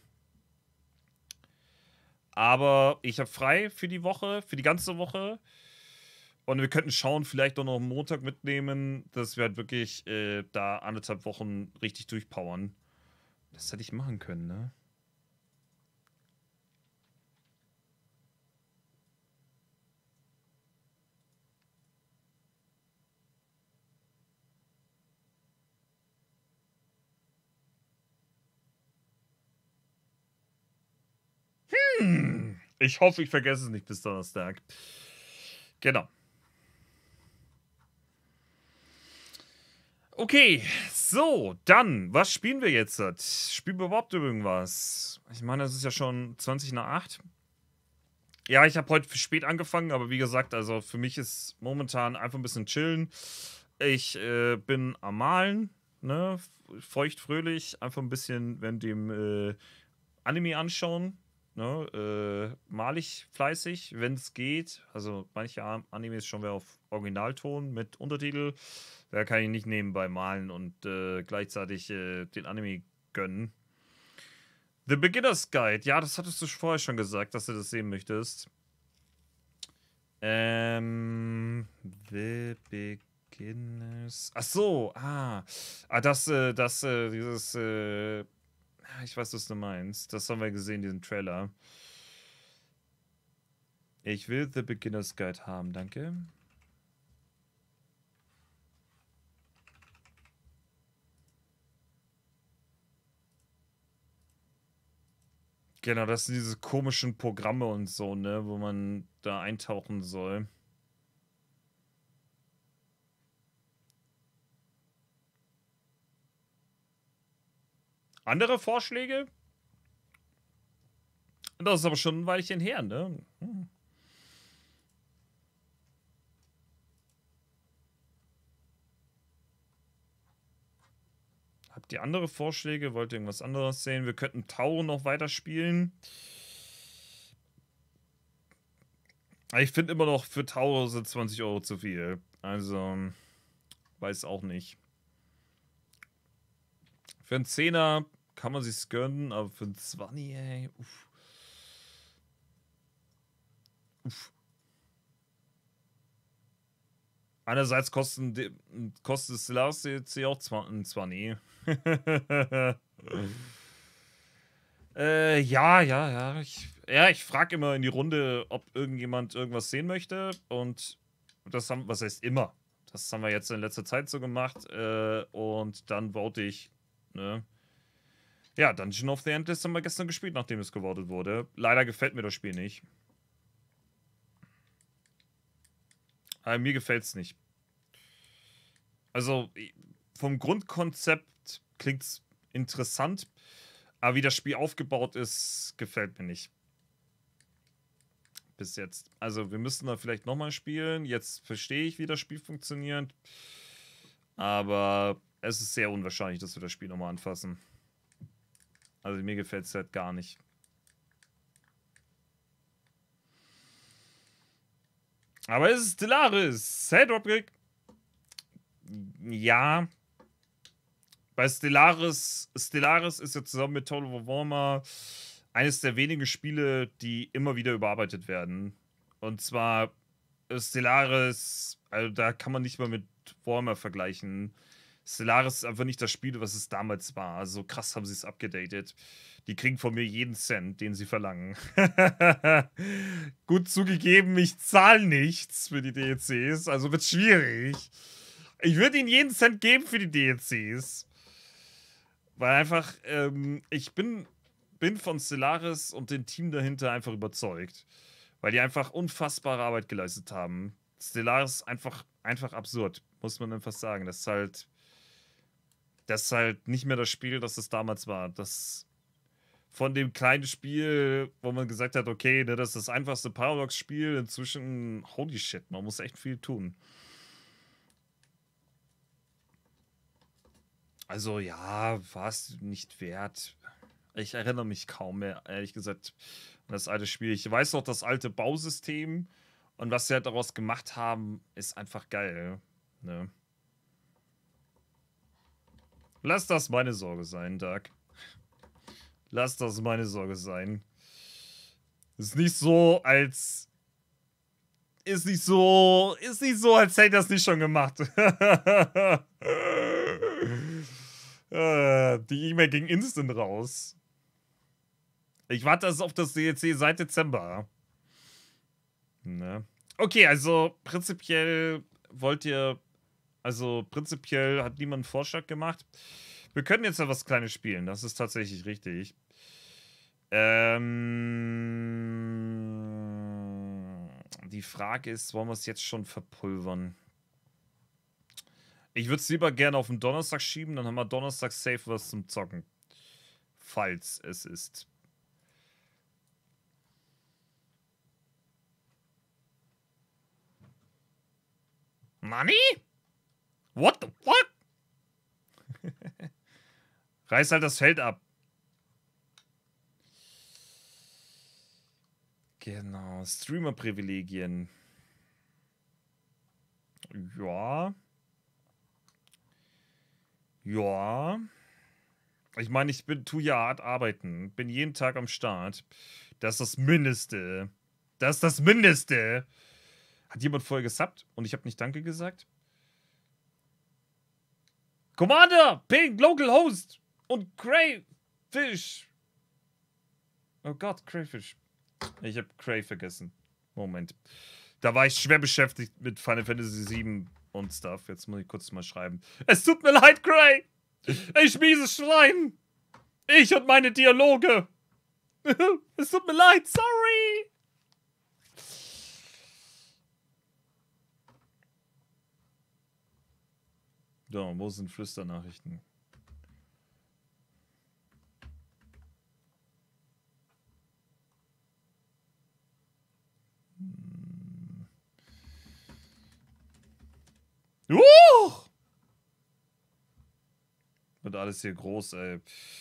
Aber ich habe frei für die Woche, für die ganze Woche. Und wir könnten schauen, vielleicht auch noch einen Montag mitnehmen, dass wir halt wirklich da 1,5 Wochen richtig durchpowern. Das hätte ich machen können, ne? Ich hoffe, ich vergesse es nicht bis Donnerstag. Genau. Okay, so, dann, was spielen wir jetzt? Spielen wir überhaupt irgendwas? Ich meine, es ist ja schon 20 nach 8. Ja, ich habe heute spät angefangen, aber wie gesagt, also für mich ist momentan einfach ein bisschen chillen. Ich bin am Malen, ne, feucht fröhlich, einfach ein bisschen während dem Anime anschauen. Ne, mal ich fleißig, wenn es geht. Also manche Animes schon wieder auf Originalton mit Untertitel. Da kann ich nicht nebenbei malen und gleichzeitig den Anime gönnen. The Beginner's Guide. Ja, das hattest du vorher schon gesagt, dass du das sehen möchtest. The Beginner's... Ach so, dieses... ich weiß, was du meinst. Das haben wir gesehen, diesen Trailer. Ich will The Beginner's Guide haben, danke. Genau, das sind diese komischen Programme und so, ne, wo man da eintauchen soll. Andere Vorschläge? Das ist aber schon ein Weilchen her, ne? Habt ihr andere Vorschläge? Wollt ihr irgendwas anderes sehen? Wir könnten Tauro noch weiterspielen. Ich finde immer noch, für Tauro sind 20 € zu viel. Also, weiß auch nicht. Für einen 10er kann man sich's gönnen, aber für einen 20, ey, uff. Einerseits kostet Stellaris DLC auch 20. Ja. Ich frage immer in die Runde, ob irgendjemand irgendwas sehen möchte. Und das haben, was heißt immer? Das haben wir jetzt in letzter Zeit so gemacht. Und dann vote ich, ne? Ja, Dungeon of the Endless haben wir gestern gespielt, nachdem es gewotet wurde. Leider gefällt mir das Spiel nicht. Aber mir gefällt es nicht. Also, vom Grundkonzept klingt es interessant, aber wie das Spiel aufgebaut ist, gefällt mir nicht. Bis jetzt. Also, wir müssen da vielleicht nochmal spielen. Jetzt verstehe ich, wie das Spiel funktioniert. Aber es ist sehr unwahrscheinlich, dass wir das Spiel nochmal anfassen. Also, mir gefällt es halt gar nicht. Aber es ist Stellaris. Hey, Dropkick. Ja. Bei Stellaris ist ja zusammen mit Total War Warhammer eines der wenigen Spiele, die immer wieder überarbeitet werden. Und zwar Stellaris, also da kann man nicht mal mit Warhammer vergleichen. Stellaris ist einfach nicht das Spiel, was es damals war. Also krass haben sie es abgedatet. Die kriegen von mir jeden Cent, den sie verlangen. Gut zugegeben, ich zahle nichts für die DLCs, also wird schwierig. Ich würde ihnen jeden Cent geben für die DLCs. Weil einfach, ich bin von Stellaris und dem Team dahinter einfach überzeugt. Weil die einfach unfassbare Arbeit geleistet haben. Stellaris ist einfach absurd, muss man einfach sagen. Das ist halt nicht mehr das Spiel, das es damals war. Das von dem kleinen Spiel, wo man gesagt hat, okay, ne, das ist das einfachste Paradox-Spiel, inzwischen, holy shit, man muss echt viel tun. Also ja, war es nicht wert. Ich erinnere mich kaum mehr, ehrlich gesagt, an das alte Spiel. Ich weiß noch, das alte Bausystem und was sie halt daraus gemacht haben, ist einfach geil. Ne? Lass das meine Sorge sein, Doug. Lass das meine Sorge sein. Ist nicht so, als hätte ich das nicht schon gemacht. Die E-Mail ging instant raus. Ich warte auf das DLC seit Dezember. Ne? Okay, also prinzipiell hat niemand einen Vorschlag gemacht. Wir können jetzt ja was Kleines spielen, das ist tatsächlich richtig. Die Frage ist, wollen wir es jetzt schon verpulvern? Ich würde es lieber gerne auf den Donnerstag schieben, dann haben wir Donnerstag safe was zum Zocken. Falls es ist. Nani? What the fuck? Reiß halt das Feld ab. Genau, Streamer-Privilegien. Ja. Ja. Ich meine, tue ja hart arbeiten. Bin jeden Tag am Start. Das ist das Mindeste. Das ist das Mindeste. Hat jemand vorher gesubbt und ich habe nicht Danke gesagt? Commander, Ping, Local Host und Crayfish. Oh Gott, Crayfish. Ich habe Cray vergessen. Moment. Da war ich schwer beschäftigt mit Final Fantasy VII und Stuff. Jetzt muss ich kurz mal schreiben. Es tut mir leid, Cray. Ich mieses Schwein. Ich und meine Dialoge. Es tut mir leid, sorry. So, wo sind Flüsternachrichten? Wird alles hier groß, ey.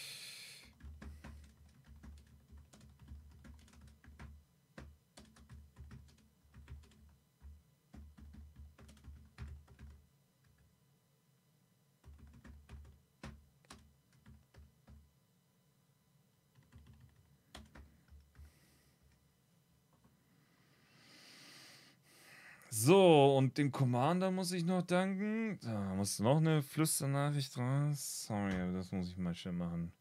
So, und dem Commander muss ich noch danken. Da muss noch eine Flüsternachricht raus. Sorry, aber das muss ich mal schnell machen.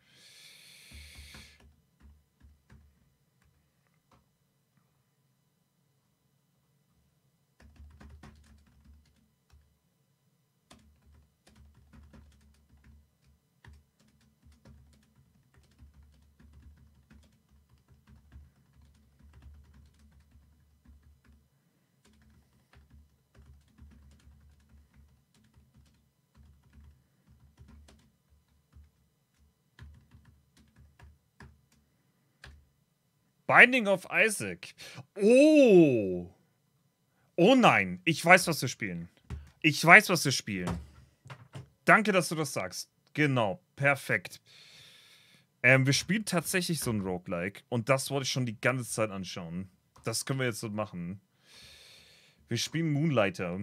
Binding of Isaac. Oh. Oh nein. Ich weiß, was wir spielen. Ich weiß, was wir spielen. Danke, dass du das sagst. Genau. Perfekt. Wir spielen tatsächlich so ein Roguelike. Und das wollte ich schon die ganze Zeit anschauen. Das können wir jetzt so machen. Wir spielen Moonlighter.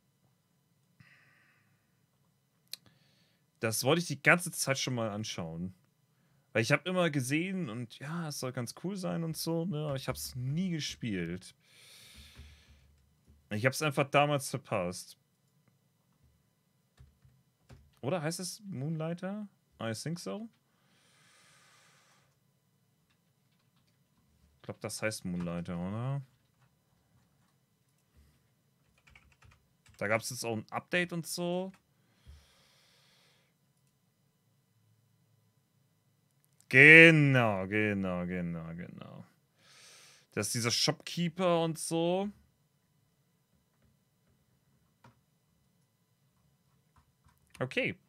Das wollte ich die ganze Zeit schon mal anschauen. Weil ich habe immer gesehen und ja, es soll ganz cool sein und so, ne? Aber ich habe es nie gespielt. Ich habe es einfach damals verpasst. Oder heißt es Moonlighter? I think so. Ich glaube, das heißt Moonlighter, oder? Da gab es jetzt auch ein Update und so. Genau. Das ist dieser Shopkeeper und so. Okay.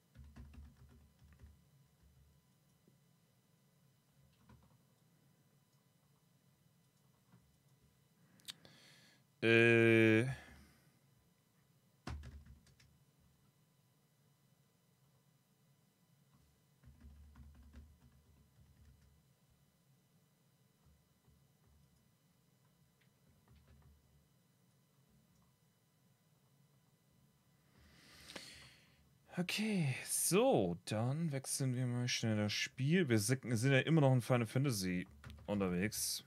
Okay, so, dann wechseln wir mal schnell das Spiel. Wir sind ja immer noch in Final Fantasy unterwegs.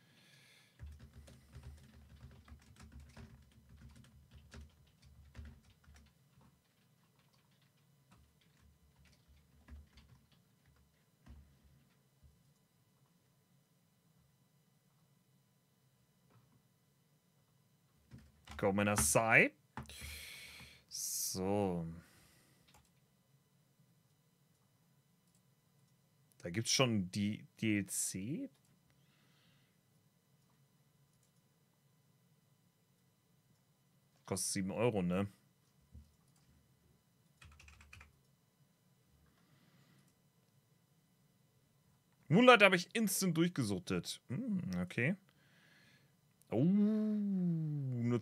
Kommen wir Sai. So. Da gibt's schon die DLC? Kostet 7 Euro, ne? Moonlight habe ich instant durchgesuchtet. Okay. Oh, nur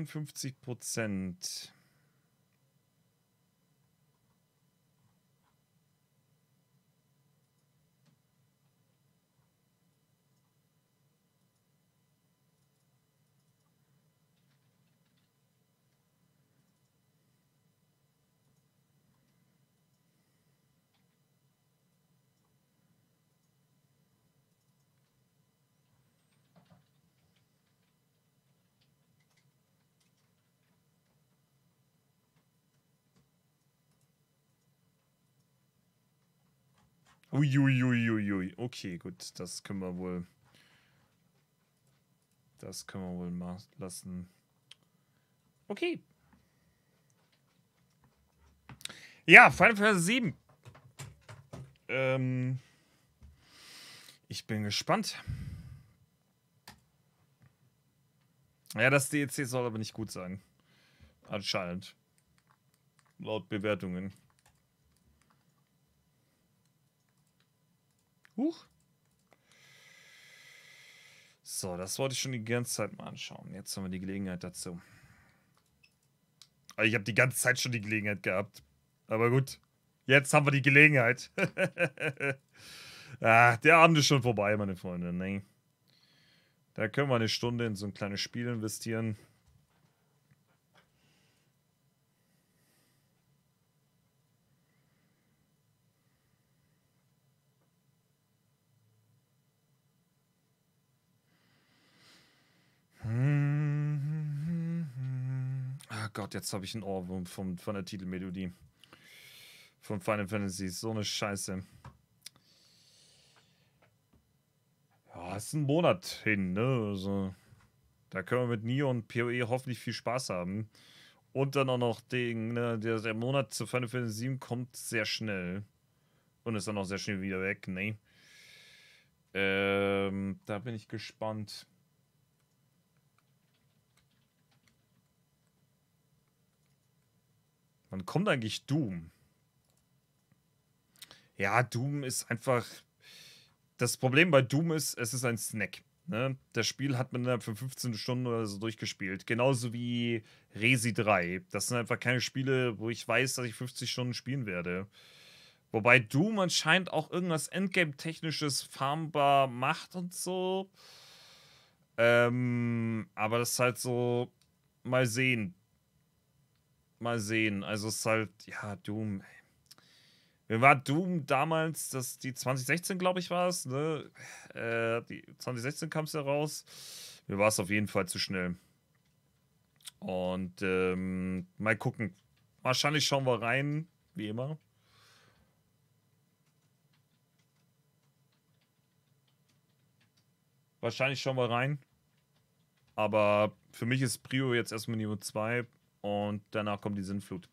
52%. Uiuiuiui. Okay, gut. Das können wir wohl. Das können wir wohl mal lassen. Okay. Ja, Final Fantasy 7. Ich bin gespannt. Ja, das DLC soll aber nicht gut sein. Anscheinend. Laut Bewertungen. Huch. So, das wollte ich schon die ganze Zeit mal anschauen. Jetzt haben wir die Gelegenheit dazu. Ich habe die ganze Zeit schon die Gelegenheit gehabt. Aber gut. Jetzt haben wir die Gelegenheit. Ah, der Abend ist schon vorbei, meine Freunde. Nee. Da können wir eine Stunde in so ein kleines Spiel investieren. Ah Gott, jetzt habe ich einen Ohrwurm von der Titelmelodie. Von Final Fantasy. So eine Scheiße. Ja, ist ein Monat hin, ne? Also, da können wir mit Nioh und PoE hoffentlich viel Spaß haben. Und dann auch noch der Monat zu Final Fantasy 7 kommt sehr schnell. Und ist dann auch sehr schnell wieder weg, ne? Da bin ich gespannt. Wann kommt eigentlich Doom? Ja, Doom ist einfach... Das Problem bei Doom ist, es ist ein Snack. Ne? Das Spiel hat man innerhalb von 15 Stunden oder so durchgespielt. Genauso wie Resi 3. Das sind einfach keine Spiele, wo ich weiß, dass ich 50 Stunden spielen werde. Wobei Doom anscheinend auch irgendwas Endgame-technisches farmbar macht und so. Aber das ist halt so... Mal sehen. Mal sehen. Also es ist halt... Ja, Doom... Mir war Doom damals, die 2016, glaube ich, war es, ne? Die 2016 kam es ja raus. Mir war es auf jeden Fall zu schnell. Und mal gucken. Wahrscheinlich schauen wir rein, wie immer. Wahrscheinlich schauen wir rein. Aber für mich ist Prio jetzt erstmal Nioh 2 und danach kommt die Sinnflut.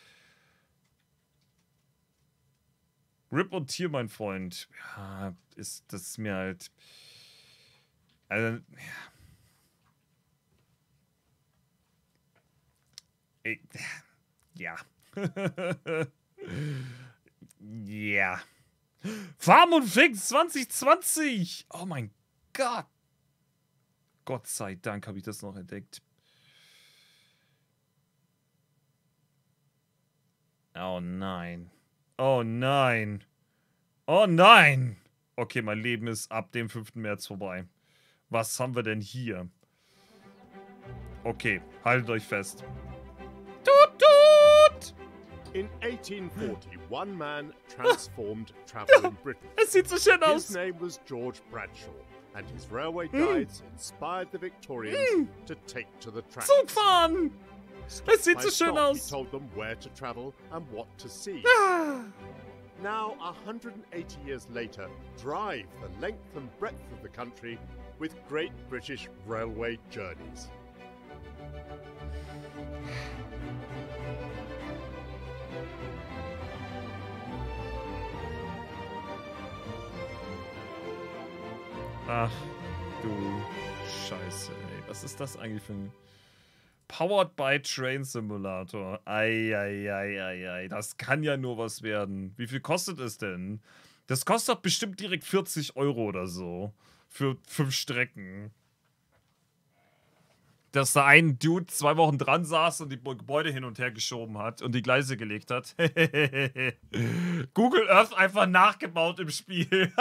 Rip und Tier, mein Freund. Ja, das ist mir halt... Also, ja. Ja. Farm und Fix 2020! Oh mein Gott! Gott sei Dank habe ich das noch entdeckt. Oh nein. Oh nein. Oh nein. Okay, mein Leben ist ab dem 5. März vorbei. Was haben wir denn hier? Okay, haltet euch fest. Tut, tut! In 1840, one man transformed travel in Britain. Es sieht so schön aus. His name was George Bradshaw, and his railway guides inspired the Victorians to take to the tracks. Zugfahren! Es sieht so schön aus. He told them where to travel and what to see. Now, 180 years later, drive the length and breadth of the country with Great British Railway journeys. Ach, du Scheiße, ey. Was ist das eigentlich für ein... Powered by Train Simulator. Ei. Das kann ja nur was werden. Wie viel kostet es denn? Das kostet bestimmt direkt 40 € oder so. Für 5 Strecken. Dass da ein Dude 2 Wochen dran saß und die Gebäude hin und her geschoben hat und die Gleise gelegt hat. Google Earth einfach nachgebaut im Spiel.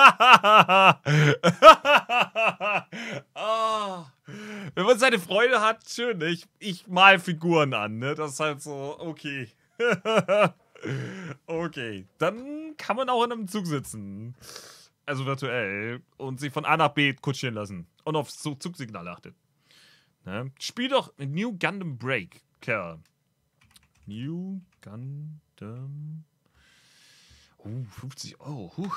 Oh. Wenn man seine Freude hat, schön, ne? Ich mal Figuren an, ne? Das ist halt so, okay. Okay. Dann kann man auch in einem Zug sitzen. Also virtuell. Und sich von A nach B kutschieren lassen. Und auf Zugsignal achten. Ne? Spiel doch New Gundam Break, Kerl. New Gundam. 50 €. Huch.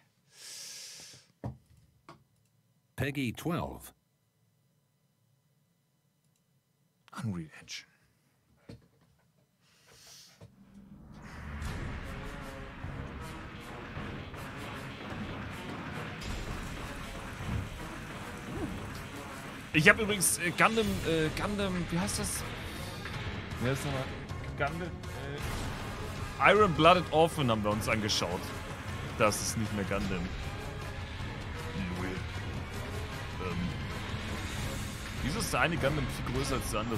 Peggy 12. Unreal Engine. Ich habe übrigens Gundam, wie heißt das? Wie heißt das nochmal? Gundam, Iron Blooded Orphan haben wir uns angeschaut. Das ist nicht mehr Gundam. Wieso ist der eine Gundam viel größer als der andere?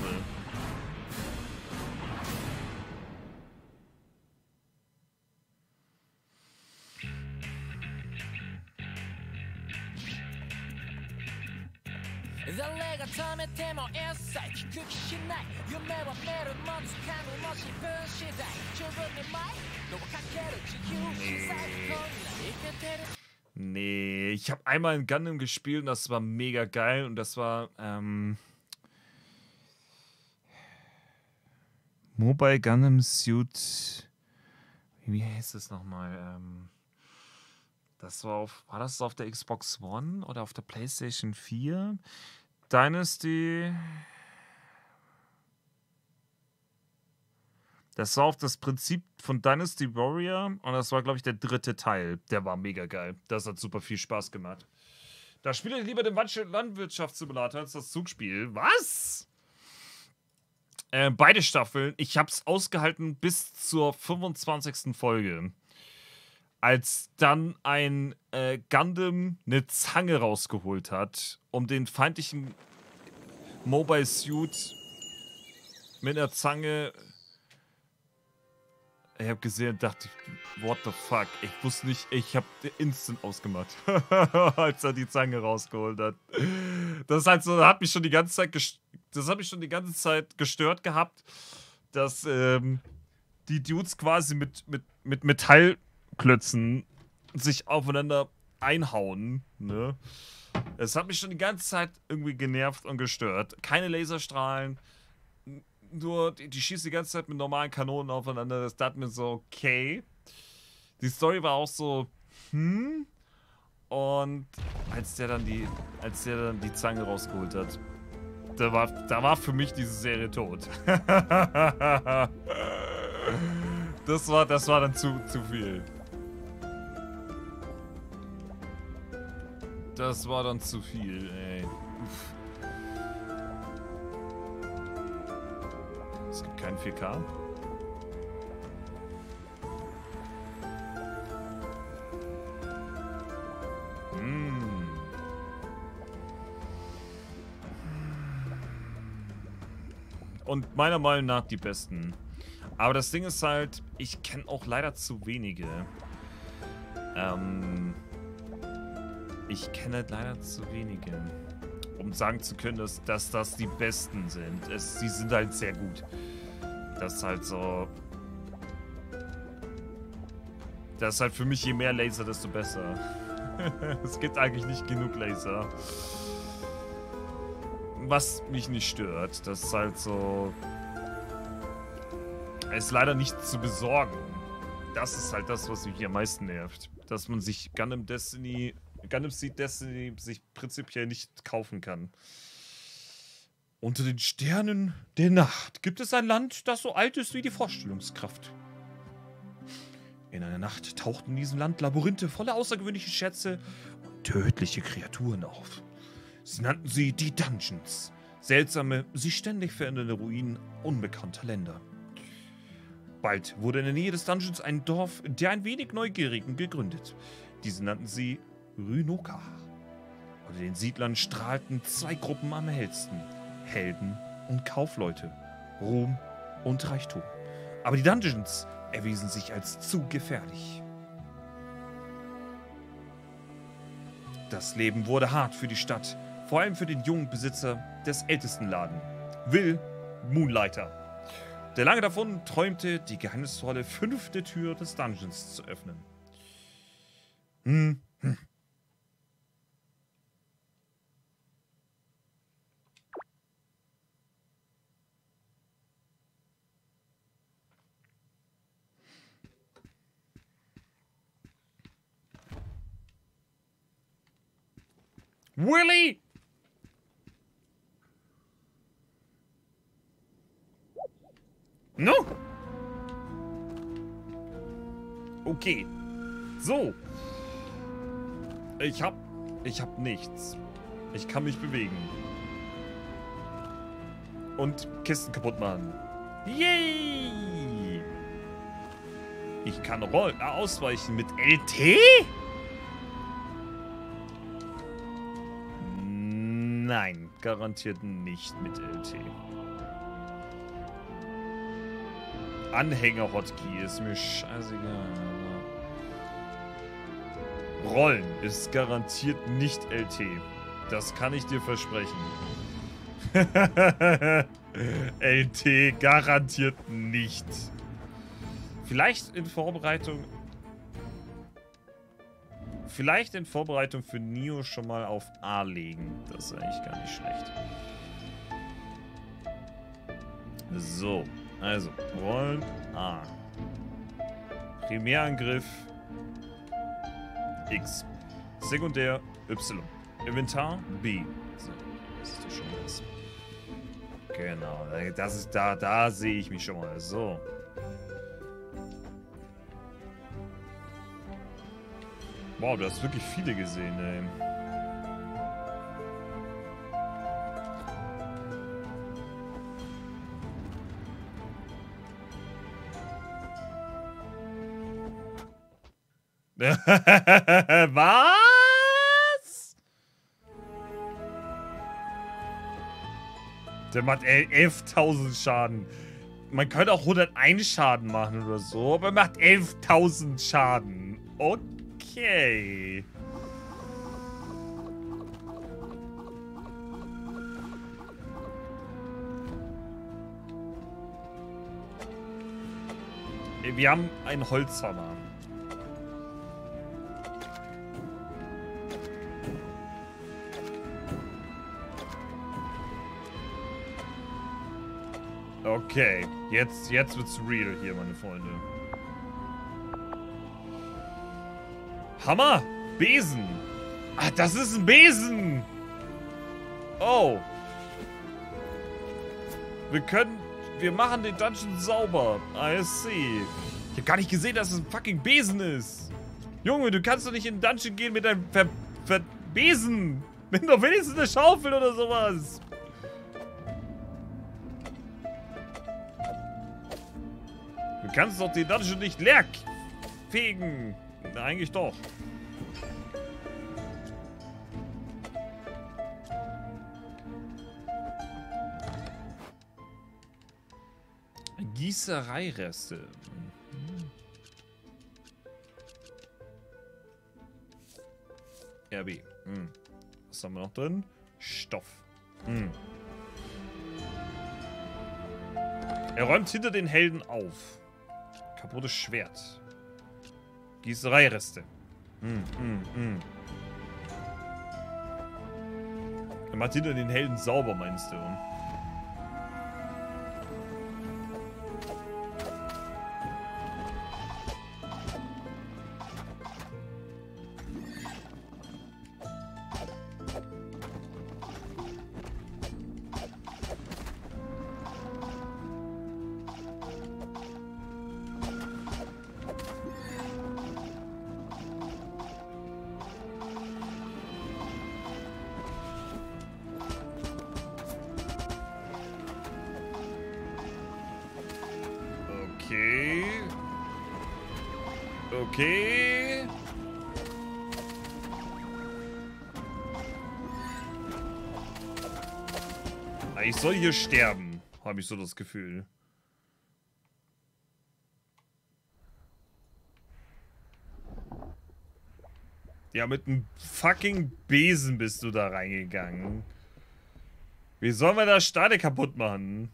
Nee, ich habe einmal in Gundam gespielt und das war mega geil und das war Mobile Gundam Suit. Wie heißt es nochmal? Das war das auf der Xbox One oder auf der PlayStation 4? Dynasty. Das war auf das Prinzip von Dynasty Warrior und das war, glaube ich, der 3. Teil. Der war mega geil. Das hat super viel Spaß gemacht. Da spiele ich lieber den Landwirtschaftssimulator als das Zugspiel. Was? Beide Staffeln. Ich habe es ausgehalten bis zur 25. Folge. Als dann ein Gundam eine Zange rausgeholt hat, um den feindlichen Mobile Suit mit einer Zange... Ich habe gesehen und dachte, what the fuck? Ich wusste nicht, ich habe instant ausgemacht, als er die Zange rausgeholt hat. Das ist halt so, das hat mich schon die ganze Zeit gestört gehabt, dass die Dudes quasi mit Metallklötzen sich aufeinander einhauen, ne? Es hat mich schon die ganze Zeit irgendwie genervt und gestört. Keine Laserstrahlen, nur die schießen die ganze Zeit mit normalen Kanonen aufeinander. Das dachte mir so, okay. Die Story war auch so, Und als der dann die Zange rausgeholt hat, da war für mich diese Serie tot. Das war dann zu viel. Das war dann zu viel, ey. Uff. Es gibt keinen 4K. Und meiner Meinung nach die besten. Aber das Ding ist halt, ich kenne auch leider zu wenige. Ich kenne halt leider zu wenige, um sagen zu können, dass das die besten sind. Sie sind halt sehr gut. Das ist halt so... Das ist halt für mich, je mehr Laser, desto besser. Es gibt eigentlich nicht genug Laser. Was mich nicht stört, das ist halt so... Es ist leider nicht zu besorgen. Das ist halt das, was mich am meisten nervt. Dass man sich Gundam Seed Destiny sich prinzipiell nicht kaufen kann. Unter den Sternen der Nacht gibt es ein Land, das so alt ist wie die Vorstellungskraft. In einer Nacht tauchten in diesem Land Labyrinthe voller außergewöhnlicher Schätze tödliche Kreaturen auf. Sie nannten sie die Dungeons. Seltsame, sich ständig verändernde Ruinen unbekannter Länder. Bald wurde in der Nähe des Dungeons ein Dorf der ein wenig Neugierigen gegründet. Diese nannten sie Rhynoka. Unter den Siedlern strahlten zwei Gruppen am hellsten. Helden und Kaufleute. Ruhm und Reichtum. Aber die Dungeons erwiesen sich als zu gefährlich. Das Leben wurde hart für die Stadt. Vor allem für den jungen Besitzer des ältesten Laden. Will Moonlighter. Der lange davon träumte, die geheimnisvolle 5. Tür des Dungeons zu öffnen. Willy! No? Okay. So. Ich hab nichts. Ich kann mich bewegen. Und Kisten kaputt machen. Yay! Ich kann rollen, ausweichen mit LT? Nein, garantiert nicht mit LT. Anhänger-Hotkey ist mir scheißegal. Rollen ist garantiert nicht LT. Das kann ich dir versprechen. LT garantiert nicht. Vielleicht in Vorbereitung... Vielleicht in Vorbereitung für Neo schon mal auf A legen. Das ist eigentlich gar nicht schlecht. So, also Rollen A. Primärangriff X. Sekundär Y. Inventar B. So, das ist doch schon was. Genau, das ist da sehe ich mich schon mal. So. Wow, du hast wirklich viele gesehen, ey. Was? Der macht 11.000 Schaden. Man könnte auch 101 Schaden machen oder so, aber er macht 11.000 Schaden. Okay. Wir haben einen Holzhammer. Okay, jetzt wird's real hier, meine Freunde. Hammer! Besen! Ah, das ist ein Besen! Oh. Wir machen den Dungeon sauber. I see. Ich hab gar nicht gesehen, dass es ein fucking Besen ist. Junge, du kannst doch nicht in den Dungeon gehen mit deinem Besen. Nimm doch wenigstens eine Schaufel oder sowas. Du kannst doch den Dungeon nicht leer fegen. Na, eigentlich doch. Gießereireste. RB. Was haben wir noch drin? Stoff. Er räumt hinter den Helden auf. Kaputtes Schwert. Gießereireste. Er macht hinter den Helden sauber, meinst du? Okay. Okay. Ich soll hier sterben, habe ich so das Gefühl. Ja, mit einem fucking Besen bist du da reingegangen. Wie sollen wir das Stadion kaputt machen?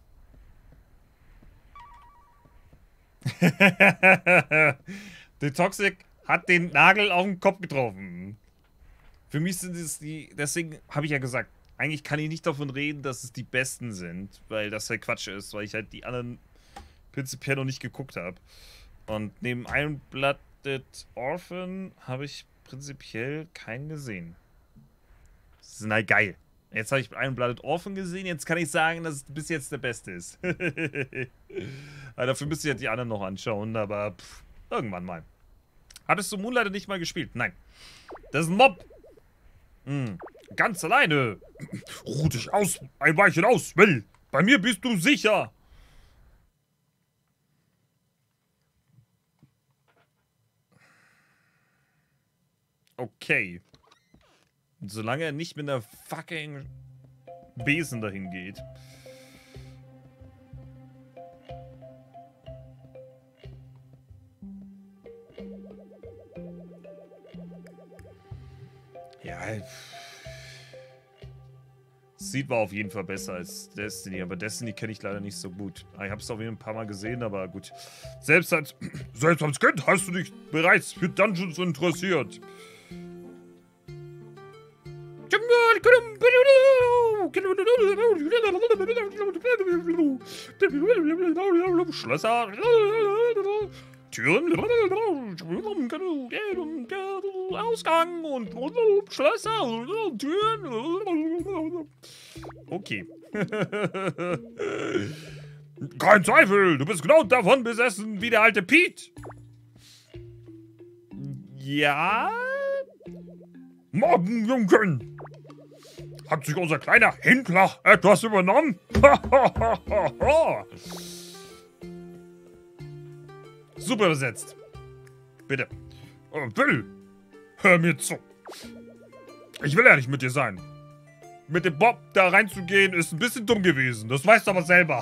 Der Toxic hat den Nagel auf den Kopf getroffen. Für mich sind es die... Deswegen habe ich ja gesagt, eigentlich kann ich nicht davon reden, dass es die besten sind. Weil das halt Quatsch ist, weil ich halt die anderen prinzipiell noch nicht geguckt habe. Und neben Iron-Blooded Orphan habe ich prinzipiell keinen gesehen. Das ist halt geil. Jetzt habe ich Iron-Blooded Orphan gesehen, jetzt kann ich sagen, dass es bis jetzt der beste ist. Aber dafür müsst ihr die anderen noch anschauen, aber irgendwann mal. Hattest du Moonlighter nicht mal gespielt? Nein. Das ist ein Mob. Ganz alleine. Ruh dich aus, ein Weilchen aus, Will. Bei mir bist du sicher. Okay. Solange er nicht mit einer fucking Besen dahin geht. Ja. Sieht war auf jeden Fall besser als Destiny, aber Destiny kenne ich leider nicht so gut. Ich habe es auf jeden Fall ein paar Mal gesehen, aber gut. Selbst als Kind hast du dich bereits für Dungeons interessiert. Schlösser, Türen, Ausgang und Schlösser, Türen. Okay. Kein Zweifel, du bist genau davon besessen wie der alte Pete. Ja? Morgen, Jungen. Hat sich unser kleiner Händler etwas übernommen? Super übersetzt. Bitte. Will, hör mir zu. Ich will ehrlich mit dir sein. Mit dem Bob da reinzugehen ist ein bisschen dumm gewesen. Das weißt du aber selber.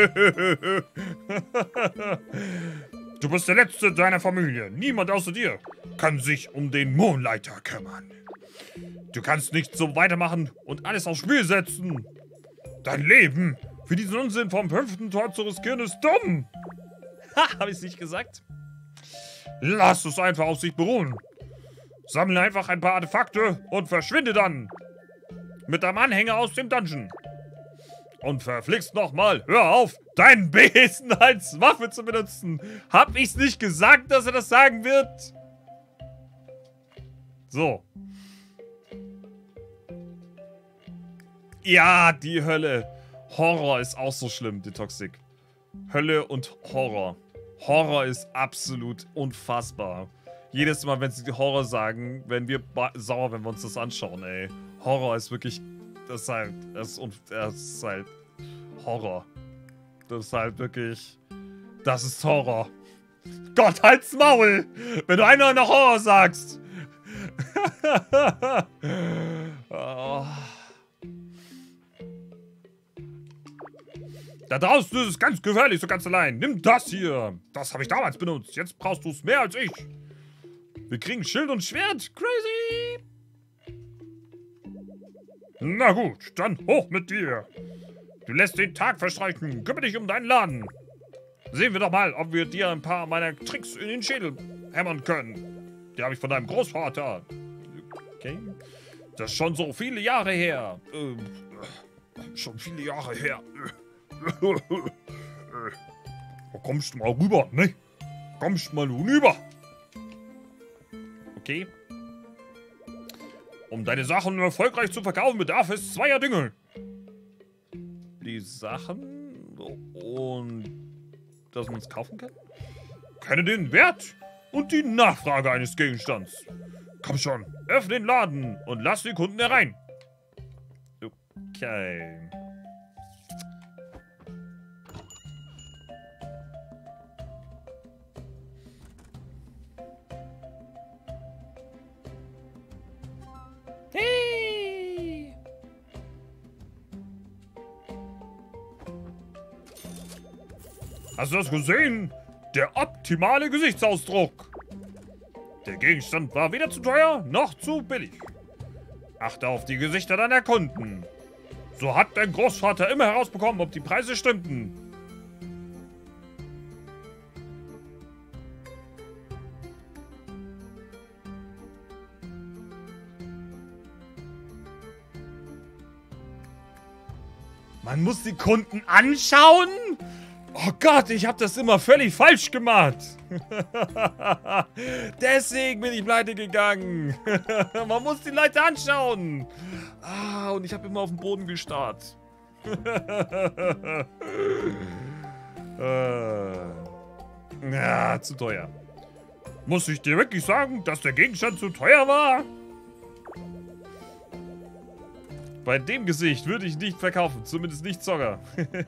Du bist der Letzte deiner Familie. Niemand außer dir kann sich um den Moonlighter kümmern. Du kannst nicht so weitermachen und alles aufs Spiel setzen. Dein Leben für diesen Unsinn vom 5. Tor zu riskieren ist dumm. Ha, hab ich's nicht gesagt? Lass es einfach auf sich beruhen. Sammle einfach ein paar Artefakte und verschwinde dann. Mit deinem Anhänger aus dem Dungeon. Und verflixt nochmal, hör auf, deinen Besen als Waffe zu benutzen. Hab ich's nicht gesagt, dass er das sagen wird? So. Ja, die Hölle. Horror ist auch so schlimm, die Toxic. Hölle und Horror. Horror ist absolut unfassbar. Jedes Mal, wenn sie Horror sagen, werden wir sauer, wenn wir uns das anschauen, ey. Horror ist wirklich... Das ist halt Horror. Das ist halt wirklich... Das ist Horror. Gott, halt's Maul! Wenn du einmal noch Horror sagst! Oh. Da draußen ist es ganz gefährlich, so ganz allein. Nimm das hier. Das habe ich damals benutzt. Jetzt brauchst du es mehr als ich. Wir kriegen Schild und Schwert. Crazy. Na gut, dann hoch mit dir. Du lässt den Tag verstreichen. Kümmere dich um deinen Laden. Sehen wir doch mal, ob wir dir ein paar meiner Tricks in den Schädel hämmern können. Die habe ich von deinem Großvater. Okay. Das ist schon so viele Jahre her. Schon viele Jahre her. Kommst du mal rüber, ne? Kommst mal rüber. Okay. Um deine Sachen erfolgreich zu verkaufen, bedarf es zweier Dinge. Die Sachen und dass man es kaufen kann? Kenne den Wert und die Nachfrage eines Gegenstands. Komm schon, öffne den Laden und lass die Kunden herein. Okay. Hast du das gesehen? Der optimale Gesichtsausdruck. Der Gegenstand war weder zu teuer, noch zu billig. Achte auf die Gesichter deiner Kunden. So hat dein Großvater immer herausbekommen, ob die Preise stimmten. Man muss die Kunden anschauen? Oh Gott, ich habe das immer völlig falsch gemacht. Deswegen bin ich pleite gegangen. Man muss die Leute anschauen. Ah, und ich habe immer auf den Boden gestarrt. Ja, zu teuer. Muss ich dir wirklich sagen, dass der Gegenstand zu teuer war? Bei dem Gesicht würde ich nicht verkaufen, zumindest nicht Zocker.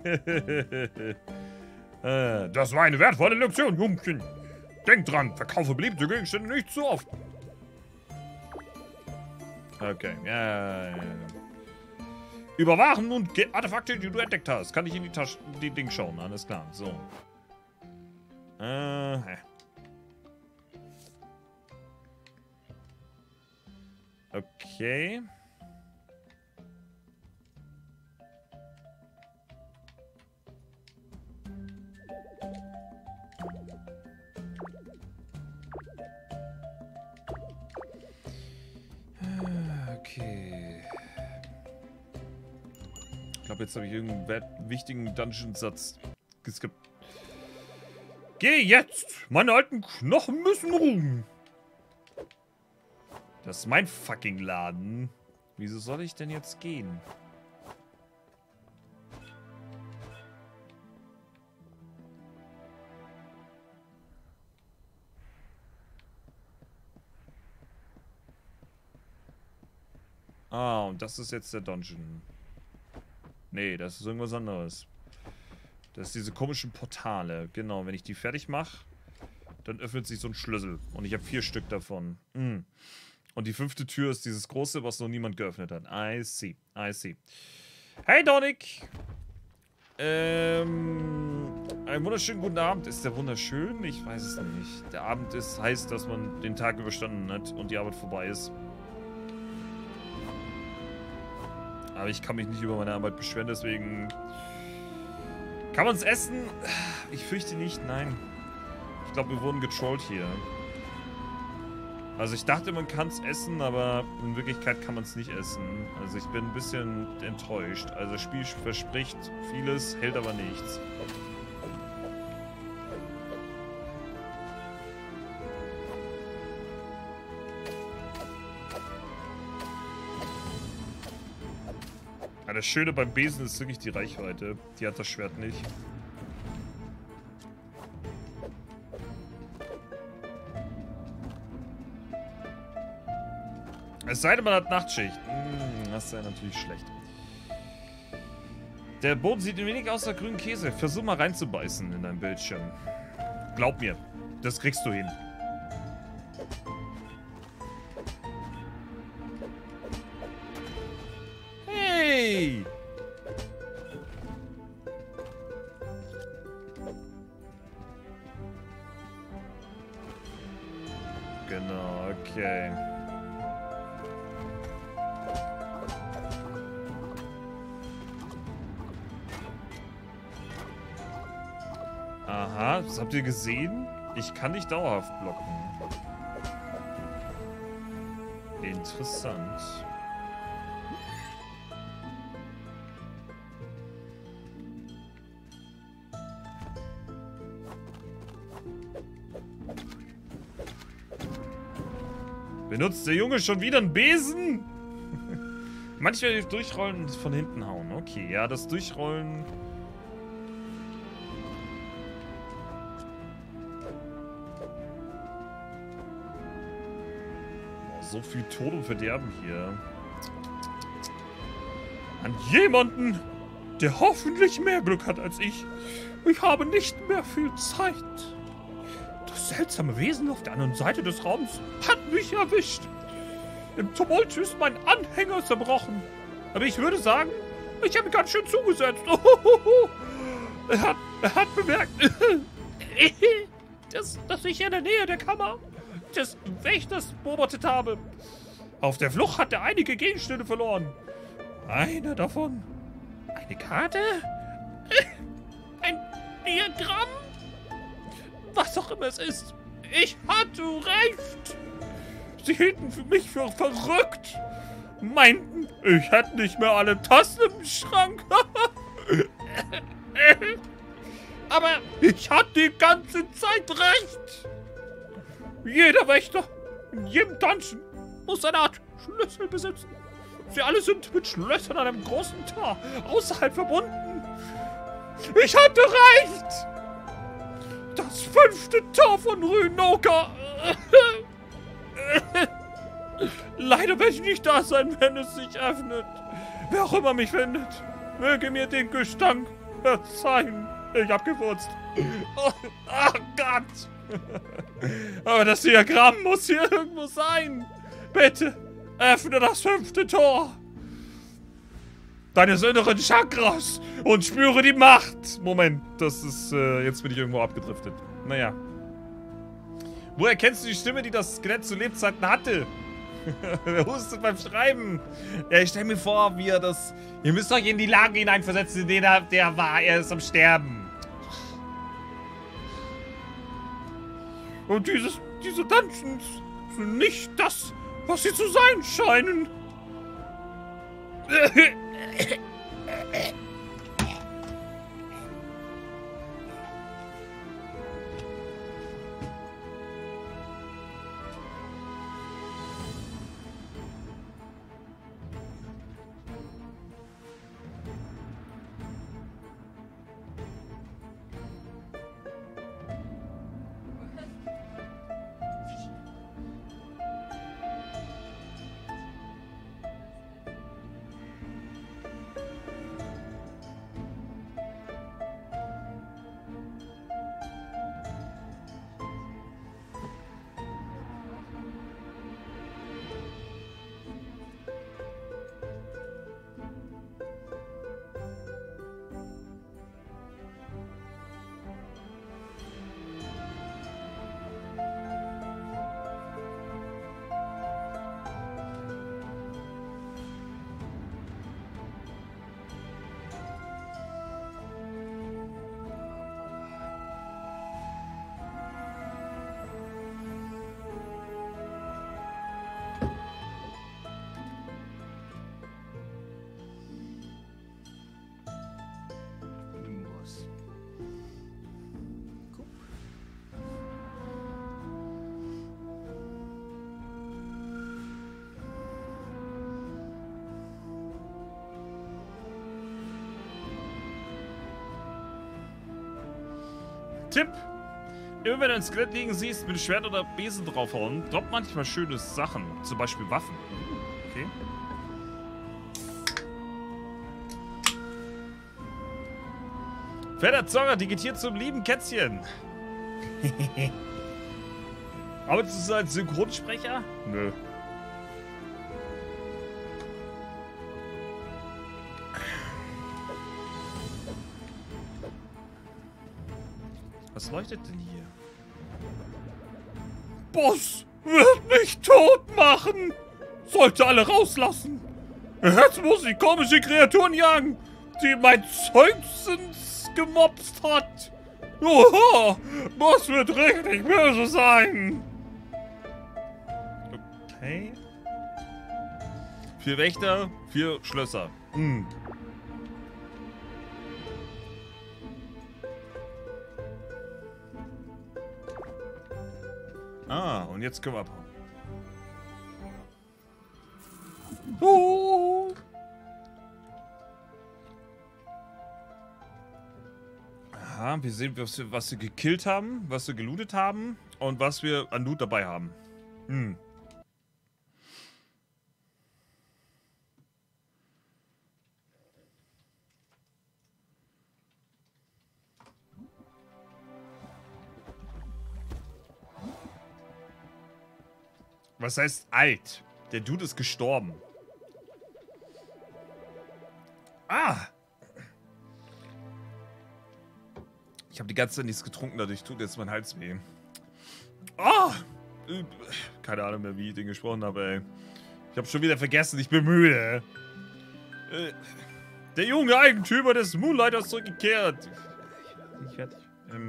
Das war eine wertvolle Lektion, Jungchen. Denk dran, verkaufe beliebte Gegenstände nicht zu oft. Okay, ja. Überwachen und Artefakte, die du entdeckt hast. Kann ich in die Ding schauen, alles klar. So. Okay. Okay. Ich glaube, jetzt habe ich irgendeinen wichtigen Dungeon-Satz geskippt. Geh jetzt! Meine alten Knochen müssen ruhen! Das ist mein fucking Laden. Wieso soll ich denn jetzt gehen? Ah, und das ist jetzt der Dungeon. Nee, das ist irgendwas anderes. Das ist diese komischen Portale. Genau, wenn ich die fertig mache, dann öffnet sich so ein Schlüssel. Und ich habe 4 Stück davon. Und die 5. Tür ist dieses große, was noch niemand geöffnet hat. I see, I see. Hey, Donik! Einen wunderschönen guten Abend. Ist der wunderschön? Ich weiß es nicht. Der Abend heißt, dass man den Tag überstanden hat und die Arbeit vorbei ist. Aber ich kann mich nicht über meine Arbeit beschweren, deswegen... Kann man es essen? Ich fürchte nicht, nein. Ich glaube, wir wurden getrollt hier. Also ich dachte, man kann es essen, aber in Wirklichkeit kann man es nicht essen. Also ich bin ein bisschen enttäuscht. Also das Spiel verspricht vieles, hält aber nichts. Ja, das Schöne beim Besen ist wirklich die Reichweite. Die hat das Schwert nicht. Es sei denn, man hat Nachtschicht. Das ist ja natürlich schlecht. Der Boden sieht ein wenig aus wie grünen Käse. Versuch mal reinzubeißen in dein Bildschirm. Glaub mir, das kriegst du hin. Hey! Genau, okay. Aha, das habt ihr gesehen? Ich kann nicht dauerhaft blocken. Interessant. Benutzt der Junge schon wieder einen Besen? Manchmal durchrollen und von hinten hauen. Okay, ja, das Durchrollen... So viel Tod und Verderben hier. An jemanden, der hoffentlich mehr Glück hat als ich. Ich habe nicht mehr viel Zeit. Das seltsame Wesen auf der anderen Seite des Raums hat mich erwischt. Im Tumult ist mein Anhänger zerbrochen. Aber ich würde sagen, ich habe ganz schön zugesetzt. Er hat bemerkt, dass ich in der Nähe der Kammer des Wächters beobachtet habe. Auf der Flucht hat er einige Gegenstände verloren. Einer davon. Eine Karte? Ein Diagramm? Was auch immer es ist. Ich hatte recht. Sie hielten mich für verrückt. Meinten, ich hätte nicht mehr alle Tassen im Schrank. Aber ich hatte die ganze Zeit recht. Jeder Wächter in jedem Dungeon muss eine Art Schlüssel besitzen. Sie alle sind mit Schlössern an einem großen Tor außerhalb verbunden. Ich hatte recht. Das 5. Tor von Rünoka. Leider werde ich nicht da sein, wenn es sich öffnet. Wer auch immer mich findet, möge mir den Gestank verzeihen. Ich hab gefurzt. Oh Gott. Aber das Diagramm muss hier irgendwo sein. Bitte, öffne das 5. Tor. Deines inneren Chakras und spüre die Macht. Moment, das ist, jetzt bin ich irgendwo abgedriftet. Naja. Woher kennst du die Stimme, die das Skelett zu Lebzeiten hatte? Er hustet beim Schreiben. Ja, ich stell mir vor, wie er das... Ihr müsst euch in die Lage hineinversetzen, in der der war. Er ist am Sterben. Und diese Dungeons sind nicht das, was sie zu sein scheinen. Tipp. Immer wenn du ein Skelett liegen siehst, mit Schwert oder Besen draufhauen, droppt manchmal schöne Sachen. Zum Beispiel Waffen. Okay. Fetter Zonger digitiert zum lieben Kätzchen. Arbeitest du als Synchronsprecher? Nö. Was leuchtet denn hier? Boss wird mich tot machen! Sollte alle rauslassen! Jetzt muss ich komische Kreaturen jagen, die mein Zeugensens gemobst hat! Oha! Boss wird richtig böse sein! Okay. 4 Wächter, 4 Schlösser. Hm. Ah, und jetzt können wir abhauen. Oh. Aha, wir sehen, was wir gekillt haben, was wir gelootet haben und was wir an Loot dabei haben. Hm. Was heißt alt? Der Dude ist gestorben. Ah! ganze Zeit nichts getrunken, dadurch tut jetzt mein Hals weh. Oh! Keine Ahnung mehr, wie ich den gesprochen habe, ey. Ich habe schon wieder vergessen, ich bin müde. Der junge Eigentümer des Moonlighters ist zurückgekehrt. Nicht fertig.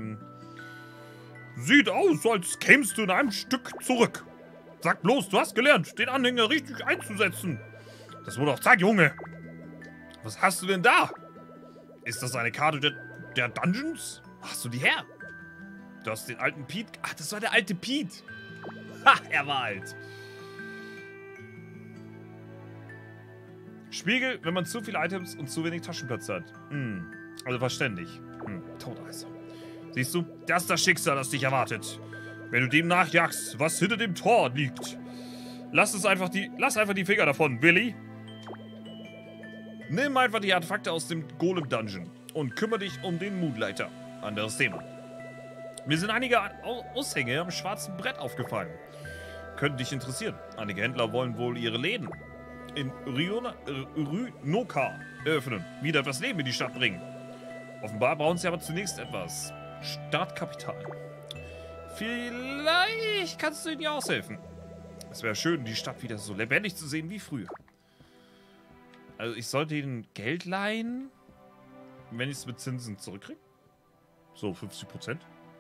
Sieht aus, als kämst du in einem Stück zurück. Sag bloß, du hast gelernt, den Anhänger richtig einzusetzen. Das wurde auch Zeit, Junge. Was hast du denn da? Ist das eine Karte der Dungeons? Hast du die her? Du hast den alten Pete... Ach, das war der alte Pete. Ha, er war alt. Spiegel, wenn man zu viele Items und zu wenig Taschenplatz hat. Also verständlich. Todesser. Siehst du, das ist das Schicksal, das dich erwartet. Wenn du dem nachjagst, was hinter dem Tor liegt. Lass einfach die Finger davon, Billy. Nimm einfach die Artefakte aus dem Golem-Dungeon und kümmere dich um den Moonlighter. Anderes Thema. Mir sind einige Aushänge am schwarzen Brett aufgefallen. Könnte dich interessieren. Einige Händler wollen wohl ihre Läden in Rynoka eröffnen. Wieder etwas Leben in die Stadt bringen. Offenbar brauchen sie aber zunächst etwas Startkapital. Vielleicht kannst du ihnen ja aushelfen. Es wäre schön, die Stadt wieder so lebendig zu sehen wie früher. Also ich sollte ihnen Geld leihen, wenn ich es mit Zinsen zurückkriege. So 50%.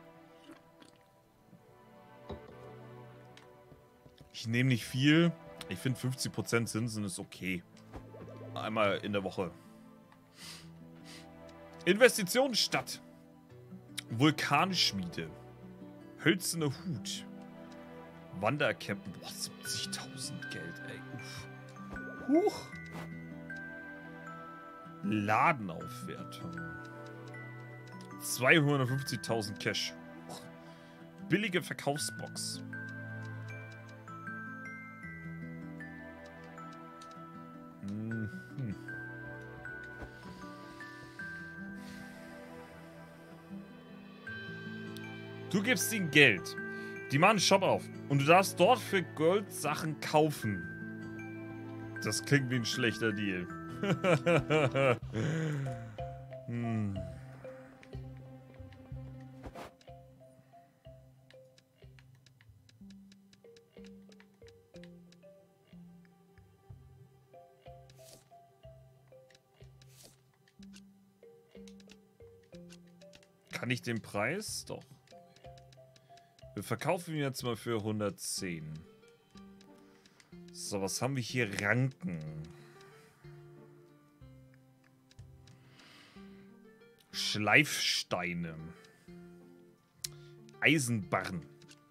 Ich nehme nicht viel. Ich finde 50% Zinsen ist okay. Einmal in der Woche. Investitionsstadt. Vulkanschmiede. Hölzerne Hut. Wandercampen. Boah, 70.000 Geld, ey. Uff. Huch. Ladenaufwertung. 250.000 Cash. Billige Verkaufsbox. Du gibst ihnen Geld. Die machen einen Shop auf. Und du darfst dort für Gold Sachen kaufen. Das klingt wie ein schlechter Deal. Kann ich den Preis? Doch. Wir verkaufen ihn jetzt mal für 110. So, was haben wir hier? Ranken. Schleifsteine. Eisenbarren.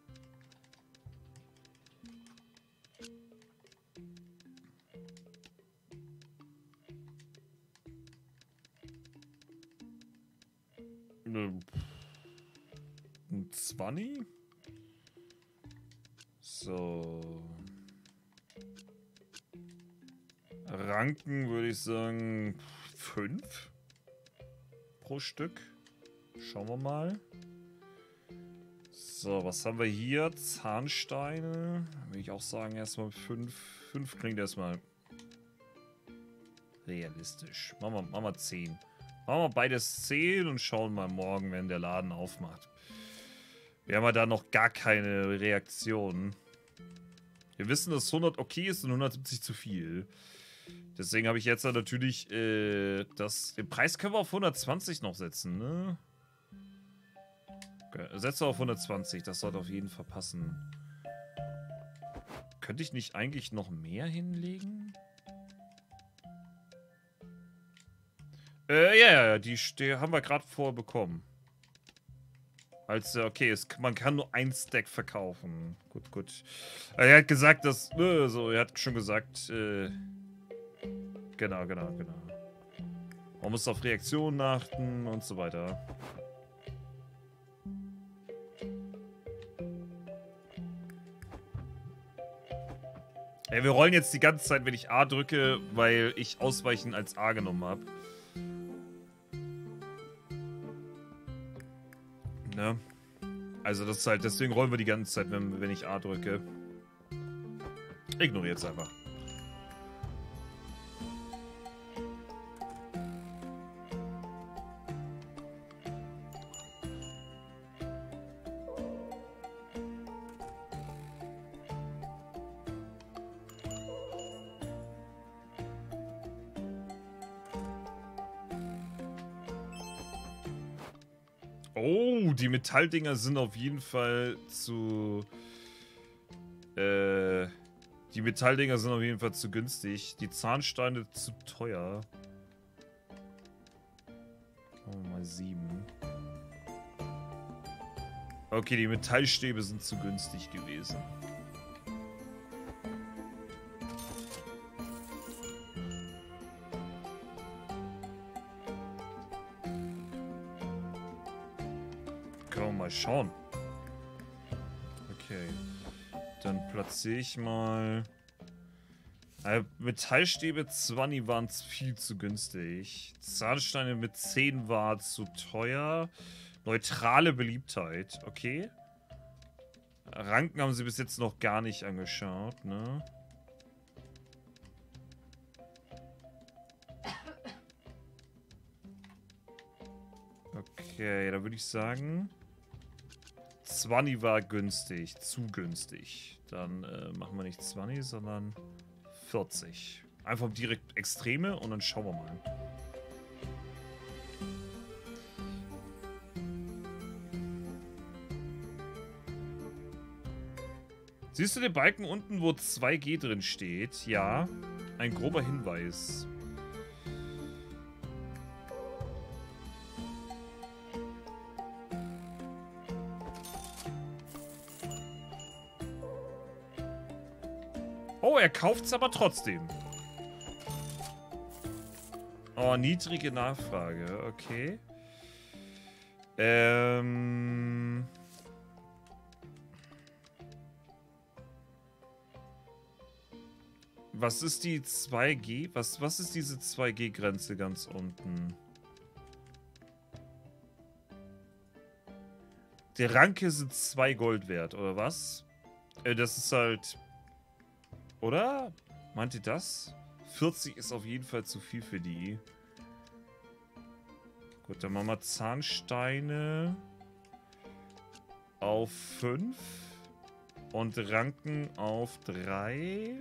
Ein 20? So. Ranken würde ich sagen 5 pro Stück. Schauen wir mal. So, was haben wir hier? Zahnsteine. Würde ich auch sagen, erstmal 5. 5 klingt erstmal realistisch. Machen wir 10. Machen wir beides 10 und schauen mal morgen, wenn der Laden aufmacht. Wir haben ja da noch gar keine Reaktion. Wir wissen, dass 100 okay ist und 170 zu viel. Deswegen habe ich jetzt natürlich den Preis können wir auf 120 noch setzen, ne? Okay, setze auf 120, das sollte auf jeden Fall passen. Könnte ich nicht eigentlich noch mehr hinlegen? Ja, die haben wir gerade vorbekommen. Also, okay, man kann nur ein Stack verkaufen. Gut. Er hat gesagt, dass... er hat schon gesagt... Genau. Man muss auf Reaktionen achten und so weiter. Ey, wir rollen jetzt die ganze Zeit, wenn ich A drücke, weil ich Ausweichen als A genommen habe. Ne? Also das ist halt, deswegen rollen wir die ganze Zeit, wenn ich A drücke. Ignoriert es einfach. Oh, die Metalldinger sind auf jeden Fall zu... die Metalldinger sind auf jeden Fall zu günstig. Die Zahnsteine zu teuer. Oh, mal 7. Okay, die Metallstäbe sind zu günstig gewesen. Können wir mal schauen. Okay. Dann platziere ich mal... Metallstäbe 20 waren viel zu günstig. Zahnsteine mit 10 war zu teuer. Neutrale Beliebtheit. Okay. Ranken haben sie bis jetzt noch gar nicht angeschaut, ne? Okay, da würde ich sagen... 20 war günstig. Zu günstig. Dann machen wir nicht 20, sondern 40. Einfach direkt Extreme und dann schauen wir mal. Siehst du den Balken unten, wo 2G drin steht? Ja. Ein grober Hinweis. Oh, er kauft's aber trotzdem. Oh, niedrige Nachfrage. Okay. Was ist die 2G? Was ist diese 2G-Grenze ganz unten? Der Ranke sind 2 Gold wert, oder was? Das ist halt... Oder? Meint ihr das? 40 ist auf jeden Fall zu viel für die. Gut, dann machen wir Zahnsteine auf 5 und Ranken auf 3.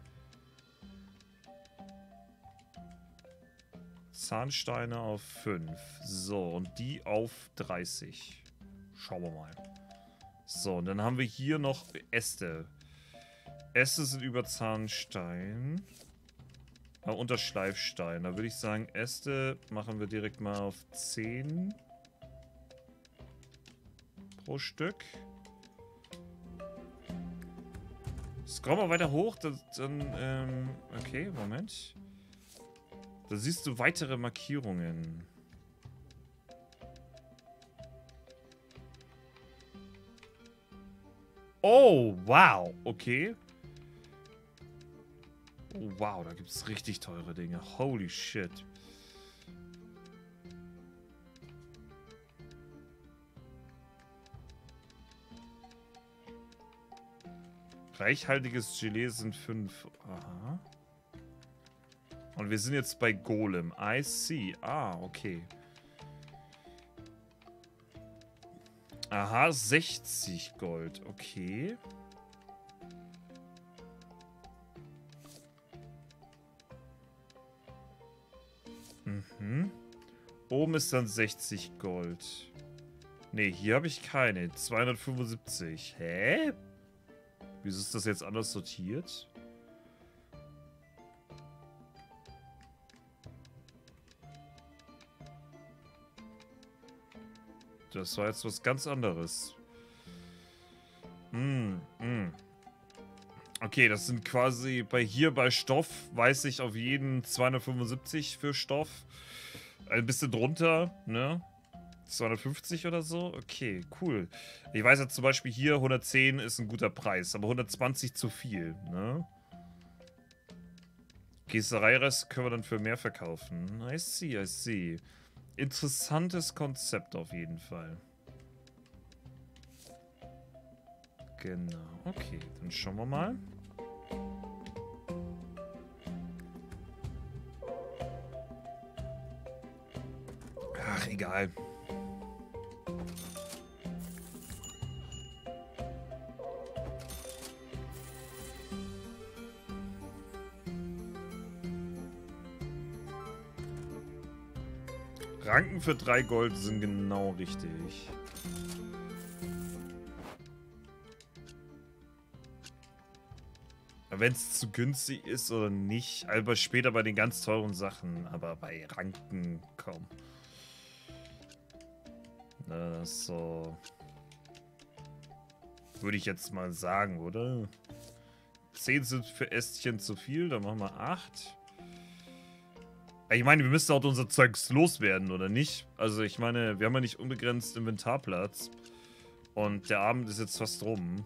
Zahnsteine auf 5. So, und die auf 30. Schauen wir mal. So, und dann haben wir hier noch Äste. Äste sind über Zahnstein. Unter Schleifstein. Da würde ich sagen, Äste machen wir direkt mal auf 10 pro Stück. Scroll mal weiter hoch. Dann, okay, Moment. Da siehst du weitere Markierungen. Oh, wow. Okay. Oh, wow, da gibt es richtig teure Dinge. Holy shit. Reichhaltiges Gelee sind 5. Aha. Und wir sind jetzt bei Golem. I see. Ah, okay. Aha, 60 Gold. Okay. Mhm. Oben ist dann 60 Gold. Ne, hier habe ich keine. 275. Hä? Wieso ist das jetzt anders sortiert? Das war jetzt was ganz anderes. Okay, das sind quasi bei Stoff, weiß ich auf jeden 275 für Stoff. Ein bisschen drunter, ne? 250 oder so? Okay, cool. Ich weiß jetzt zum Beispiel hier 110 ist ein guter Preis, aber 120 zu viel, ne? Gießereirest können wir dann für mehr verkaufen. I see, I see. Interessantes Konzept auf jeden Fall. Genau, okay, dann schauen wir mal. Ach, egal. Ranken für 3 Gold sind genau richtig. Wenn es zu günstig ist oder nicht, aber später bei den ganz teuren Sachen, aber bei Ranken kaum. So. Würde ich jetzt mal sagen, oder? 10 sind für Ästchen zu viel, dann machen wir 8. Ich meine, wir müssen auch unser Zeugs loswerden, oder nicht? Also ich meine, wir haben ja nicht unbegrenzt Inventarplatz. Und der Abend ist jetzt fast rum.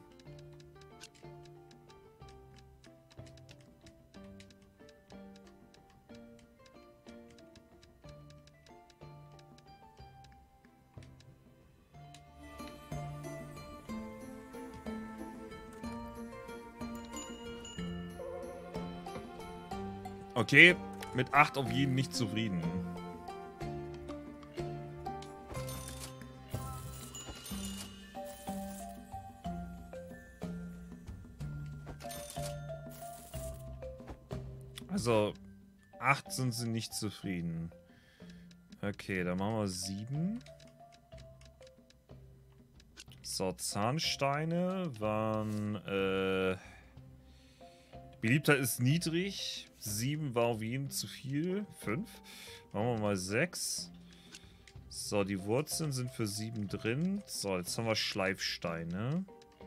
Okay, mit 8 auf jeden nicht zufrieden. Also, 8 sind sie nicht zufrieden. Okay, dann machen wir 7. So, Zahnsteine waren, Beliebtheit ist niedrig. 7 war auf jeden zu viel. 5. Machen wir mal 6. So, die Wurzeln sind für 7 drin. So, jetzt haben wir Schleifsteine.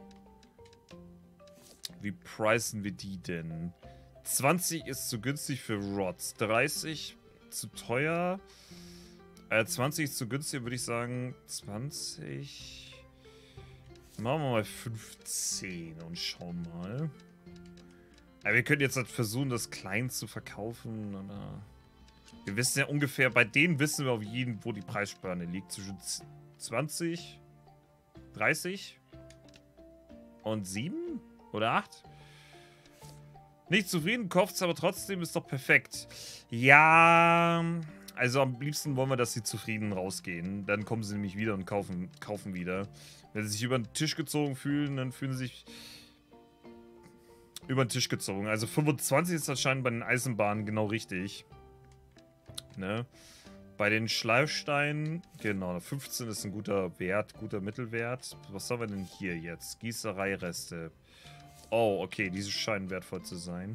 Wie pricen wir die denn? 20 ist zu günstig für Rods. 30 zu teuer. 20 ist zu günstig, würde ich sagen. 20. Machen wir mal 15 und schauen mal. Aber wir können jetzt halt versuchen, das klein zu verkaufen. Oder? Wir wissen ja ungefähr, bei denen wissen wir auf jeden, wo die Preisspanne liegt. Zwischen 20, 30 und 7 oder 8. Nicht zufrieden, kauft's aber trotzdem, ist doch perfekt. Ja, also am liebsten wollen wir, dass sie zufrieden rausgehen. Dann kommen sie nämlich wieder und kaufen wieder. Wenn sie sich über den Tisch gezogen fühlen, dann fühlen sie sich über den Tisch gezogen. Also 25 ist anscheinend bei den Eisenbahnen genau richtig. Ne? Bei den Schleifsteinen, genau, 15 ist ein guter Wert, guter Mittelwert. Was haben wir denn hier jetzt? Gießereireste. Oh, okay, diese scheinen wertvoll zu sein.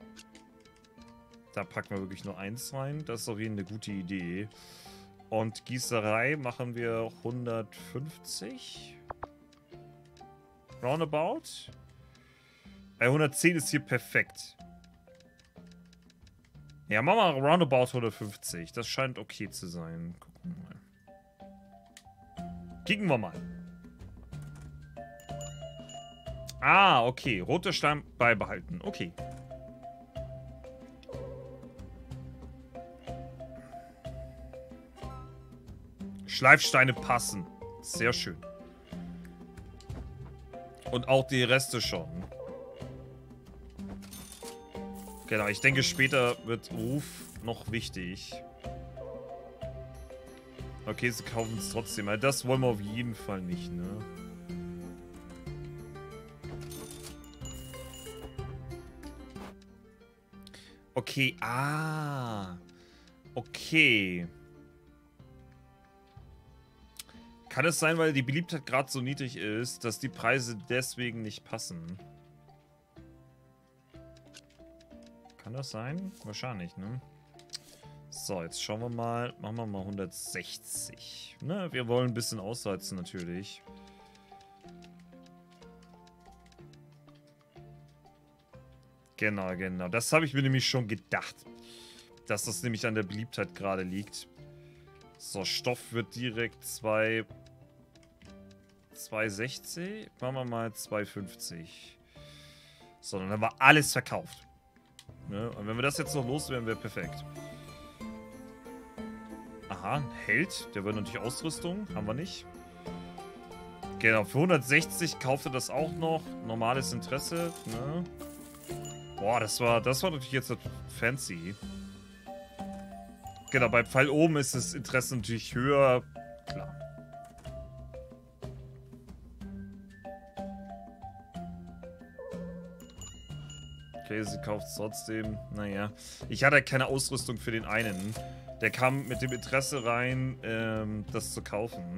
Da packen wir wirklich nur 1 rein. Das ist auf jeden Fall eine gute Idee. Und Gießerei machen wir 150. Roundabout. 110 ist hier perfekt. Ja, machen wir roundabout 150. Das scheint okay zu sein. Gucken wir mal. Kicken wir mal. Ah, okay. Roter Stein beibehalten. Okay. Schleifsteine passen. Sehr schön. Und auch die Reste schon. Genau, ich denke, später wird Ruf noch wichtig. Okay, sie kaufen es trotzdem. Aber das wollen wir auf jeden Fall nicht, ne? Okay, okay. Kann es sein, weil die Beliebtheit gerade so niedrig ist, dass die Preise deswegen nicht passen? Kann das sein? Wahrscheinlich, ne? So, jetzt schauen wir mal. Machen wir mal 160. Ne, wir wollen ein bisschen ausreizen natürlich. Genau, genau. Das habe ich mir nämlich schon gedacht. Dass das nämlich an der Beliebtheit gerade liegt. So, Stoff wird direkt 260. Machen wir mal 250. So, dann haben wir alles verkauft. Ne? Und wenn wir das jetzt noch loswerden, wäre perfekt. Aha, ein Held. Der wird natürlich Ausrüstung. Haben wir nicht. Genau, für 160 kauft er das auch noch. Normales Interesse. Ne? Boah, das war natürlich jetzt fancy. Genau, beim Pfeil oben ist das Interesse natürlich höher. Klar. Okay, sie kauft es trotzdem. Naja. Ich hatte keine Ausrüstung für den einen. Der kam mit dem Interesse rein, das zu kaufen.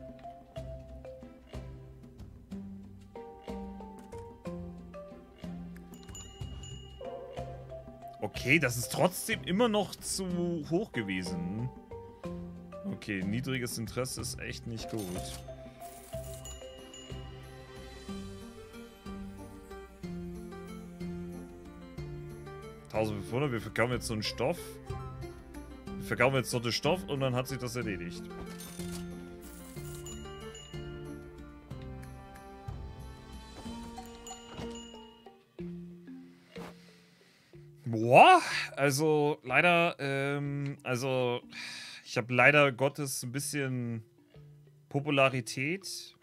Okay, das ist trotzdem immer noch zu hoch gewesen. Okay, niedriges Interesse ist echt nicht gut. Wir verkaufen jetzt so einen Stoff. Wir verkaufen jetzt so den Stoff und dann hat sich das erledigt. Boah, also leider, ich habe leider Gottes ein bisschen Popularität.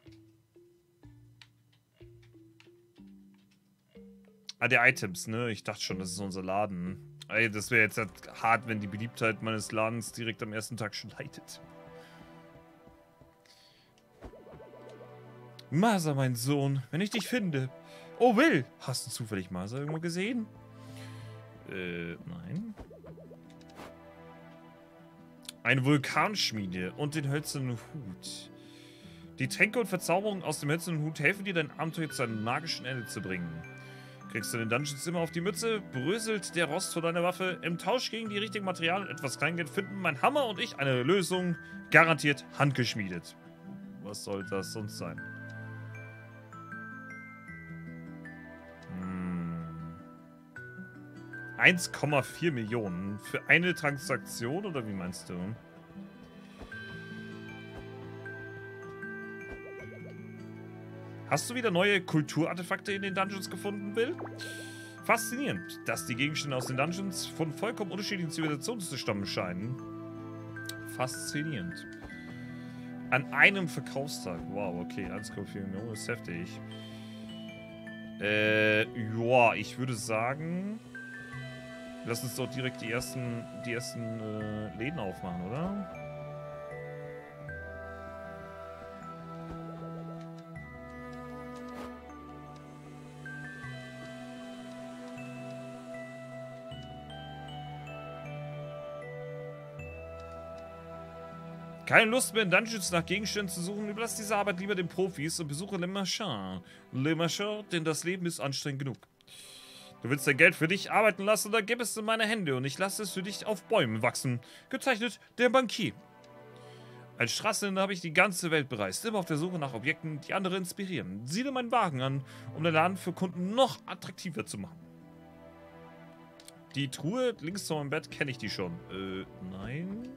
Ah, die Items, ne? Ich dachte schon, das ist unser Laden. Ey, das wäre jetzt halt hart, wenn die Beliebtheit meines Ladens direkt am ersten Tag schon leidet. Masa, mein Sohn, wenn ich dich finde. Oh, Will, hast du zufällig Masa irgendwo gesehen? Nein. Eine Vulkanschmiede und den hölzernen Hut. Die Tränke und Verzauberungen aus dem hölzernen Hut helfen dir, dein Abenteuer zu einem magischen Ende zu bringen. Kriegst du den Dungeons immer auf die Mütze, bröselt der Rost von deiner Waffe. Im Tausch gegen die richtigen Materialien und etwas Kleingeld finden mein Hammer und ich eine Lösung, garantiert handgeschmiedet. Was soll das sonst sein? 1,4 Millionen für eine Transaktion, oder wie meinst du? Hast du wieder neue Kulturartefakte in den Dungeons gefunden, Bill? Faszinierend, dass die Gegenstände aus den Dungeons von vollkommen unterschiedlichen Zivilisationen zu stammen scheinen. Faszinierend. An einem Verkaufstag. Wow, okay, 1,4 Millionen ist heftig. Ja, ich würde sagen... Lass uns doch direkt die ersten Läden aufmachen, oder? Keine Lust mehr in Dungeons nach Gegenständen zu suchen, überlass diese Arbeit lieber den Profis und besuche Le Marchand. Le Marchand, denn das Leben ist anstrengend genug. Du willst dein Geld für dich arbeiten lassen, dann gib es in meine Hände und ich lasse es für dich auf Bäumen wachsen. Gezeichnet, der Bankier. Als Straßenhändler habe ich die ganze Welt bereist, immer auf der Suche nach Objekten, die andere inspirieren. Sieh dir meinen Wagen an, um den Laden für Kunden noch attraktiver zu machen. Die Truhe links zu meinem Bett, kenne ich die schon. Nein.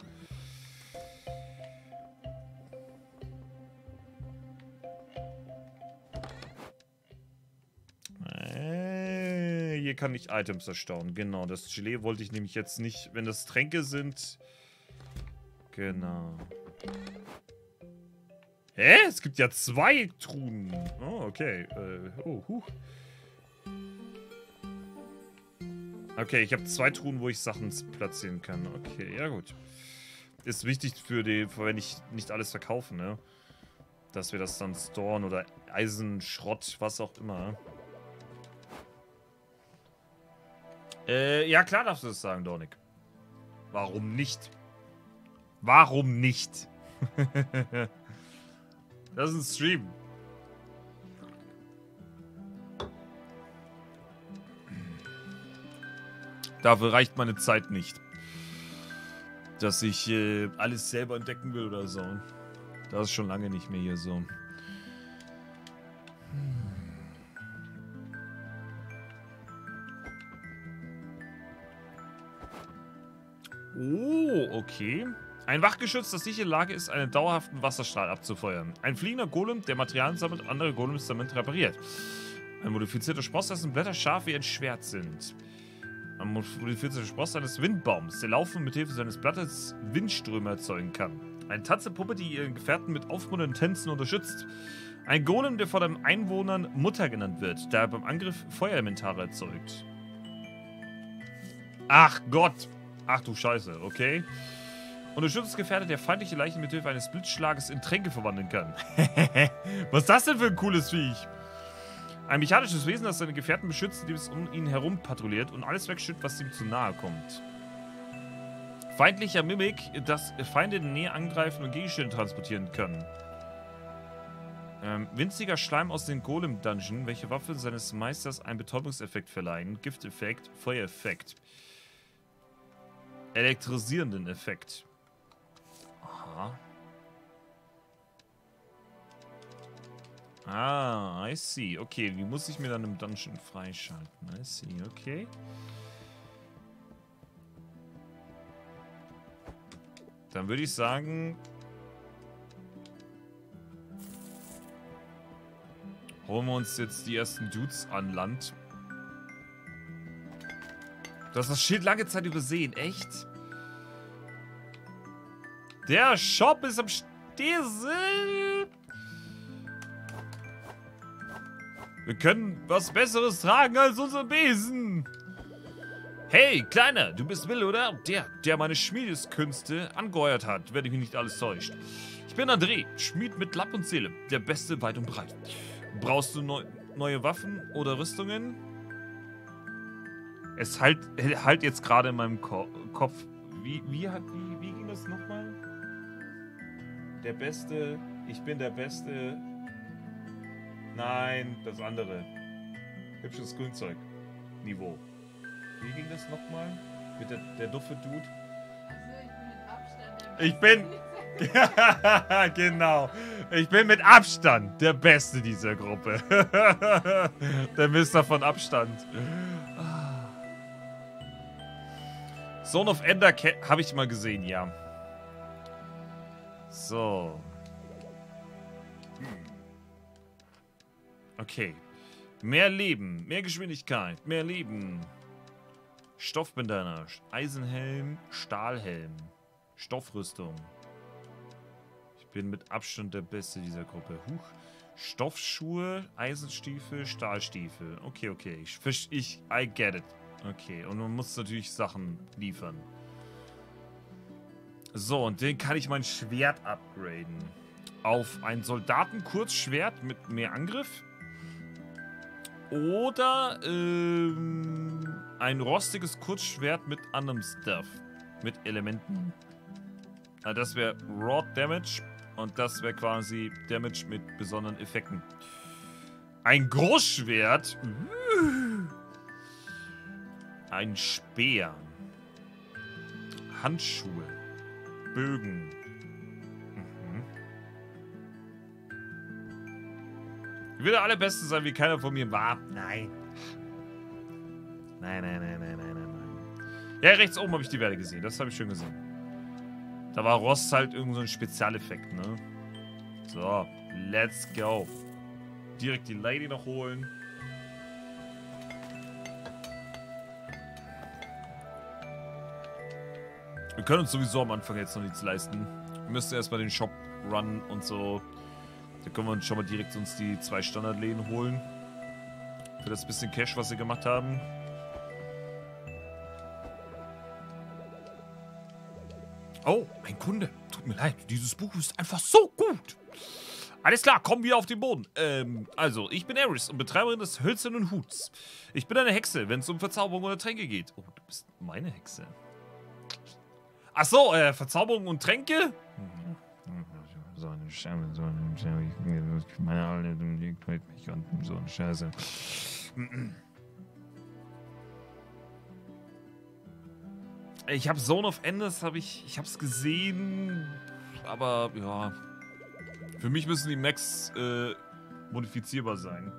Hier kann ich Items erstaunen. Genau, das Gelee wollte ich nämlich jetzt nicht, wenn das Tränke sind. Genau. Hä? Es gibt ja 2 Truhen. Oh, okay. Okay, ich habe 2 Truhen, wo ich Sachen platzieren kann. Okay, ja gut. Ist wichtig für wenn ich nicht alles verkaufe, ne? Dass wir das dann storen oder Eisenschrott, was auch immer. Ja, klar darfst du das sagen, Dornik. Warum nicht? Warum nicht? Das ist ein Stream. Dafür reicht meine Zeit nicht. Dass ich alles selber entdecken will oder so. Das ist schon lange nicht mehr hier so. Oh, okay. Ein Wachgeschütz, das nicht in der Lage ist, einen dauerhaften Wasserstrahl abzufeuern. Ein fliegender Golem, der Materialien sammelt und andere Golems damit repariert. Ein modifizierter Spross, dessen Blätter scharf wie ein Schwert sind. Ein modifizierter Spross eines Windbaums, der laufend mit Hilfe seines Blattes Windströme erzeugen kann. Eine Tatzepuppe, die ihren Gefährten mit aufmunternden Tänzen unterstützt. Ein Golem, der von den Einwohnern Mutter genannt wird, da er beim Angriff Feuerelementare erzeugt. Ach Gott! Ach du Scheiße, okay. Unterstützungsgefährte, der feindliche Leichen mit Hilfe eines Blitzschlages in Tränke verwandeln kann. Was ist das denn für ein cooles Viech? Ein mechanisches Wesen, das seine Gefährten beschützt, indem es um ihn herum patrouilliert und alles wegschüttet, was ihm zu nahe kommt. Feindlicher Mimik, das Feinde in der Nähe angreifen und Gegenstände transportieren können. Winziger Schleim aus den Golem-Dungeon, welche Waffe seines Meisters einen Betäubungseffekt verleihen. Gifteffekt, Feuereffekt. Elektrisierenden Effekt. Aha. Ah, I see. Okay, wie muss ich mir dann im Dungeon freischalten? I see, okay. Dann würde ich sagen... holen wir uns jetzt die ersten Dudes an Land. Du hast das Schild lange Zeit übersehen, echt? Der Shop ist am Stehsel. Wir können was Besseres tragen als unseren Besen. Hey, Kleiner, du bist Will, oder? Der meine Schmiedeskünste angeheuert hat, wenn ich mich nicht alles täuscht. Ich bin André, Schmied mit Lapp und Seele, der Beste weit und breit. Brauchst du neue Waffen oder Rüstungen? Es halt jetzt gerade in meinem Kopf. Wie ging das nochmal? Der Beste, ich bin der Beste. Nein, das andere. Hübsches Grünzeug. Niveau. Wie ging das nochmal? Mit der duffe Dude? Ich bin... genau. Ich bin mit Abstand der Beste dieser Gruppe. Der Mister von Abstand. Zone of Ender habe ich mal gesehen, ja. So. Okay. Mehr Leben, mehr Geschwindigkeit, mehr Leben. Stoffbandana, Eisenhelm, Stahlhelm, Stoffrüstung. Ich bin mit Abstand der Beste dieser Gruppe. Huch. Stoffschuhe, Eisenstiefel, Stahlstiefel. Okay, okay. I get it. Okay, und man muss natürlich Sachen liefern. So, und den kann ich mein Schwert upgraden. Auf ein Soldatenkurzschwert mit mehr Angriff. Oder ein rostiges Kurzschwert mit anderem Stuff. Mit Elementen. Also das wäre Raw Damage. Und das wäre quasi Damage mit besonderen Effekten. Ein Großschwert. Ein Speer. Handschuhe. Bögen. Ich will der Allerbeste sein, wie keiner von mir war. Nein. Nein. Ja, rechts oben habe ich die Werte gesehen. Das habe ich schon gesehen. Da war Rost halt irgend so ein Spezialeffekt, ne? So, let's go. Direkt die Lady noch holen. Wir können uns sowieso am Anfang jetzt noch nichts leisten. Wir müssen erstmal den Shop runnen und so. Da können wir uns schon mal direkt uns die 2 Standardläden holen. Für das bisschen Cash, was wir gemacht haben. Oh, ein Kunde. Tut mir leid, dieses Buch ist einfach so gut. Alles klar, kommen wir auf den Boden. Also, ich bin Eris und Betreiberin des Hölzernen Huts. Ich bin eine Hexe, wenn es um Verzauberung oder Tränke geht. Oh, du bist meine Hexe. Ach so, Verzauberung und Tränke? So eine Scheiße, meine Alte, die quält mich und so eine Scheiße. Ich habe Zone of Enders, ich hab's gesehen, aber ja, für mich müssen die Max modifizierbar sein.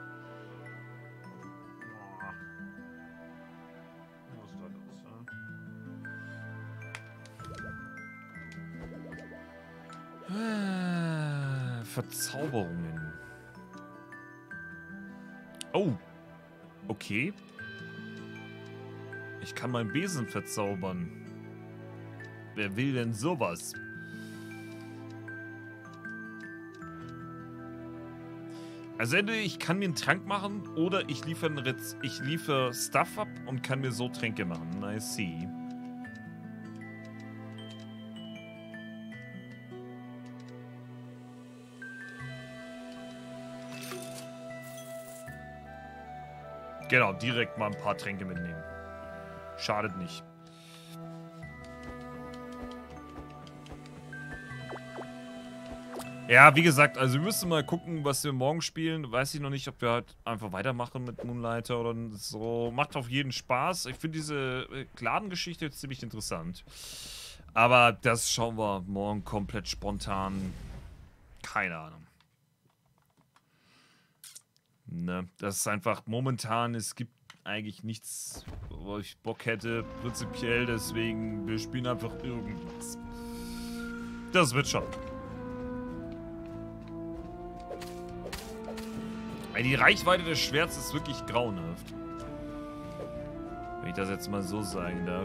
Verzauberungen. Oh. Okay. Ich kann meinen Besen verzaubern. Wer will denn sowas? Also entweder ich kann mir einen Trank machen oder ich liefere Stuff ab und kann mir so Tränke machen. I see. Genau, direkt mal ein paar Tränke mitnehmen. Schadet nicht. Ja, wie gesagt, also wir müssen mal gucken, was wir morgen spielen. Weiß ich noch nicht, ob wir halt einfach weitermachen mit Moonlighter oder so. Macht auf jeden Spaß. Ich finde diese Kladengeschichte jetzt ziemlich interessant. Aber das schauen wir morgen komplett spontan. Keine Ahnung. Ne, das ist einfach momentan, es gibt eigentlich nichts, wo ich Bock hätte, prinzipiell. Deswegen, wir spielen einfach irgendwas. Das wird schon. Die Reichweite des Schwerts ist wirklich grauenhaft. Wenn ich das jetzt mal so sagen darf.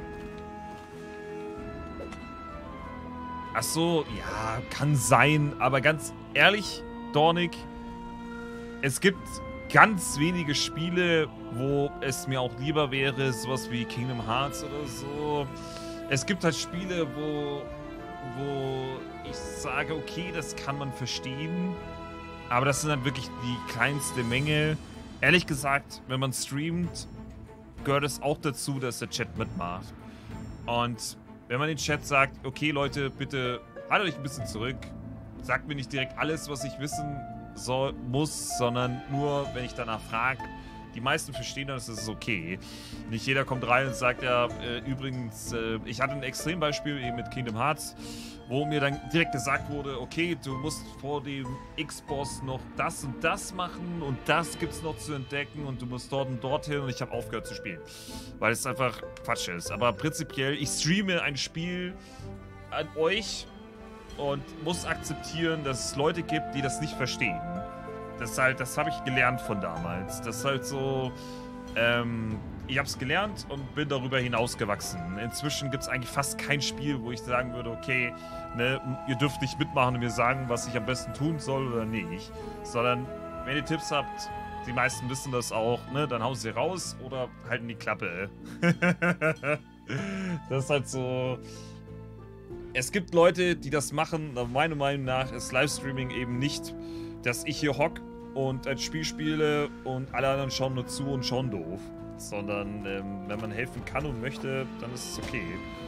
Ach so, ja, kann sein. Aber ganz ehrlich, Dornig, es gibt ganz wenige Spiele, wo es mir auch lieber wäre, sowas wie Kingdom Hearts oder so. Es gibt halt Spiele, wo ich sage, okay, das kann man verstehen. Aber das sind dann wirklich die kleinste Menge. Ehrlich gesagt, wenn man streamt, gehört es auch dazu, dass der Chat mitmacht. Und wenn man den Chat sagt, okay Leute, bitte haltet euch ein bisschen zurück. Sagt mir nicht direkt alles, was ich wissen muss, sondern nur, wenn ich danach frage. Die meisten verstehen dann, das ist okay. Nicht jeder kommt rein und sagt, ja, übrigens, ich hatte ein Extrembeispiel eben mit Kingdom Hearts, wo mir dann direkt gesagt wurde, okay, du musst vor dem X-Boss noch das und das machen und das gibt's noch zu entdecken und du musst dort und dorthin und ich habe aufgehört zu spielen. Weil es einfach Quatsch ist. Aber prinzipiell, ich streame ein Spiel an euch und muss akzeptieren, dass es Leute gibt, die das nicht verstehen. Das habe ich gelernt von damals. Das ist halt so, ich habe es gelernt und bin darüber hinausgewachsen. Inzwischen gibt es eigentlich fast kein Spiel, wo ich sagen würde, okay, ne, ihr dürft nicht mitmachen und mir sagen, was ich am besten tun soll oder nicht. Sondern, wenn ihr Tipps habt, die meisten wissen das auch, ne, dann hauen sie raus oder halten die Klappe. Das ist halt so. Es gibt Leute, die das machen, aber meiner Meinung nach ist Livestreaming eben nicht, dass ich hier hock und ein Spiel spiele und alle anderen schauen nur zu und schauen doof. Sondern, wenn man helfen kann und möchte, dann ist es okay.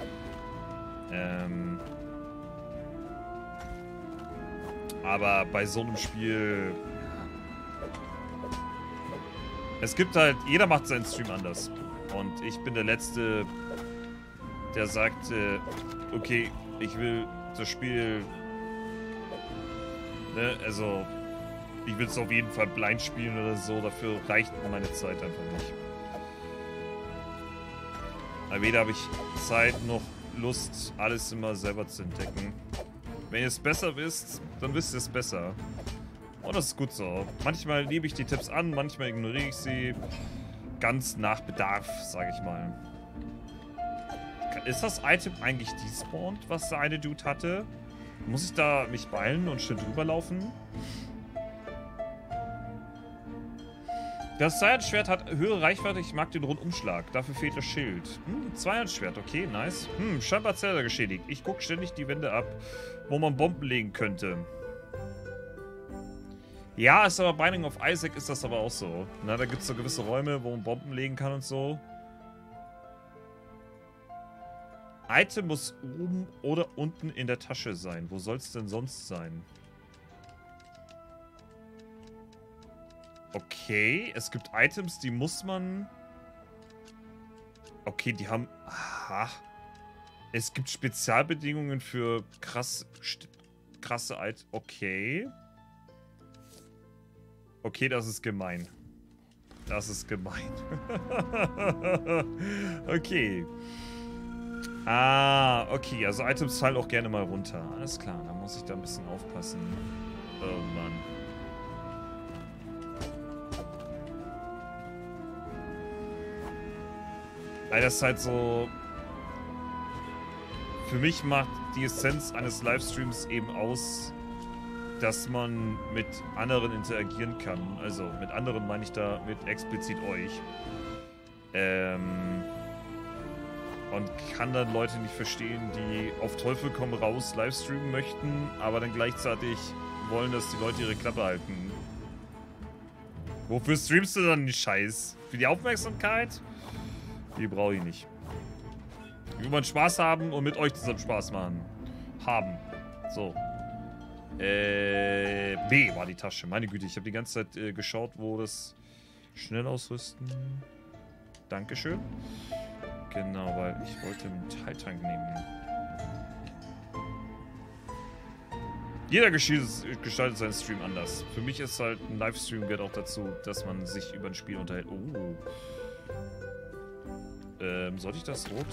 Aber bei so einem Spiel... Es gibt halt... Jeder macht seinen Stream anders. Und ich bin der Letzte, der sagt, okay, ich will das Spiel... Ne, also... Ich will es auf jeden Fall blind spielen oder so. Dafür reicht meine Zeit einfach nicht. Aber weder habe ich Zeit noch Lust, alles immer selber zu entdecken. Wenn ihr es besser wisst, dann wisst ihr es besser. Und das ist gut so. Manchmal nehme ich die Tipps an, manchmal ignoriere ich sie. Ganz nach Bedarf, sage ich mal. Ist das Item eigentlich despawned, was der eine Dude hatte? Muss ich da mich beeilen und schnell drüber laufen? Das Zweihand-Schwert hat höhere Reichweite, ich mag den Rundumschlag. Dafür fehlt das Schild. Zweihand-Schwert, okay, nice. Scheinbar Zelda geschädigt. Ich gucke ständig die Wände ab, wo man Bomben legen könnte. Ja, ist aber Binding of Isaac ist das aber auch so. Na, da gibt es so gewisse Räume, wo man Bomben legen kann und so. Item muss oben oder unten in der Tasche sein. Wo soll es denn sonst sein? Okay, es gibt Items, die muss man... Okay, die haben... Aha. Es gibt Spezialbedingungen für krasse Items. Okay. Okay, das ist gemein. Das ist gemein. Okay. Ah, okay. Also Items fallen auch gerne mal runter. Alles klar, da muss ich da ein bisschen aufpassen. Oh Mann. Weil das halt so... Für mich macht die Essenz eines Livestreams eben aus, dass man mit anderen interagieren kann. Also mit anderen meine ich da mit explizit euch. Und kann dann Leute nicht verstehen, die auf Teufel komm raus Livestreamen möchten, aber dann gleichzeitig wollen, dass die Leute ihre Klappe halten. Wofür streamst du dann den Scheiß? Für die Aufmerksamkeit? Die brauche ich nicht. Ich will mal Spaß haben und mit euch zusammen Spaß machen. So. B war die Tasche. Meine Güte, ich habe die ganze Zeit geschaut, wo das schnell ausrüsten. Dankeschön. Genau, weil ich wollte einen Metalltank nehmen. Jeder gestaltet seinen Stream anders. Für mich ist halt ein Livestream gehört auch dazu, dass man sich über ein Spiel unterhält. Oh. Sollte ich das rot?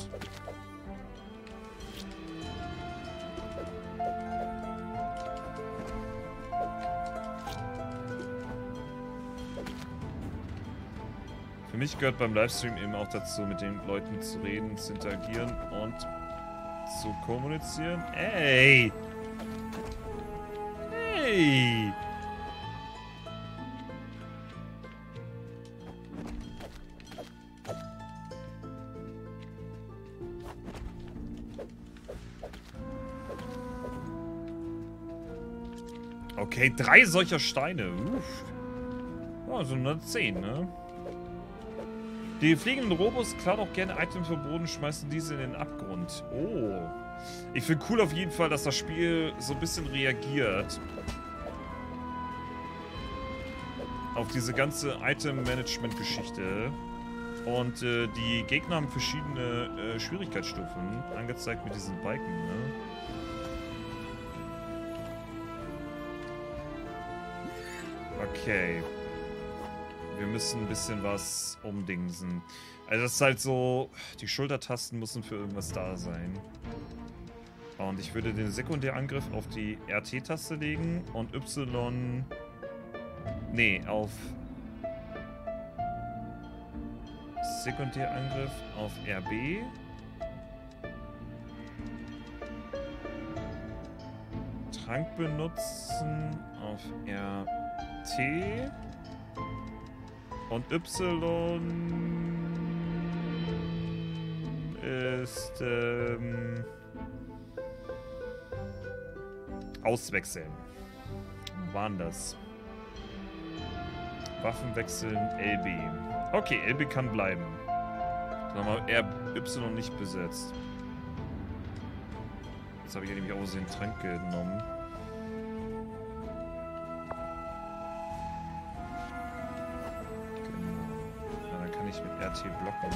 Für mich gehört beim Livestream eben auch dazu, mit den Leuten zu reden, zu interagieren und zu kommunizieren. Ey! Hey! Okay, 3 solcher Steine. Uff. Also nur 10, ne? Die fliegenden Robos klauen auch gerne Items vom Boden, schmeißen diese in den Abgrund. Oh. Ich finde cool auf jeden Fall, dass das Spiel so ein bisschen reagiert auf diese ganze Item-Management-Geschichte. Und die Gegner haben verschiedene Schwierigkeitsstufen angezeigt mit diesen Balken, ne? Okay. Wir müssen ein bisschen was umdingsen. Also das ist halt so, die Schultertasten müssen für irgendwas da sein. Und ich würde den Sekundärangriff auf die RT-Taste legen und Y... Nee, auf... Sekundärangriff auf RB. Trank benutzen auf RT. Und Y ist auswechseln. Wo waren das? Waffen wechseln, LB. Okay, LB kann bleiben. Dann haben wir RY nicht besetzt. Jetzt habe ich ja nämlich auch den Trank genommen. Mit RT blocken.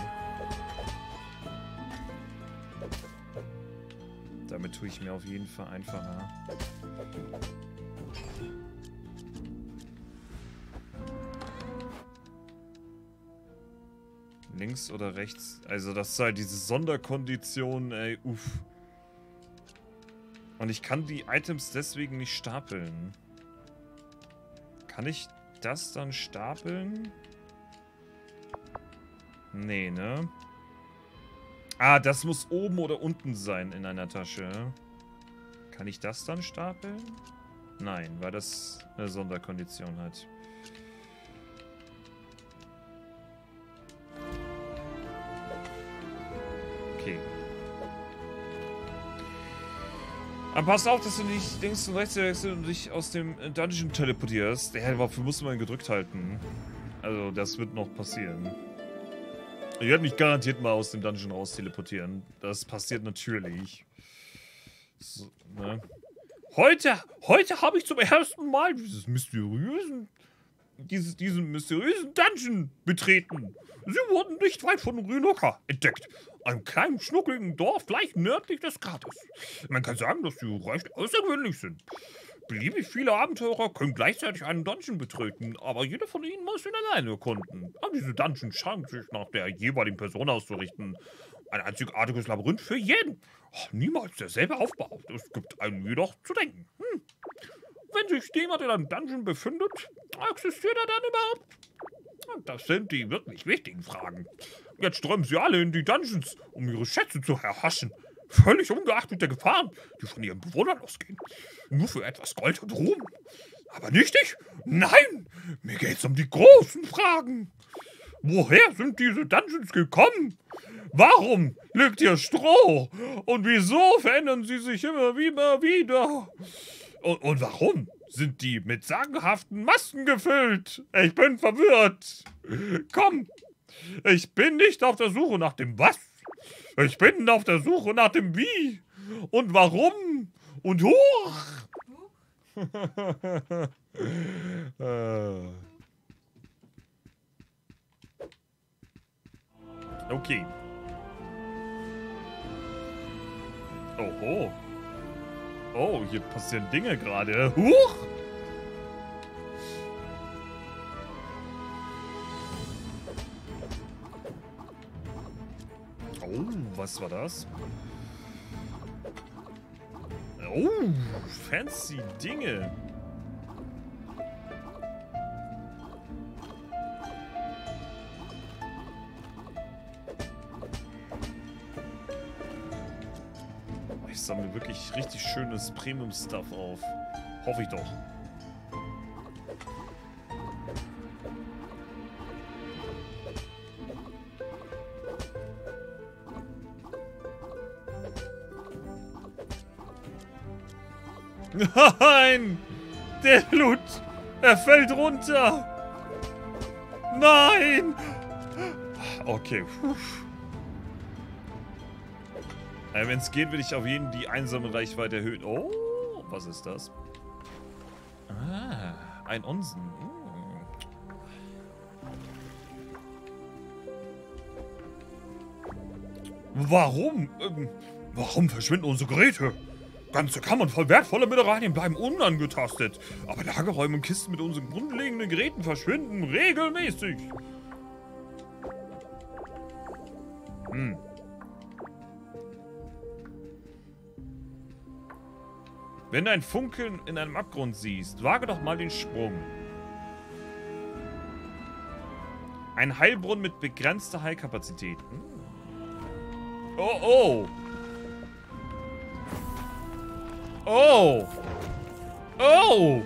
Damit tue ich mir auf jeden Fall einfacher. Links oder rechts? Also das ist halt diese Sonderkondition, ey, uff. Und ich kann die Items deswegen nicht stapeln. Kann ich das dann stapeln? Nee, ne? Ah, das muss oben oder unten sein in einer Tasche. Kann ich das dann stapeln? Nein, weil das eine Sonderkondition hat. Okay. Aber pass auf, dass du nicht links und rechts wechselst und dich aus dem Dungeon teleportierst. Ja, dafür musst du mal gedrückt halten. Also, das wird noch passieren. Ich werde mich garantiert mal aus dem Dungeon raus teleportieren. Das passiert natürlich. So, ne? Heute habe ich zum ersten Mal diesen mysteriösen Dungeon betreten. Sie wurden nicht weit von Rünoka entdeckt. Einem kleinen, schnuckligen Dorf gleich nördlich des Kraters. Man kann sagen, dass sie recht außergewöhnlich sind. Beliebig viele Abenteurer können gleichzeitig einen Dungeon betreten, aber jeder von ihnen muss ihn alleine erkunden. Aber diese Dungeons scheinen sich nach der jeweiligen Person auszurichten. Ein einzigartiges Labyrinth für jeden. Oh, niemals derselbe Aufbau. Es gibt einem jedoch zu denken. Wenn sich jemand in einem Dungeon befindet, existiert er dann überhaupt? Das sind die wirklich wichtigen Fragen. Jetzt strömen sie alle in die Dungeons, um ihre Schätze zu erhaschen. Völlig ungeachtet der Gefahren, die von ihren Bewohnern ausgehen. Nur für etwas Gold und Ruhm. Aber nicht ich? Nein! Mir geht's um die großen Fragen. Woher sind diese Dungeons gekommen? Warum liegt hier Stroh? Und wieso verändern sie sich immer wieder? Und warum Sind die mit sagenhaften Masken gefüllt? Ich bin verwirrt. Komm. Ich bin nicht auf der Suche nach dem Was. Ich bin auf der Suche nach dem Wie. Und warum. Und hoch. Okay. Oh. Oh, hier passieren Dinge gerade. Huch! Oh, was war das? Oh, fancy Dinge. Ich sammle wirklich richtig schönes Premium-Stuff auf. Hoffe ich doch. Nein! Der Loot! Er fällt runter! Nein! Okay. Wenn es geht, will ich auf jeden die einsame Reichweite erhöhen. Oh, was ist das? Ah, ein Onsen. Warum? Warum verschwinden unsere Geräte? Ganze Kammern voll wertvoller Mineralien bleiben unangetastet. Aber Lagerräume und Kisten mit unseren grundlegenden Geräten verschwinden regelmäßig. Wenn du ein Funkeln in einem Abgrund siehst, wage doch mal den Sprung. Ein Heilbrunnen mit begrenzter Heilkapazität. Oh, oh. Oh! Oh!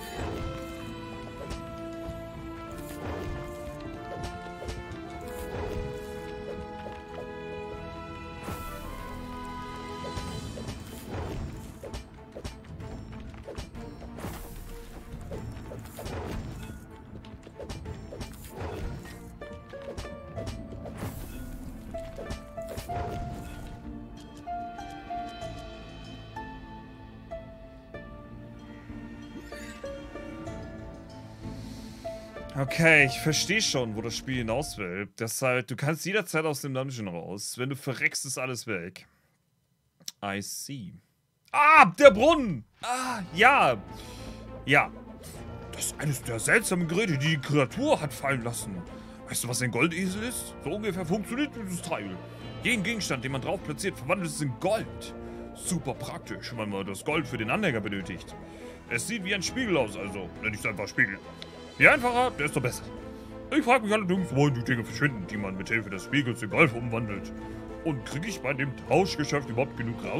Okay, ich verstehe schon, wo das Spiel hinaus will. Das halt, du kannst jederzeit aus dem Dungeon raus. Wenn du verreckst, ist alles weg. I see. Ah, der Brunnen! Ah, ja. Ja. Das ist eines der seltsamen Geräte, die die Kreatur hat fallen lassen. Weißt du, was ein Goldesel ist? So ungefähr funktioniert dieses Teil. Jeden Gegenstand, den man drauf platziert, verwandelt es in Gold. Super praktisch, wenn man das Gold für den Anhänger benötigt. Es sieht wie ein Spiegel aus, also nenne ich es einfach Spiegel. Je einfacher, desto besser. Ich frage mich allerdings, wohin die Dinge verschwinden, die man mit Hilfe des Spiegels in Gold umwandelt. Und kriege ich bei dem Tauschgeschäft überhaupt genug raus?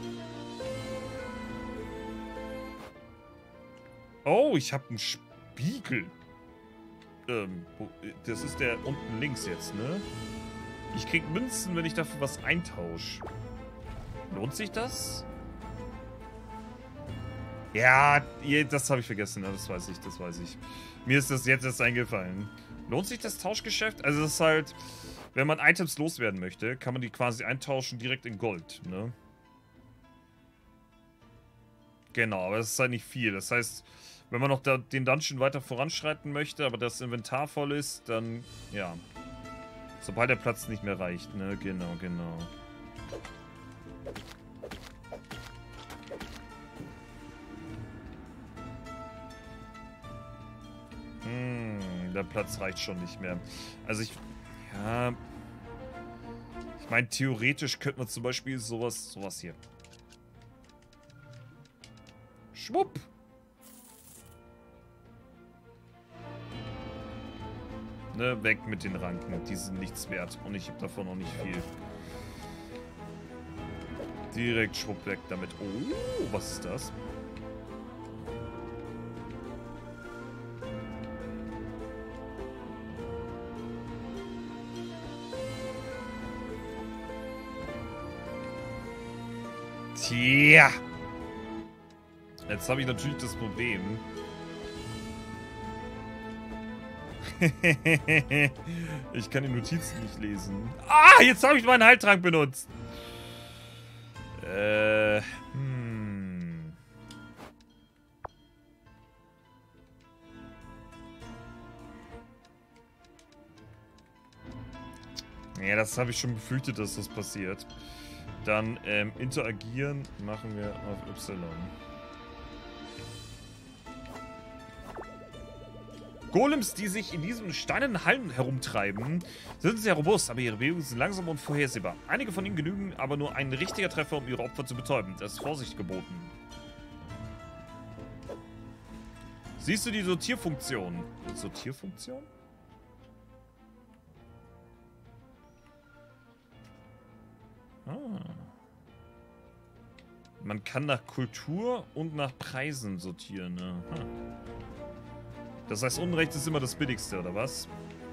Oh, ich habe einen Spiegel. Das ist der unten links jetzt, ne? Ich krieg Münzen, wenn ich dafür was eintausche. Lohnt sich das? Ja, das habe ich vergessen. Das weiß ich, das weiß ich. Mir ist das jetzt erst eingefallen. Lohnt sich das Tauschgeschäft? Also das ist halt, wenn man Items loswerden möchte, kann man die quasi eintauschen direkt in Gold, ne? Genau, aber das ist halt nicht viel. Das heißt, wenn man noch den Dungeon weiter voranschreiten möchte, aber das Inventar voll ist, dann, ja. Sobald der Platz nicht mehr reicht, ne? Genau, genau. Der Platz reicht schon nicht mehr. Also ich meine, theoretisch könnte man zum Beispiel sowas hier. Schwupp. Ne, weg mit den Ranken. Die sind nichts wert. Und ich habe davon noch nicht viel. Direkt schwupp weg damit. Oh, was ist das? Tja. Jetzt habe ich natürlich das Problem. Ich kann die Notizen nicht lesen. Ah, jetzt habe ich meinen Heiltrank benutzt. Ja, das habe ich schon befürchtet, dass das passiert. Dann interagieren machen wir auf Y. Golems, die sich in diesen steinernen Hallen herumtreiben, sind sehr robust, aber ihre Bewegungen sind langsam und vorhersehbar. Einige von ihnen genügen aber nur ein richtiger Treffer, um ihre Opfer zu betäuben. Das ist Vorsicht geboten. Siehst du die Sortierfunktion? Sortierfunktion? Ah. Man kann nach Kultur und nach Preisen sortieren. Aha. Das heißt, unten rechts ist immer das Billigste, oder was?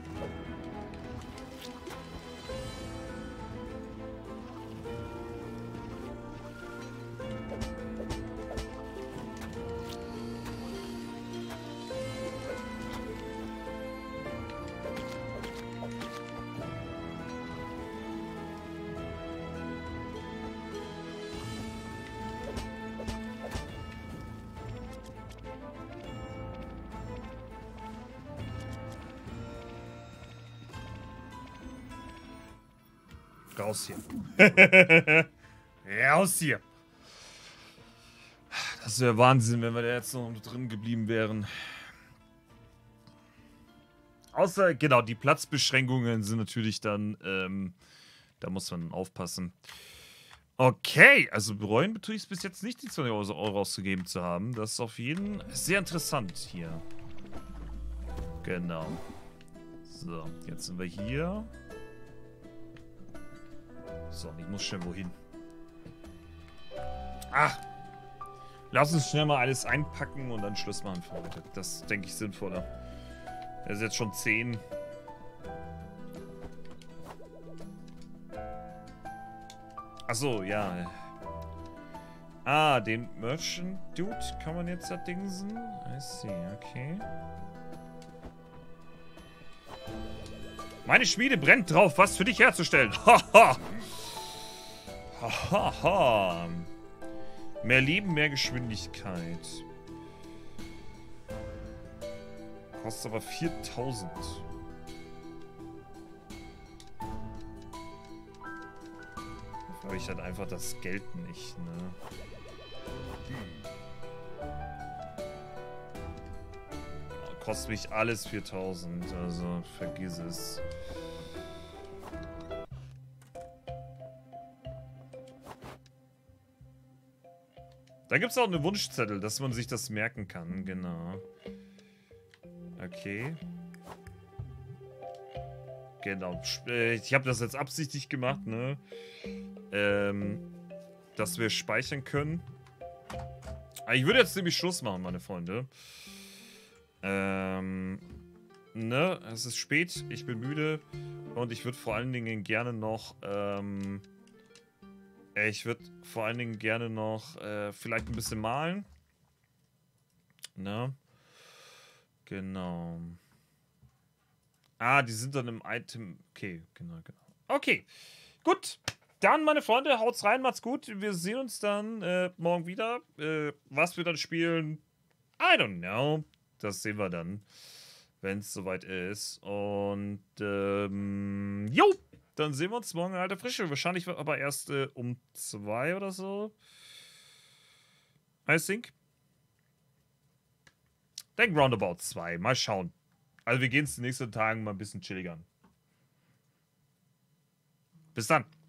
Raus hier. Raus hier. Das wäre Wahnsinn, wenn wir da jetzt noch drin geblieben wären. Außer, genau, die Platzbeschränkungen sind natürlich dann, da muss man aufpassen. Okay, also bereuen tue ich es bis jetzt nicht, die 20 Euro auszugeben zu haben. Das ist auf jeden Fall sehr interessant hier. Genau. So, jetzt sind wir hier. So, ich muss schnell wohin. Ach! Lass uns schnell mal alles einpacken und dann Schluss machen für heute. Das ist, denke ich, sinnvoller. Er ist jetzt schon 10. Achso, ja. Ah, den Merchant Dude kann man jetzt erdingsen. I see, okay. Meine Schmiede brennt drauf, was für dich herzustellen. Haha. Haha. Mehr Leben, mehr Geschwindigkeit. Kostet aber 4000. Da habe ich halt einfach das Geld nicht, ne? Kostet mich alles 4000, also vergiss es. Da gibt es auch eine Wunschzettel, dass man sich das merken kann, genau. Okay. Genau. Ich habe das jetzt absichtlich gemacht, ne? Dass wir speichern können. Aber ich würde jetzt nämlich Schluss machen, meine Freunde. Ne? Es ist spät, ich bin müde. Und ich würde vor allen Dingen gerne noch, vielleicht ein bisschen malen. Ne? Genau. Ah, die sind dann im Item. Okay, genau. Okay, gut. Dann, meine Freunde, haut's rein, macht's gut. Wir sehen uns dann morgen wieder. Was wir dann spielen, I don't know. Das sehen wir dann, wenn es soweit ist. Und, jo, dann sehen wir uns morgen in alter Frische. Wahrscheinlich aber erst um 2 oder so. I think. Denk roundabout 2. Mal schauen. Also wir gehen es die nächsten Tagen mal ein bisschen chilliger an. Bis dann.